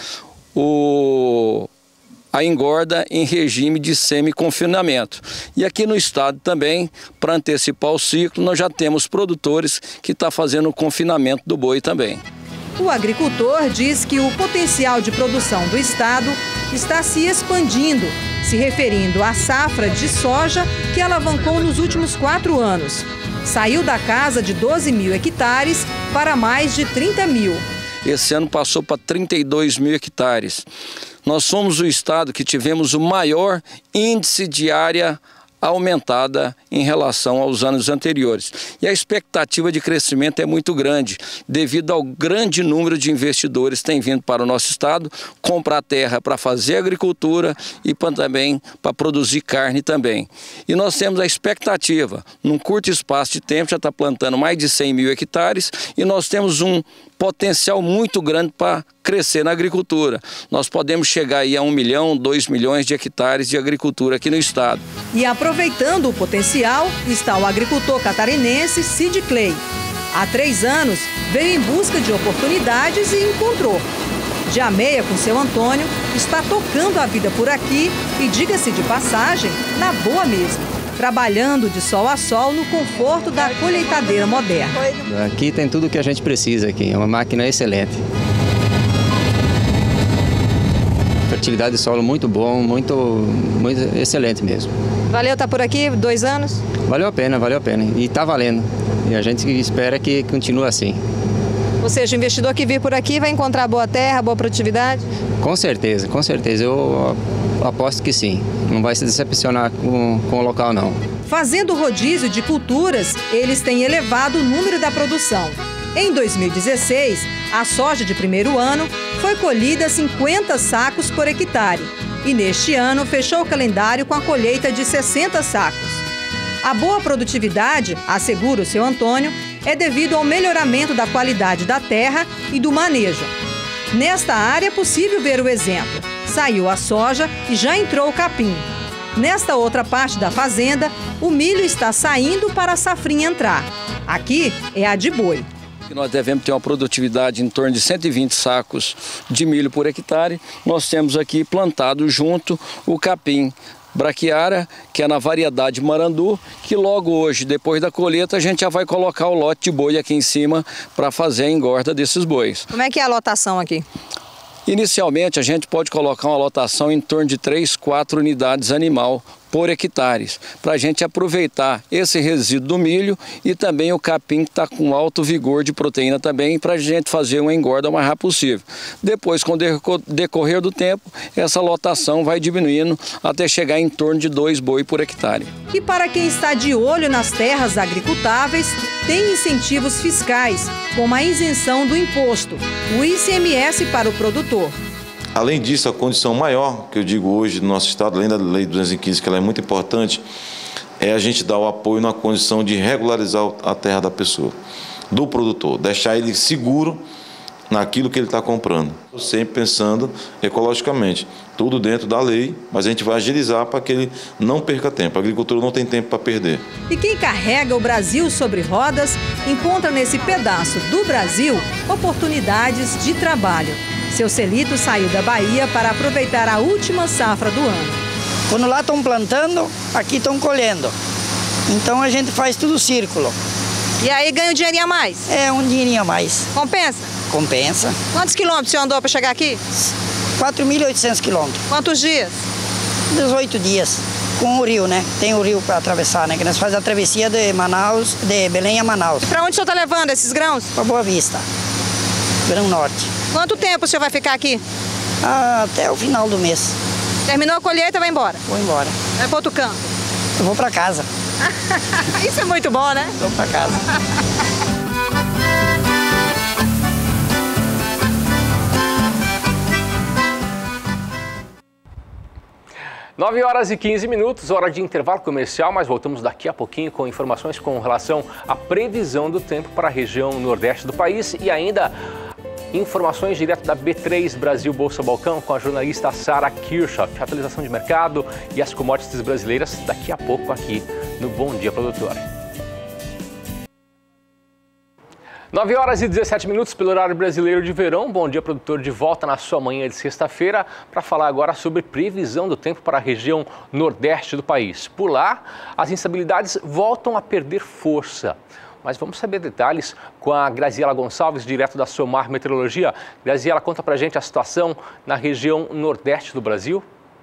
o... a engorda em regime de semi-confinamento. E aqui no estado também, para antecipar o ciclo, nós já temos produtores que estão fazendo o confinamento do boi também. O agricultor diz que o potencial de produção do estado está se expandindo, se referindo à safra de soja que alavancou nos últimos quatro anos. Saiu da casa de doze mil hectares para mais de trinta mil. Esse ano passou para trinta e dois mil hectares. Nós somos o estado que tivemos o maior índice de área aumentada em relação aos anos anteriores. E a expectativa de crescimento é muito grande, devido ao grande número de investidores que têm vindo para o nosso estado comprar terra para fazer agricultura e pra, também para produzir carne também. E nós temos a expectativa, num curto espaço de tempo, já está plantando mais de cem mil hectares e nós temos um potencial muito grande para crescer na agricultura. Nós podemos chegar aí a um milhão, dois milhões de hectares de agricultura aqui no estado. E aproveitando o potencial, está o agricultor catarinense Cid Clay. Há três anos, veio em busca de oportunidades e encontrou. De ameia com seu Antônio, está tocando a vida por aqui e, diga-se de passagem, na boa mesmo. Trabalhando de sol a sol no conforto da colheitadeira moderna. Aqui tem tudo o que a gente precisa aqui, é uma máquina excelente. Fertilidade de solo muito bom, muito, muito excelente mesmo. Valeu estar por aqui, dois anos? Valeu a pena, valeu a pena. E está valendo. E a gente espera que continue assim. Ou seja, o investidor que vir por aqui vai encontrar boa terra, boa produtividade? Com certeza, com certeza. Eu aposto que sim. Não vai se decepcionar com, com o local, não. Fazendo rodízio de culturas, eles têm elevado o número da produção. Em dois mil e dezesseis, a soja de primeiro ano foi colhida cinquenta sacos por hectare. E neste ano, fechou o calendário com a colheita de sessenta sacos. A boa produtividade, assegura o seu Antônio, é devido ao melhoramento da qualidade da terra e do manejo. Nesta área é possível ver o exemplo. Saiu a soja e já entrou o capim. Nesta outra parte da fazenda, o milho está saindo para a safrinha entrar. Aqui é a de boi. Nós devemos ter uma produtividade em torno de cento e vinte sacos de milho por hectare. Nós temos aqui plantado junto o capim braquiária, que é na variedade marandu, que logo hoje, depois da colheita, a gente já vai colocar o lote de boi aqui em cima para fazer a engorda desses bois. Como é que é a lotação aqui? Inicialmente, a gente pode colocar uma lotação em torno de três, quatro unidades animal por hectares, para a gente aproveitar esse resíduo do milho e também o capim que está com alto vigor de proteína também, para a gente fazer uma engorda o mais rápido possível. Depois, com o decorrer do tempo, essa lotação vai diminuindo até chegar em torno de dois boi por hectare. E para quem está de olho nas terras agricultáveis, tem incentivos fiscais, como a isenção do imposto, o I C M S para o produtor. Além disso, a condição maior, que eu digo hoje no nosso estado, além da Lei duzentos e quinze, que ela é muito importante, é a gente dar o apoio na condição de regularizar a terra da pessoa, do produtor, deixar ele seguro naquilo que ele está comprando. Sempre pensando ecologicamente, tudo dentro da lei, mas a gente vai agilizar para que ele não perca tempo. A agricultura não tem tempo para perder. E quem carrega o Brasil sobre rodas encontra nesse pedaço do Brasil oportunidades de trabalho. Seu Celito saiu da Bahia para aproveitar a última safra do ano. Quando lá estão plantando, aqui estão colhendo. Então a gente faz tudo círculo. E aí ganha um dinheirinho a mais? É, um dinheirinho a mais. Compensa? Compensa. Quantos quilômetros você andou para chegar aqui? quatro mil e oitocentos quilômetros. Quantos dias? dezoito dias. Com o rio, né? Tem o rio para atravessar, né? Que nós fazemos a travessia de Manaus, de Belém a Manaus. E para onde o senhor está levando esses grãos? Para Boa Vista, Grão Norte. Quanto tempo o senhor vai ficar aqui? Ah, até o final do mês. Terminou a colheita, vai embora? Vou embora. Vai para outro canto? Eu vou para casa. Isso é muito bom, né? Vou para casa. nove horas e quinze minutos, hora de intervalo comercial, mas voltamos daqui a pouquinho com informações com relação à previsão do tempo para a região nordeste do país e ainda informações direto da B três Brasil Bolsa Balcão com a jornalista Sara Kirchhoff. Atualização de mercado e as commodities brasileiras daqui a pouco aqui no Bom Dia Produtor. nove horas e dezessete minutos pelo horário brasileiro de verão. Bom Dia Produtor de volta na sua manhã de sexta-feira para falar agora sobre previsão do tempo para a região nordeste do país. Por lá, as instabilidades voltam a perder força. Mas vamos saber detalhes com a Graziela Gonçalves, direto da Somar Meteorologia. Graziela, conta pra gente a situação na região nordeste do Brasil.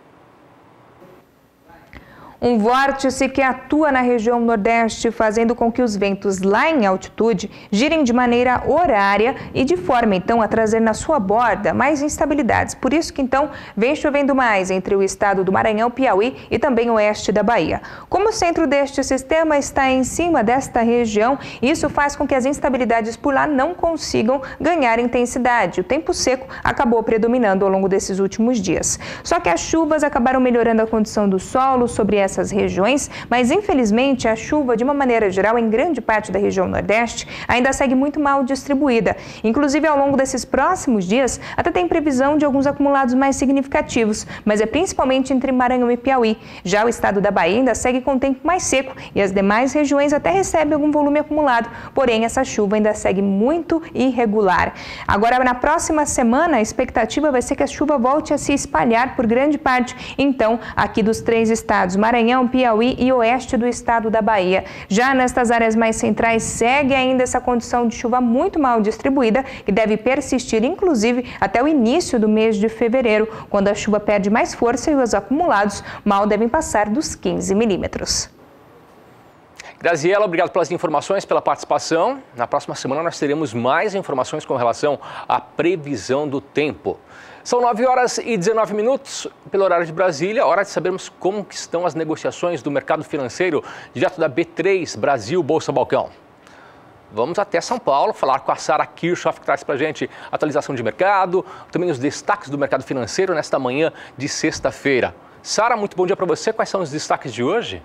Um vórtice que atua na região nordeste, fazendo com que os ventos lá em altitude girem de maneira horária e de forma, então, a trazer na sua borda mais instabilidades. Por isso que, então, vem chovendo mais entre o estado do Maranhão, Piauí e também o oeste da Bahia. Como o centro deste sistema está em cima desta região, isso faz com que as instabilidades por lá não consigam ganhar intensidade. O tempo seco acabou predominando ao longo desses últimos dias. Só que as chuvas acabaram melhorando a condição do solo sobre essa essas regiões, mas infelizmente a chuva, de uma maneira geral, em grande parte da região nordeste, ainda segue muito mal distribuída. Inclusive, ao longo desses próximos dias, até tem previsão de alguns acumulados mais significativos, mas é principalmente entre Maranhão e Piauí. Já o estado da Bahia ainda segue com tempo mais seco e as demais regiões até recebem algum volume acumulado, porém essa chuva ainda segue muito irregular. Agora, na próxima semana, a expectativa vai ser que a chuva volte a se espalhar por grande parte, então, aqui dos três estados, Maranhão, Piauí e oeste do estado da Bahia. Já nestas áreas mais centrais, segue ainda essa condição de chuva muito mal distribuída, que deve persistir, inclusive, até o início do mês de fevereiro, quando a chuva perde mais força e os acumulados mal devem passar dos quinze milímetros. Graziela, obrigado pelas informações, pela participação. Na próxima semana nós teremos mais informações com relação à previsão do tempo. São nove horas e dezenove minutos, pelo horário de Brasília, hora de sabermos como que estão as negociações do mercado financeiro direto da B três Brasil Bolsa Balcão. Vamos até São Paulo falar com a Sara Kirchhoff, que traz para a gente atualização de mercado, também os destaques do mercado financeiro nesta manhã de sexta-feira. Sara, muito bom dia para você. Quais são os destaques de hoje?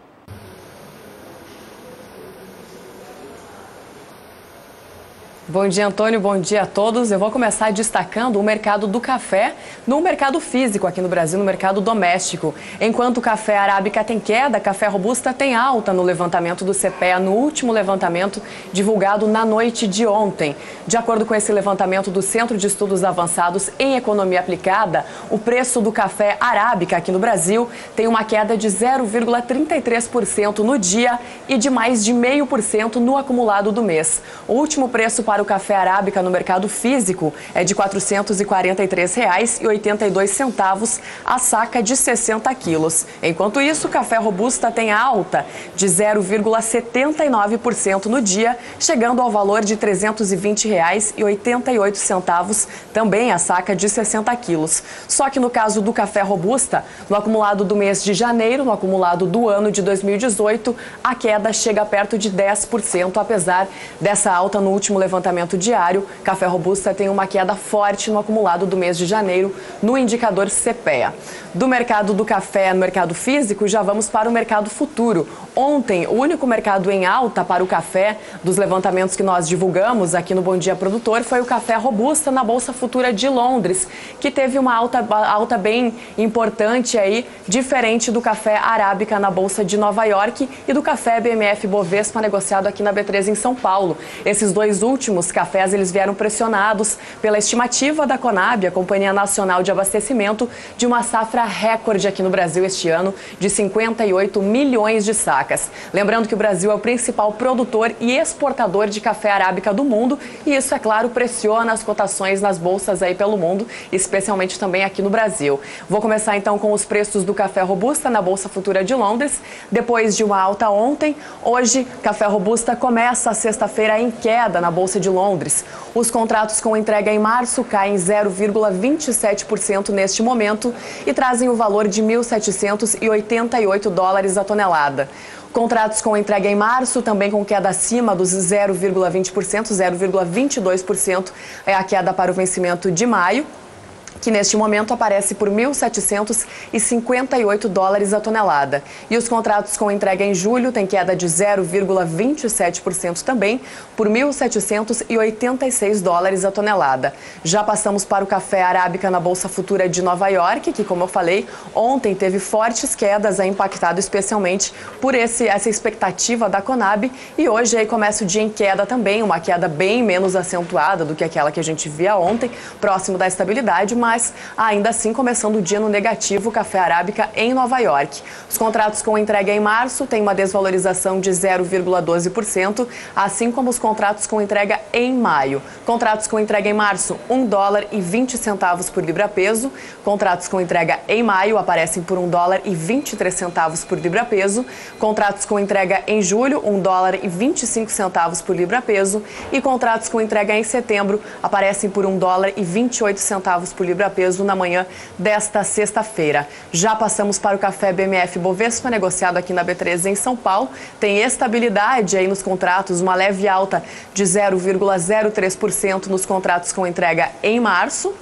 Bom dia, Antônio. Bom dia a todos. Eu vou começar destacando o mercado do café no mercado físico aqui no Brasil, no mercado doméstico. Enquanto o café arábica tem queda, café robusta tem alta no levantamento do C P E A, no último levantamento divulgado na noite de ontem. De acordo com esse levantamento do Centro de Estudos Avançados em Economia Aplicada, o preço do café arábica aqui no Brasil tem uma queda de zero vírgula trinta e três por cento no dia e de mais de zero vírgula cinco por cento no acumulado do mês. O último preço para o café arábica no mercado físico é de quatrocentos e quarenta e três reais e oitenta e dois centavos a saca de sessenta quilos. Enquanto isso, o café robusta tem alta de zero vírgula setenta e nove por cento no dia, chegando ao valor de trezentos e vinte reais e oitenta e oito centavos, também a saca de sessenta quilos. Só que no caso do café robusta, no acumulado do mês de janeiro, no acumulado do ano de dois mil e dezoito, a queda chega perto de dez por cento, apesar dessa alta no último levantamento diário. Café robusta tem uma queda forte no acumulado do mês de janeiro no indicador C P E A. Do mercado do café no mercado físico, já vamos para o mercado futuro. Ontem, o único mercado em alta para o café dos levantamentos que nós divulgamos aqui no Bom Dia Produtor foi o café robusta na Bolsa Futura de Londres, que teve uma alta, alta bem importante aí, diferente do café arábica na Bolsa de Nova York e do café B M F Bovespa negociado aqui na B três em São Paulo. Esses dois últimos Os cafés eles vieram pressionados pela estimativa da Conab, a Companhia Nacional de Abastecimento, de uma safra recorde aqui no Brasil este ano de cinquenta e oito milhões de sacas. Lembrando que o Brasil é o principal produtor e exportador de café arábica do mundo e isso, é claro, pressiona as cotações nas bolsas aí pelo mundo, especialmente também aqui no Brasil. Vou começar então com os preços do café robusta na Bolsa Futura de Londres. Depois de uma alta ontem, hoje café robusta começa a sexta-feira em queda na Bolsa de Londres. Os contratos com entrega em março caem zero vírgula vinte e sete por cento neste momento e trazem o valor de mil setecentos e oitenta e oito dólares a tonelada. Contratos com entrega em março, também com queda acima dos zero vírgula vinte por cento, zero vírgula vinte e dois por cento é a queda para o vencimento de maio, que neste momento aparece por mil setecentos e cinquenta e oito dólares a tonelada. E os contratos com entrega em julho têm queda de zero vírgula vinte e sete por cento também, por mil setecentos e oitenta e seis dólares a tonelada. Já passamos para o café arábica na Bolsa Futura de Nova York, que, como eu falei, ontem teve fortes quedas, é impactado especialmente por esse, essa expectativa da Conab, e hoje aí começa o dia em queda também, uma queda bem menos acentuada do que aquela que a gente via ontem, próximo da estabilidade, mas mas ainda assim começando o dia no negativo, o café arábica em Nova York. Os contratos com entrega em março têm uma desvalorização de zero vírgula doze por cento, assim como os contratos com entrega em maio. Contratos com entrega em março, um dólar e vinte centavos por libra-peso. Contratos com entrega em maio aparecem por um dólar e vinte e três centavos por libra-peso. Contratos com entrega em julho, um dólar e vinte e cinco centavos por libra-peso. E contratos com entrega em setembro aparecem por um dólar e vinte e oito centavos por libra-peso na manhã desta sexta-feira. Já passamos para o café B M F Bovespa, negociado aqui na B três em São Paulo. Tem estabilidade aí nos contratos, uma leve alta de zero vírgula zero três por cento nos contratos com entrega em março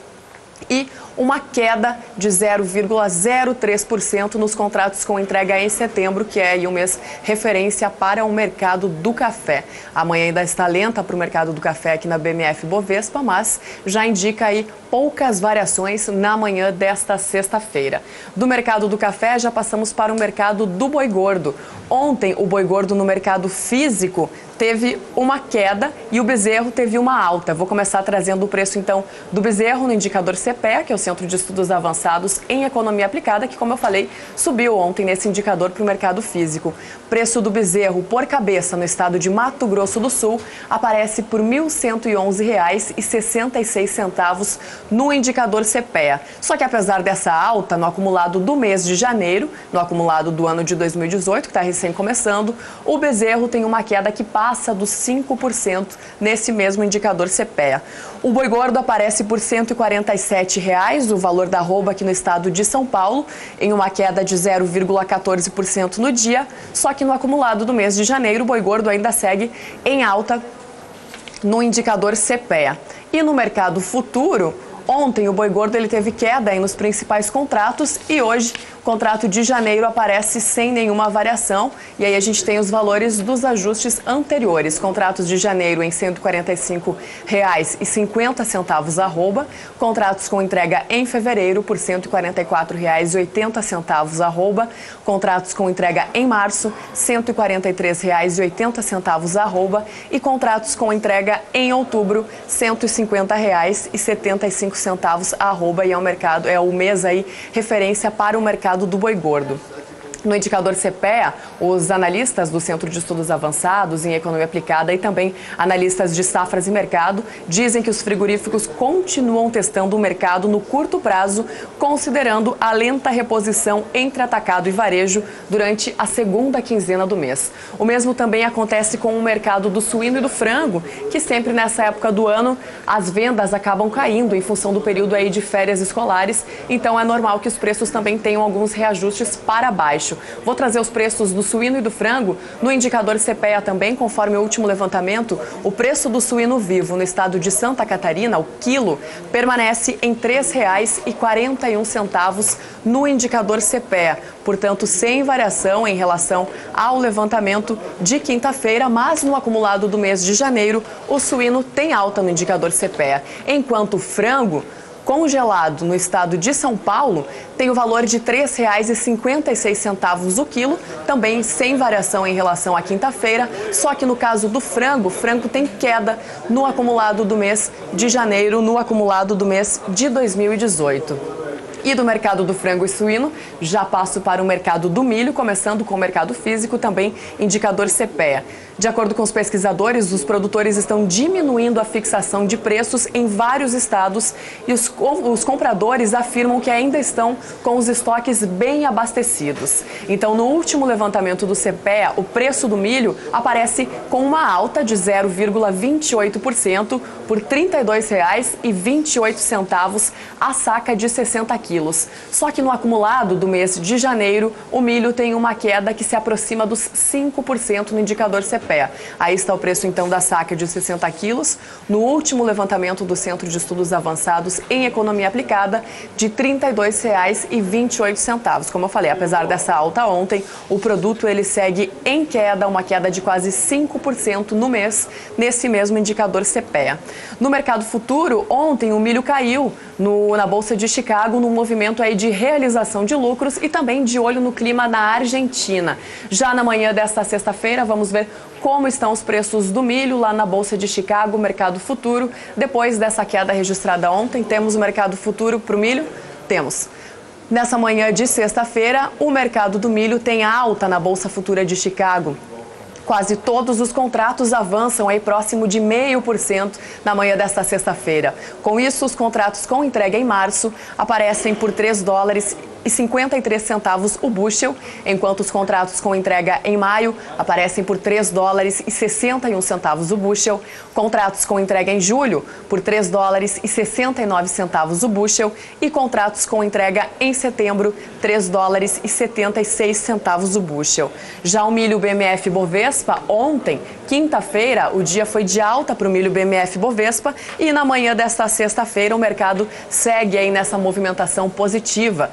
e uma queda de zero vírgula zero três por cento nos contratos com entrega em setembro, que é aí um mês referência para o mercado do café. Amanhã ainda está lenta para o mercado do café aqui na B M F Bovespa, mas já indica aí poucas variações na manhã desta sexta-feira. Do mercado do café, já passamos para o mercado do boi gordo. Ontem, o boi gordo no mercado físico teve uma queda e o bezerro teve uma alta. Vou começar trazendo o preço, então, do bezerro no indicador C P E A, que é o Centro de Estudos Avançados em Economia Aplicada, que, como eu falei, subiu ontem nesse indicador para o mercado físico. Preço do bezerro por cabeça no estado de Mato Grosso do Sul aparece por mil cento e onze reais e sessenta e seis centavos no indicador C P E A. Só que, apesar dessa alta no acumulado do mês de janeiro, no acumulado do ano de dois mil e dezoito, que está recém começando, o bezerro tem uma queda que passa passa dos cinco por cento nesse mesmo indicador C P E A. O boi gordo aparece por cento e quarenta e sete reais, o valor da arroba aqui no estado de São Paulo, em uma queda de zero vírgula quatorze por cento no dia, só que no acumulado do mês de janeiro, o boi gordo ainda segue em alta no indicador C P E A. E no mercado futuro, ontem o boi gordo ele teve queda aí nos principais contratos e hoje o contrato de janeiro aparece sem nenhuma variação e aí a gente tem os valores dos ajustes anteriores. Contratos de janeiro em cento e quarenta e cinco reais e cinquenta centavos arroba, contratos com entrega em fevereiro por cento e quarenta e quatro reais e oitenta centavos arroba, contratos com entrega em março cento e quarenta e três reais e oitenta centavos arroba e contratos com entrega em outubro cento e cinquenta reais e setenta e cinco centavos arroba e é o mercado, é o mês aí referência para o mercado do boi gordo. No indicador C P E A, os analistas do Centro de Estudos Avançados em Economia Aplicada e também analistas de safras e mercado dizem que os frigoríficos continuam testando o mercado no curto prazo, considerando a lenta reposição entre atacado e varejo durante a segunda quinzena do mês. O mesmo também acontece com o mercado do suíno e do frango, que sempre nessa época do ano as vendas acabam caindo em função do período aí de férias escolares, então é normal que os preços também tenham alguns reajustes para baixo. Vou trazer os preços do suíno e do frango no indicador C P E A também, conforme o último levantamento. O preço do suíno vivo no estado de Santa Catarina, o quilo, permanece em três reais e quarenta e um centavos no indicador C P E A. Portanto, sem variação em relação ao levantamento de quinta-feira, mas no acumulado do mês de janeiro, o suíno tem alta no indicador C P E A. Enquanto o frango congelado no estado de São Paulo tem o valor de três reais e cinquenta e seis centavos o quilo, também sem variação em relação à quinta-feira, só que no caso do frango, o frango tem queda no acumulado do mês de janeiro, no acumulado do mês de dois mil e dezoito. E do mercado do frango e suíno, já passo para o mercado do milho, começando com o mercado físico, também indicador C P E A. De acordo com os pesquisadores, os produtores estão diminuindo a fixação de preços em vários estados e os, os compradores afirmam que ainda estão com os estoques bem abastecidos. Então, no último levantamento do C P E A, o preço do milho aparece com uma alta de zero vírgula vinte e oito por cento por trinta e dois reais e vinte e oito centavos a saca de sessenta quilos. Só que no acumulado do mês de janeiro, o milho tem uma queda que se aproxima dos cinco por cento no indicador C P E A. Aí está o preço então da saca de sessenta quilos, no último levantamento do Centro de Estudos Avançados em Economia Aplicada, de trinta e dois reais e vinte e oito centavos. Como eu falei, apesar dessa alta ontem, o produto ele segue em queda, uma queda de quase cinco por cento no mês, nesse mesmo indicador C P E A. No mercado futuro, ontem o milho caiu no, na Bolsa de Chicago, num movimento aí de realização de lucros e também de olho no clima na Argentina. Já na manhã desta sexta-feira, vamos ver como estão os preços do milho lá na Bolsa de Chicago, mercado futuro. Depois dessa queda registrada ontem, temos o mercado futuro para o milho? Temos. Nessa manhã de sexta-feira, o mercado do milho tem alta na Bolsa Futura de Chicago. Quase todos os contratos avançam aí próximo de meio por cento na manhã desta sexta-feira. Com isso, os contratos com entrega em março aparecem por três dólares e cinquenta e três centavos o bushel, enquanto os contratos com entrega em maio aparecem por três dólares e sessenta e um centavos o bushel, contratos com entrega em julho por três dólares e sessenta e nove centavos o bushel e contratos com entrega em setembro três dólares e setenta e seis centavos o bushel. Já o milho B M F Bovespa, ontem, quinta-feira, o dia foi de alta para o milho B M F Bovespa e na manhã desta sexta-feira o mercado segue aí nessa movimentação positiva. Com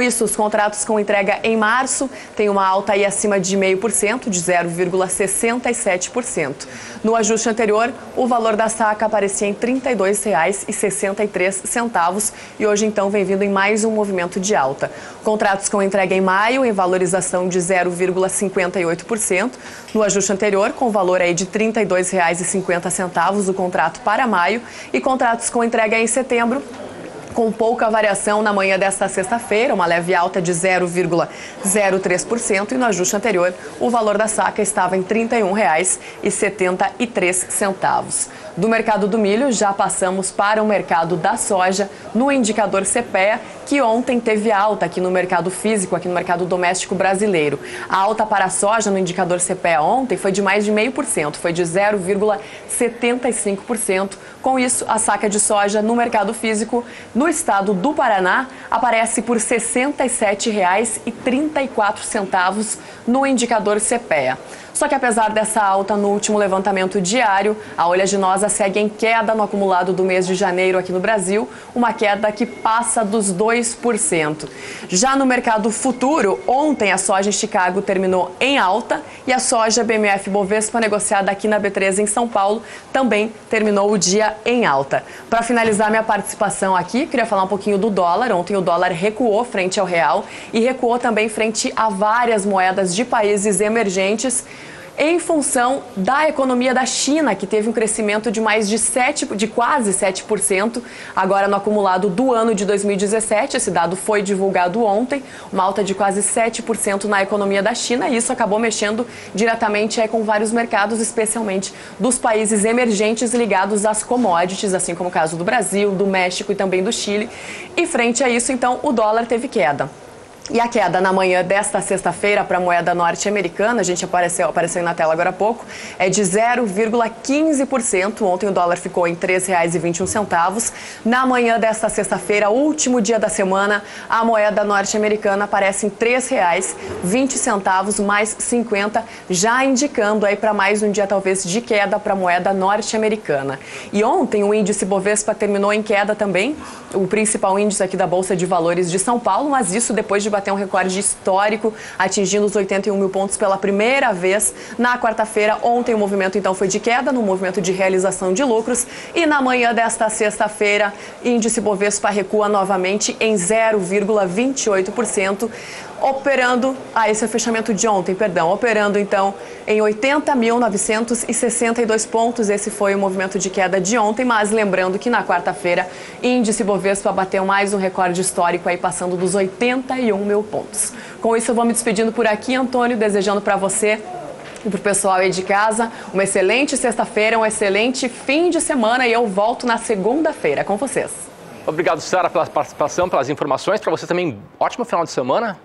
isso, os contratos com entrega em março têm uma alta aí acima de zero vírgula cinco por cento, de zero vírgula sessenta e sete por cento. No ajuste anterior, o valor da saca aparecia em trinta e dois reais e sessenta e três centavos e hoje então vem vindo em mais um movimento de alta. Contratos com entrega em maio em valorização de zero vírgula cinquenta e oito por cento. No ajuste anterior, com valor aí de trinta e dois reais e cinquenta centavos o contrato para maio e contratos com entrega em setembro, com pouca variação na manhã desta sexta-feira, uma leve alta de zero vírgula zero três por cento e no ajuste anterior o valor da saca estava em trinta e um reais e setenta e três centavos. Do mercado do milho, já passamos para o mercado da soja no indicador CPEA, que ontem teve alta aqui no mercado físico, aqui no mercado doméstico brasileiro. A alta para a soja no indicador CPEA ontem foi de mais de zero vírgula cinco por cento, foi de zero vírgula setenta e cinco por cento. Com isso, a saca de soja no mercado físico no estado do Paraná aparece por sessenta e sete reais e trinta e quatro centavos no indicador CPEA. Só que apesar dessa alta no último levantamento diário, a oleaginosa segue em queda no acumulado do mês de janeiro aqui no Brasil, uma queda que passa dos dois por cento. Já no mercado futuro, ontem a soja em Chicago terminou em alta e a soja B M F Bovespa negociada aqui na B três em São Paulo também terminou o dia em alta. Para finalizar minha participação aqui, queria falar um pouquinho do dólar. Ontem o dólar recuou frente ao real e recuou também frente a várias moedas de países emergentes, em função da economia da China, que teve um crescimento de mais de, sete, de quase sete por cento, agora no acumulado do ano de dois mil e dezessete. Esse dado foi divulgado ontem, uma alta de quase sete por cento na economia da China, e isso acabou mexendo diretamente é, com vários mercados, especialmente dos países emergentes ligados às commodities, assim como o caso do Brasil, do México e também do Chile. E frente a isso, então, o dólar teve queda. E a queda na manhã desta sexta-feira para a moeda norte-americana, a gente apareceu, apareceu na tela agora há pouco, é de zero vírgula quinze por cento. Ontem o dólar ficou em três reais e vinte e um centavos. Na manhã desta sexta-feira, último dia da semana, a moeda norte-americana aparece em três reais e vinte centavos mais cinquenta, já indicando aí para mais um dia talvez de queda para a moeda norte-americana. E ontem o índice Bovespa terminou em queda também, o principal índice aqui da Bolsa de Valores de São Paulo, mas isso depois de bater um recorde histórico, atingindo os oitenta e um mil pontos pela primeira vez na quarta-feira. Ontem o movimento então foi de queda, no movimento de realização de lucros, e na manhã desta sexta-feira, índice Bovespa recua novamente em zero vírgula vinte e oito por cento, operando, ah, esse é o fechamento de ontem, perdão, operando então em oitenta mil novecentos e sessenta e dois pontos. Esse foi o movimento de queda de ontem, mas lembrando que na quarta-feira, índice Bovespa bateu mais um recorde histórico aí, passando dos oitenta e um mil pontos. Com isso eu vou me despedindo por aqui, Antônio, desejando para você e para o pessoal aí de casa uma excelente sexta-feira, um excelente fim de semana, e eu volto na segunda-feira com vocês. Obrigado, Sara, pela participação, pelas informações. Para você também, ótimo final de semana.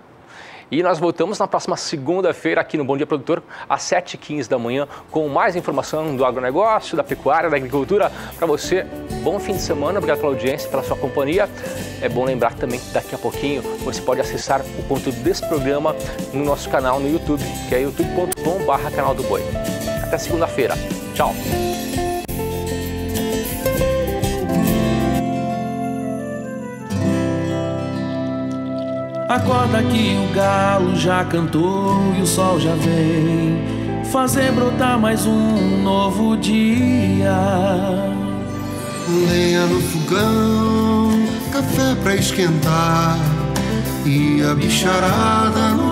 E nós voltamos na próxima segunda-feira aqui no Bom Dia Produtor, às sete e quinze da manhã, com mais informação do agronegócio, da pecuária, da agricultura. Para você, bom fim de semana, obrigado pela audiência, pela sua companhia. É bom lembrar também que daqui a pouquinho você pode acessar o conteúdo desse programa no nosso canal no YouTube, que é youtube ponto com barra canal do boi. Até segunda-feira. Tchau. Acorda que o galo já cantou e o sol já vem fazer brotar mais um novo dia. Lenha no fogão, café pra esquentar e a bicharada no